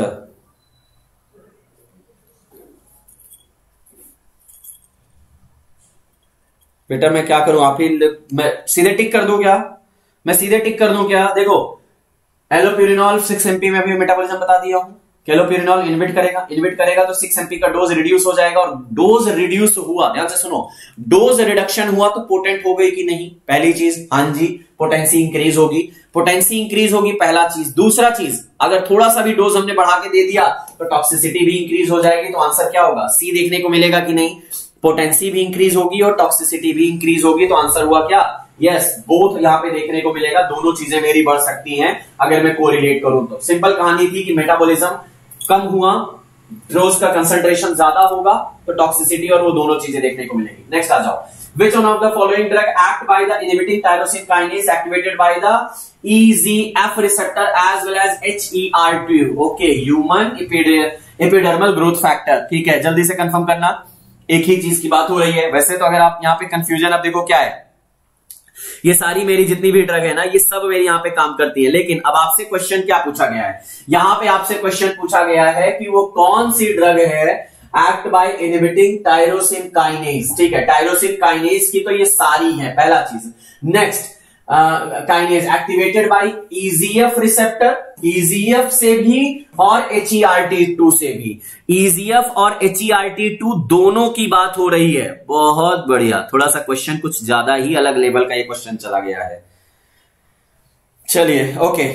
बेटा मैं क्या करूं? आप ही मैं सीधे टिक कर दूं क्या? मैं सीधे टिक कर दूं क्या? देखो एलोप्यूरिनॉल 6 MP में भी मेटाबॉलिज्म बता दिया हूं। एलोप्यूरिनॉल इनहिबिट करेगा तो 6 MP का डोज रिड्यूस हो जाएगा। और डोज रिड्यूस हुआ, ध्यान से सुनो, डोज रिडक्शन हुआ तो पोटेंट हो गई कि नहीं? पहली चीज, हाँ जी पोटेंसी इंक्रीज होगी, पोटेंसी इंक्रीज होगी, पहला चीज। दूसरा चीज, अगर थोड़ा सा भी डोज हमने बढ़ा के दे दिया तो टॉक्सिसिटी भी इंक्रीज हो जाएगी। तो आंसर क्या होगा? सी देखने को मिलेगा कि नहीं? पोटेंसी भी इंक्रीज होगी और टॉक्सिसिटी भी इंक्रीज होगी। तो आंसर हुआ क्या? यस, बोथ यहां पे देखने को मिलेगा। दोनों चीजें मेरी बढ़ सकती हैं अगर मैं कोरिलेट करूं तो। सिंपल कहानी थी कि मेटाबॉलिज्म कम हुआ, डोज का कंसंट्रेशन ज्यादा होगा तो टॉक्सिसिटी और वो दोनों चीजें देखने को मिलेगी। नेक्स्ट आ जाओ। Which one of the following drug act by the inhibiting tyrosine kinase activated by the EZF receptor as well as HER2? Okay, human epidermal growth factor। ठीक है, जल्दी से कंफर्म करना, एक ही चीज की बात हो रही है। वैसे तो अगर आप यहाँ पे कंफ्यूजन, अब देखो क्या है, ये सारी मेरी जितनी भी ड्रग है ना ये सब मेरी यहाँ पे काम करती है। लेकिन अब आपसे क्वेश्चन क्या पूछा गया है? यहाँ पे आपसे क्वेश्चन पूछा गया है कि वो कौन सी ड्रग है act by inhibiting tyrosine kinase. ठीक है, टायरोसिन काइनेज की तो ये सारी है, पहला चीज। Next, kinase activated by EZF receptor, EZF से भी और HERT2 से भी। EZF और HERT2 दोनों की बात हो रही है। बहुत बढ़िया, थोड़ा सा क्वेश्चन कुछ ज्यादा ही अलग लेवल का ये क्वेश्चन चला गया है। चलिए ओके,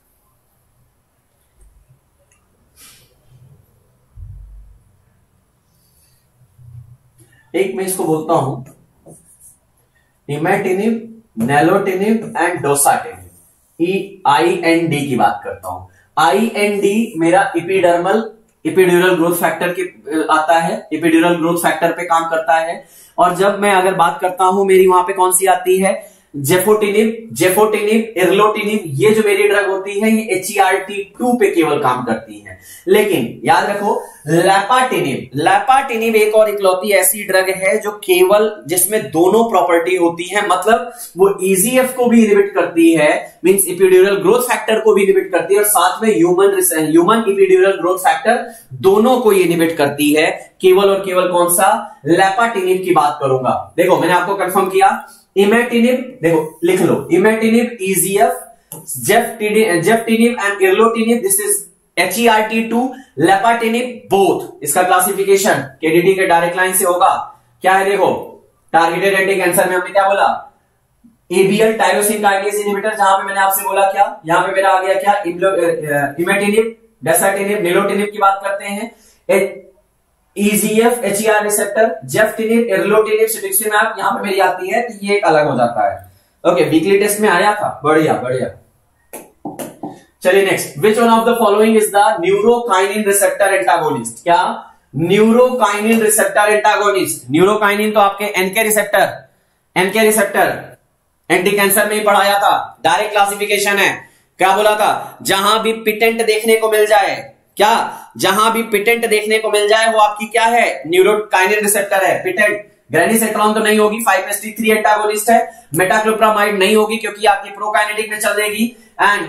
एक मैं इसको बोलता हूं इमेटिनिब, नेलोटिनिब एंड डोसाटिनिब। IND की बात करता हूं। IND मेरा इपिड्यूरल ग्रोथ फैक्टर की आता है, इपिड्यूरल ग्रोथ फैक्टर पे काम करता है। और जब मैं अगर बात करता हूं, मेरी वहां पे कौन सी आती है? जेफोटिनिब, इरलोटिनिब, ये जो मेरी ड्रग होती है ये HERT2 पे केवल काम करती है। लेकिन याद रखो लैपाटिनिब एक और इकलौती ऐसी ड्रग है जो केवल, जिसमें दोनों प्रॉपर्टी होती है, मतलब वो EZF को भी इनहिबिट करती है, मींस इपिड्यूरल ग्रोथ फैक्टर को भी इनहिबिट करती है, और साथ में ह्यूमन इपिड्यूरल ग्रोथ फैक्टर दोनों को इनहिबिट करती है। केवल और केवल कौन सा? लैपाटिनिब की बात करूंगा। देखो मैंने आपको कंफर्म किया, इमेटिनिब, देखो लिख लो, imatinib, EZF, gefitinib and erlotinib, this is HERT2, lapatinib both. इसका क्लासिफिकेशन KDT के डायरेक्ट लाइन से होगा। क्या है देखो, टारगेटेड एंटी कैंसर में हमने क्या बोला? ABL tyrosine kinase inhibitor. जहां पे मैंने आपसे बोला क्या, यहां पे मेरा आ गया क्या? इमेटिनिब, डेसाटिनिब, निलोटिनिब की बात करते हैं। EGF HER receptor, gefitinib, erlotinib, cetuximab यहां पे मेरी आती है, तो ये एक अलग हो जाता है। ओके, वीकली टेस्ट में आया था, बढ़िया बढ़िया। चलिए next, which one of the following is the neurokinin receptor antagonist? क्या न्यूरोकाइनिन रिसेप्टर एंटागोनिस्ट? न्यूरोकाइनिन तो आपके एनके रिसेप्टर एंटी कैंसर में ही पढ़ाया था, डायरेक्ट क्लासिफिकेशन है। क्या बोला था? जहां भी पिटेंट देखने को मिल जाए, क्या जहां भी पिटेंट देखने को मिल जाए वो आपकी क्या है? न्यूरोकाइनिन रिसेप्टर है। पिटेंट, ग्रेनिसेट्रॉन तो नहीं होगी, 5-HT3 एंटागोनिस्ट है। मेटाक्लोप्रामाइड नहीं होगी क्योंकि आपकी प्रोकाइनेटिक में चल देगी। एंड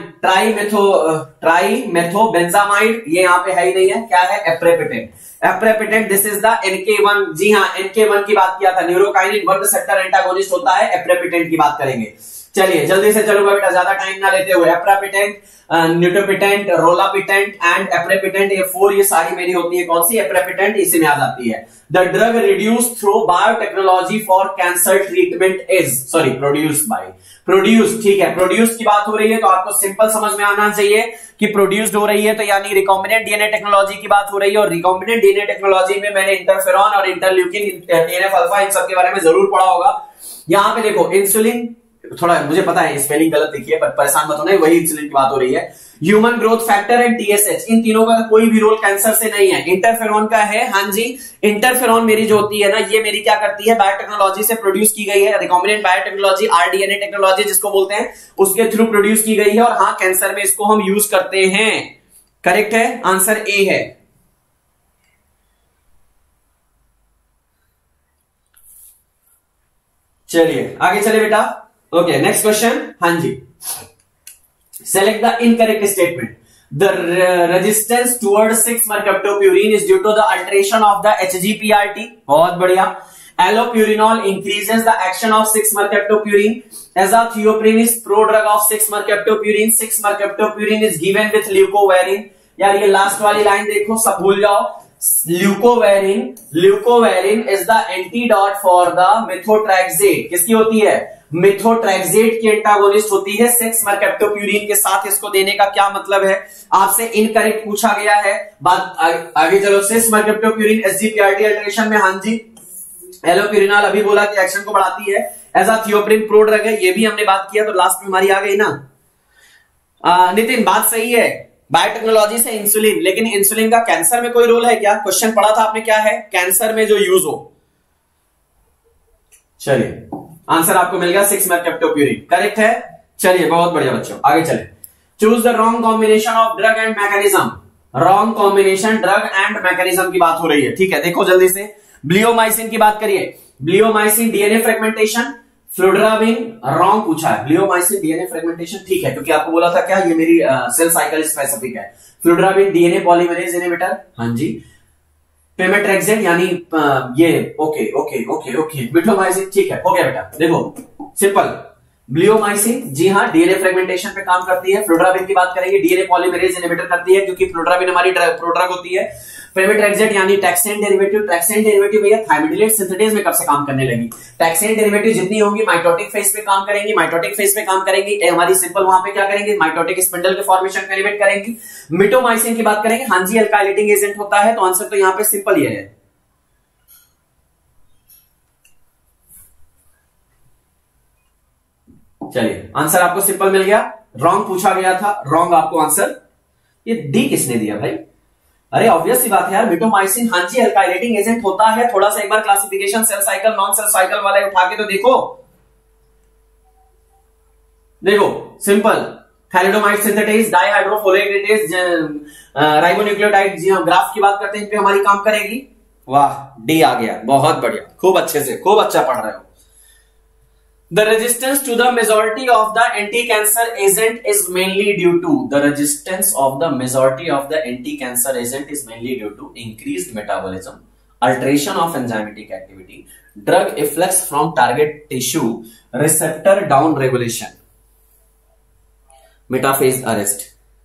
ट्राइमेथोबेंजामाइड ये यहां पे है ही नहीं है। क्या है? Aprepitant, this is the NK1। जी हाँ, NK1 की बात किया था। न्यूरोकाइनिन 1 रिसेप्टर एंटागोनिस्ट होता है, एप्रेपिटेंट की बात करेंगे। चलिए जल्दी से चलूंगा बेटा, ज्यादा टाइम ना लेते हुए। एप्रापिटेंट, न्यूटोपिटेंट, रोलापिटेंट एंड एप्रेपिटेंट, ये 4 ये सारी मेरी होती है। कौन सी? एप्रेपिटेंट इसी में आ जाती है। The drug reduce through biotechnology for cancer treatment is, sorry produce by, produce, ठीक है, प्रोड्यूस की बात हो रही है तो आपको सिंपल समझ में आना चाहिए कि प्रोड्यूस्ड हो रही है तो यानी रिकॉम्बिनेंट डीएनए टेक्नोलॉजी की बात हो रही है। और रिकॉम्बिनेंट डीएनए टेक्नोलॉजी में मैंने इंटरफेरॉन और इंटरल्यूकिन, TNF अल्फा, इन सब के बारे में जरूर पढ़ा होगा। यहां पे देखो इंसुलिन, थोड़ा मुझे पता है स्पेलिंग गलत लिखी है पर परेशान मत होना, वही इंसुलिन की बात हो रही है। Human growth factor and TSH, इन तीनों का कोई भी रोल कैंसर से नहीं है। इंटरफेरॉन का है, हाँ जी। इंटरफेरॉन मेरी जो होती है ना, ये मेरी क्या करती है? बायोटेक्नोलॉजी से प्रोड्यूस की गई है। रिकॉम्बिनेंट बायोटेक्नोलॉजी, RDNA टेक्नोलॉजी जिसको बोलते हैं, उसके थ्रू प्रोड्यूस की गई है। और हाँ, कैंसर में इसको हम यूज करते हैं। करेक्ट है, आंसर ए है। चलिए आगे चले बेटा। Okay, next question. हाँ जी, select the incorrect statement. The resistance towards 6-mercaptopurine is due to the alteration of the HGPRT. बहुत बढ़िया। Allopurinol increases the action of 6-mercaptopurine. Azathioprine is prodrug of 6-mercaptopurine. 6-mercaptopurine is given with leucovorin. यार ये last वाली line देखो, सब भूल जाओ। Leucovorin is the antidote for the methotrexate. किसकी होती है? मेथोट्रैक्सेट की एंटागोनिस्ट होती है 6-mercaptopurine के साथ। इसको देने का क्या मतलब है? आपसे इनकरेक्ट पूछा गया है। बात आगे चलो। 6-mercaptopurine SGPRT अल्टरेशन में, हाँ जी। एलोप्यूरिनॉल अभी बोला कि एक्शन को बढ़ाती है। एजाथियोप्रिन प्रोड्रग है, ये भी हमने बात किया, तो लास्ट में हमारी आ गई ना। नितिन बात सही है, बायोटेक्नोलॉजी से इंसुलिन, लेकिन इंसुलिन का कैंसर में कोई रोल है क्या? क्वेश्चन पढ़ा था आपने, क्या है? कैंसर में जो यूज हो। चलिए आंसर आपको मिल गया 6-mercaptopurine, करेक्ट है। चलिए बहुत बढ़िया बच्चों, आगे चले। Choose the wrong combination of drug and mechanism. Wrong combination, drug and mechanism की बात हो रही है, ठीक है। देखो जल्दी से, ब्लियोमाइसिन की बात करिए। Bleomycin DNA fragmentation, fludarabine wrong पूछा है। ब्लियोमाइसिन डीएनए फ्रेगमेंटेशन ठीक है, क्योंकि आपको बोला था क्या ये मेरी सेल साइकिल स्पेसिफिक है। फ्लुड्राबिन डीएनए पॉलीमरेज इनहिबिटर, हाँ जी। पेमेट्रेक्सेट यानी ये okay okay okay okay. Mitomycin ठीक है, हो गया बेटा। देखो सिंपल, ब्लियोमाइसिन जी हाँ डीएनए फ्रेगमेंटेशन पे काम करती है। फ्लुड्राबिन की बात करेंगे, डीएनए पॉलीमरेज इनहिबिटर करती है, क्योंकि फ्लुड्राबिन हमारी प्रोड्रग होती है। पेमेट्रेक्सेट यानी टैक्सेन डेरिवेटिव। टैक्सेन डेरिवेटिव भैया थायमिडिलेट सिंथेटेज में कब से काम करने लगी? टैक्सेन डेरिवेटिव जितनी होंगी माइटोटिक फेज पे काम करेंगी। माइटोटिक फेज पे काम करेंगी हमारी सिंपल, वहां पे क्या करेंगे? माइटोटिक स्पिंडल के फॉर्मेशन को इनहिबिट करेंगी। मिटोमाइसिन की बात करेंगे, हाँ जी अल्काइलेटिंग एजेंट होता है। तो आंसर तो यहां पे सिंपल ये है। चलिए आंसर आपको सिंपल मिल गया। रॉन्ग पूछा गया था, रॉन्ग आपको आंसर। ये डी किसने दिया भाई? अरे ऑब्वियस सी बात है यार, मिटोमाइसिन हाँ जी अल्काइलेटिंग एजेंट होता है। थोड़ा सा एक बार classification cell cycle non cell cycle वाले उठा के तो देखो। देखो simple, thalidomide synthetase, dihydrofolatase, ribonucleotide, जी हाँ ग्राफ की बात करते हैं, इन पे हमारी काम करेगी। वाह, डी आ गया, बहुत बढ़िया, खूब अच्छे से, खूब अच्छा पढ़ रहे हो। The resistance to the majority of the anti-cancer agent is mainly due to increased metabolism, alteration of enzymatic activity, drug efflux from target tissue, receptor down regulation, metaphase arrest.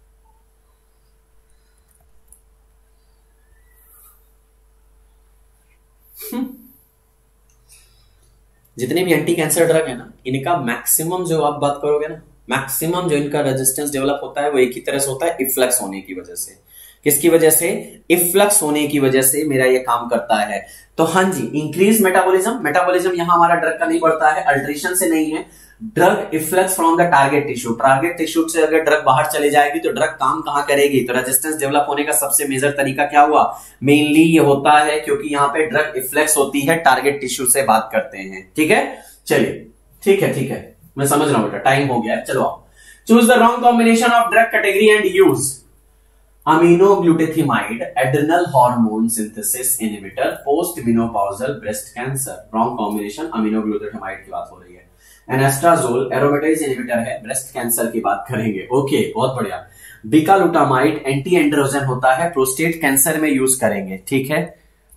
जितने भी एंटी कैंसर ड्रग है ना, इनका maximum जो आप बात करोगे ना, मैक्सिमम जो इनका रेजिस्टेंस डेवलप होता है वो एक ही तरह से होता है, इफ्लक्स होने की वजह से। किसकी वजह से? इफ्लक्स होने की वजह से मेरा ये काम करता है। तो हाँ जी, इंक्रीज मेटाबॉलिज्म, मेटाबॉलिज्म यहां हमारा ड्रग का नहीं बढ़ता है, अल्ट्रेशन से नहीं है, drug efflux from the target tissue, target tissue से अगर ड्रग बाहर चले जाएगी तो ड्रग काम कहां करेगी? तो रेजिस्टेंस डेवलप होने का सबसे मेजर तरीका क्या हुआ? मेनली ये होता है क्योंकि यहां पे ड्रग इफ्लेक्स होती है, टारगेट टिश्यू से बात करते हैं। ठीक है, चलिए ठीक है, मैं समझ रहा हूं बेटा, टाइम हो गया है, चलो आओ। Choose the wrong combination of drug category and use. Aminoglutethimide adrenal hormone synthesis inhibitor post menopausal breast cancer. Wrong combination, aminoglutethimide की बात हो रही है। एनास्ट्राजोल एरोमेटाइज इनहिबिटर है, ब्रेस्ट कैंसर की बात करेंगे। ओके, बहुत बढ़िया। बिकालुटामाइड एंटी एंड्रोजन होता है, प्रोस्टेट कैंसर में यूज करेंगे। ठीक है,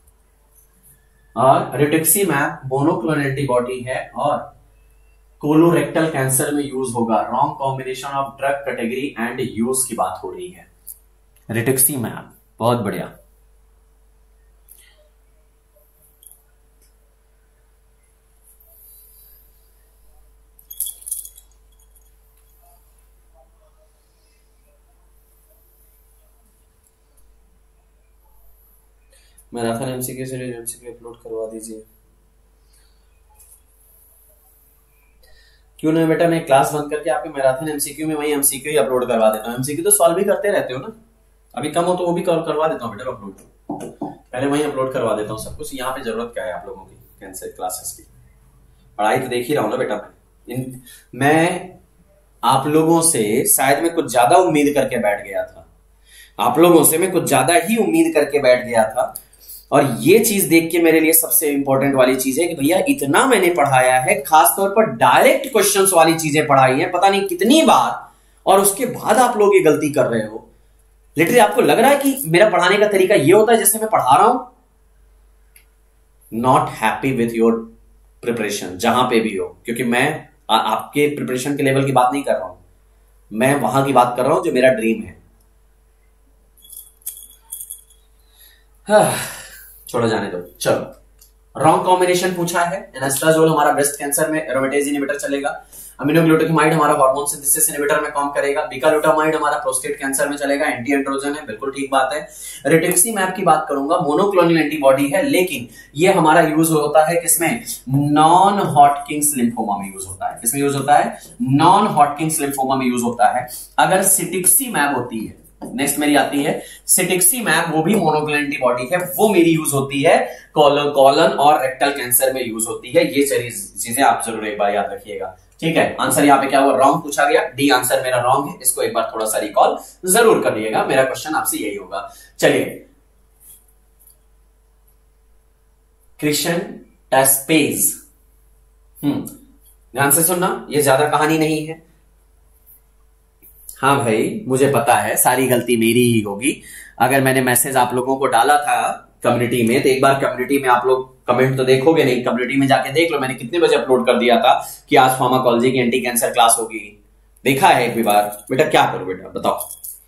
और रिटुक्सीमैब मोनोक्लोनल एंटीबॉडी है और कोलोरेक्टल कैंसर में यूज होगा। Wrong combination of drug category and use की बात हो रही है। रिटुक्सीमैब, बहुत बढ़िया। Marathon MCQ series MCQ upload करवा दीजिए। क्यों नहीं बेटा, मैं क्लास बंद करके आपके मैराथन एमसीक्यू में वही एमसीक्यू ही अपलोड करवा देता हूँ। एमसीक्यू तो सॉल्व ही करते रहते हो ना, अभी कम हो तो वो भी करवा देता हूँ बेटा अपलोड। पहले वही अपलोड करवा देता हूँ सब कुछ। यहाँ पे जरूरत क्या है आप लोगों की कैंसर क्लासेस की? पढ़ाई तो देख ही रहा हूँ ना बेटा। मैं आप लोगों से शायद मैं कुछ ज्यादा उम्मीद करके बैठ गया था, आप लोगों से मैं कुछ ज्यादा ही उम्मीद करके बैठ गया था। और ये चीज देख के मेरे लिए सबसे इंपॉर्टेंट वाली चीज है कि भैया इतना मैंने पढ़ाया है, खासतौर पर डायरेक्ट क्वेश्चंस वाली चीजें पढ़ाई है पता नहीं कितनी बार, और उसके बाद आप लोग ये गलती कर रहे हो। लिटरली आपको लग रहा है कि मेरा पढ़ाने का तरीका ये होता है जैसे मैं पढ़ा रहा हूं। Not happy with your preparation जहां पे भी हो, क्योंकि मैं आपके प्रिपरेशन के लेवल की बात नहीं कर रहा हूं, मैं वहां की बात कर रहा हूं जो मेरा ड्रीम है। छोड़ो जाने दो, चलो। रॉन्ग कॉम्बिनेशन पूछा है। एनास्ट्राजोल हमारा ब्रेस्ट कैंसर में एरोमेटाइज इनहिबिटर चलेगा। अमीनोग्लूटामाइड हमारा हार्मोन सिंथेसिस इनहिबिटर में काम करेगा। बिकालुटामाइड हमारा प्रोस्टेट कैंसर में चलेगा, एंटी एंड्रोजन है, बिल्कुल ठीक बात है। रिटुक्सीमैब की बात करूंगा, मोनोक्लोनल एंटीबॉडी है, लेकिन ये हमारा यूज होता है किसमें? नॉन हॉटकिंस लिम्फोमा में यूज होता है। किसमें यूज होता है? नॉन हॉटकिंस लिम्फोमा में यूज होता है। अगर सिटिक्सीमैब होती है, नेक्स्ट मेरी आती है सिटिक्सीमैब, वो भी मोनोक्लोनल एंटीबॉडी है, वो मेरी यूज होती है कॉलन और रेक्टल कैंसर में यूज होती है। ये चीजें आप जरूर एक बार याद रखिएगा। ठीक है, आंसर यहाँ पे क्या हुआ? रॉन्ग पूछा गया, डी आंसर मेरा रॉन्ग है। इसको एक बार थोड़ा सा रिकॉल जरूर करिएगा, मेरा क्वेश्चन आपसे यही होगा। चलिए, क्रिशन टेस्पेज, ध्यान से सुनना, ये ज्यादा कहानी नहीं है। हाँ भाई, मुझे पता है सारी गलती मेरी ही होगी। अगर मैंने मैसेज आप लोगों को डाला था कम्युनिटी में, तो एक बार कम्युनिटी में आप लोग कमेंट तो देखोगे नहीं, कम्युनिटी में जाके देख लो मैंने कितने बजे अपलोड कर दिया था कि आज फार्माकोलॉजी की एंटी कैंसर क्लास होगी। देखा है एक भी बार? बेटा क्या करो बेटा, बताओ।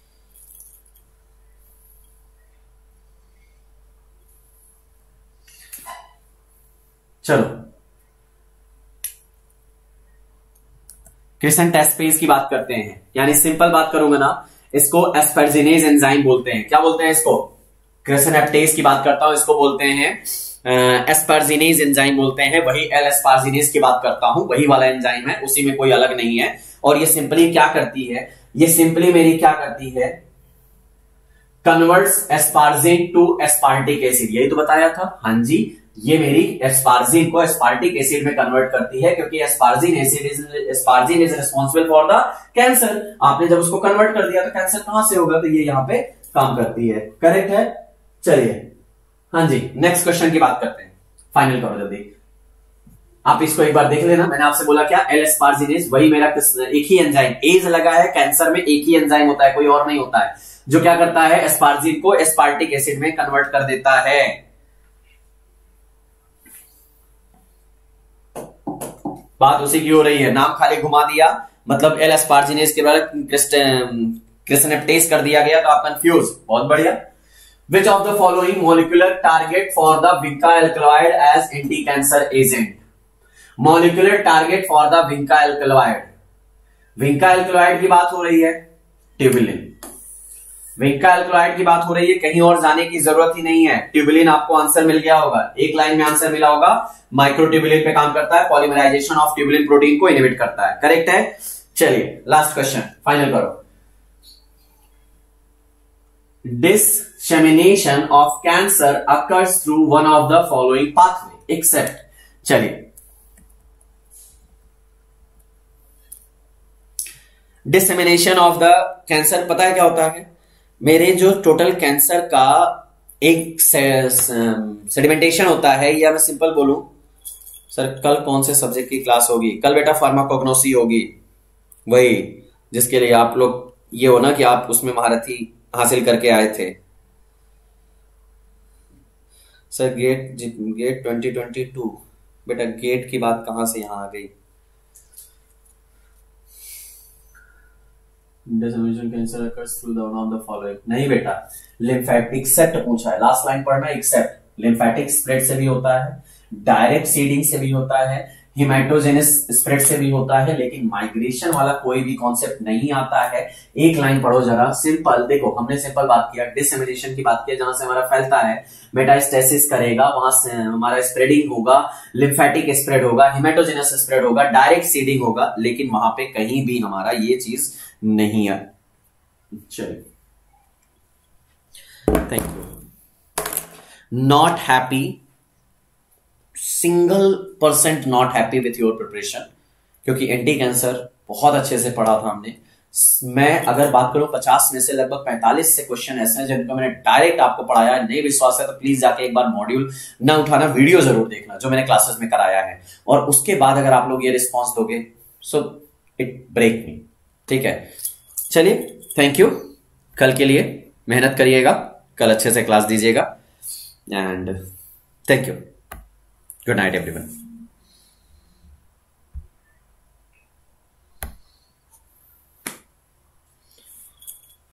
चलो, क्रिशन टेस्पेज की बात करते हैं, यानी सिंपल बात करूंगा ना, इसको एस्पर्जिनेज एंजाइम बोलते हैं। क्या बोलते हैं इसको? क्रिशन एप्टेज की बात करता हूं, इसको बोलते हैं एस्पर्जिनेज एंजाइम बोलते हैं। वही एल एस्पार्जिनेज की बात करता हूं, वही वाला एंजाइम है, उसी में कोई अलग नहीं है। और ये सिंपली क्या करती है? ये सिंपली मेरी क्या करती है? Converts asparagine to aspartic acid, यही तो बताया था। हाँ जी, ये मेरी एस्पार्जिन को एस्पार्टिक एसिड में कन्वर्ट करती है, क्योंकि asparagine is responsible for the cancer. आपने जब उसको कन्वर्ट कर दिया तो कैंसर कहां से होगा? तो ये यहां पे काम करती है। करेक्ट है? चलिए, हाँ जी, नेक्स्ट क्वेश्चन की बात करते हैं। फाइनल करो जल्दी, आप इसको एक बार देख लेना। मैंने आपसे बोला क्या? एल एस्पार्जिनेज, वही मेरा एक ही एंजाइम, एज लगा है, कैंसर में एक ही एंजाइम होता है, कोई और नहीं होता है, जो क्या करता है? एस्पार्जिन को एस्पार्टिक एसिड में कन्वर्ट कर देता है। बात उसी की हो रही है, नाम खाली घुमा दिया, मतलब एल एस्पार्जिनेज के बाद क्रिशन एप्टेज कर दिया गया, तो आप कंफ्यूज। बहुत बढ़िया। Which of the following molecular target for the vinca alkaloid as anti-cancer agent? Molecular target for the vinca alkaloid. vinca alkaloid की बात हो रही है, ट्यूबुलिन। विंका एल्कलॉइड की बात हो रही है, कहीं और जाने की जरूरत ही नहीं है। ट्यूबुलिन आपको आंसर मिल गया होगा, एक लाइन में आंसर मिला होगा। माइक्रोट्यूबुलिन पे काम करता है, पॉलीमराइजेशन ऑफ ट्यूबुलिन प्रोटीन को इनहिबिट करता है। करेक्ट है। चलिए लास्ट क्वेश्चन फाइनल करो। Dissemination of cancer occurs through one of the following pathway except. चलिए, डिससेमिनेशन ऑफ द कैंसर पता है क्या होता है? मेरे जो टोटल कैंसर का एक सेडिमेंटेशन होता है, या मैं सिंपल बोलूं सर कल कौन से सब्जेक्ट की क्लास होगी? कल बेटा फार्माकोग्नोसी होगी, वही जिसके लिए आप लोग ये हो ना कि आप उसमें महारथी हासिल करके आए थे। सर गेट 2022 बेटा, गेट की बात कहां से यहां आ गई? Cancer occurs through the one of the following. नहीं बेटा, लिम्फेटिक एक्सेप्ट पूछा है, लास्ट लाइन पढ़ना एक्सेप्ट। लिम्फेटिक स्प्रेड से भी होता है, डायरेक्ट सीडिंग से भी होता है, हिमेटोजेनस स्प्रेड से भी होता है, लेकिन माइग्रेशन वाला कोई भी कॉन्सेप्ट नहीं आता है। एक लाइन पढ़ो जरा, सिंपल देखो, हमने सिंपल बात किया, डिससेमिनेशन की बात किया, जहां से हमारा फैलता है मेटास्टेसिस करेगा, वहां से हमारा स्प्रेडिंग होगा, लिम्फेटिक स्प्रेड होगा, हिमेटोजेनस स्प्रेड होगा, डायरेक्ट सीडिंग होगा, लेकिन वहां पे कहीं भी हमारा ये चीज नहीं है। चलिए, thank you. Not happy, single% not happy with your preparation, क्योंकि एंटी कैंसर बहुत अच्छे से पढ़ा था हमने। मैं अगर बात करूं 50 में से लगभग 45 से क्वेश्चन ऐसे हैं जिनको मैंने डायरेक्ट आपको पढ़ाया है। नहीं विश्वास है तो प्लीज जाके एक बार मॉड्यूल ना उठाना, वीडियो जरूर देखना जो मैंने क्लासेस में कराया है, और उसके बाद अगर आप लोग ये रिस्पॉन्स दोगे सो इट ब्रेक मी। ठीक है, चलिए थैंक यू। कल के लिए मेहनत करिएगा, कल अच्छे से क्लास दीजिएगा, and thank you. Good night, everyone.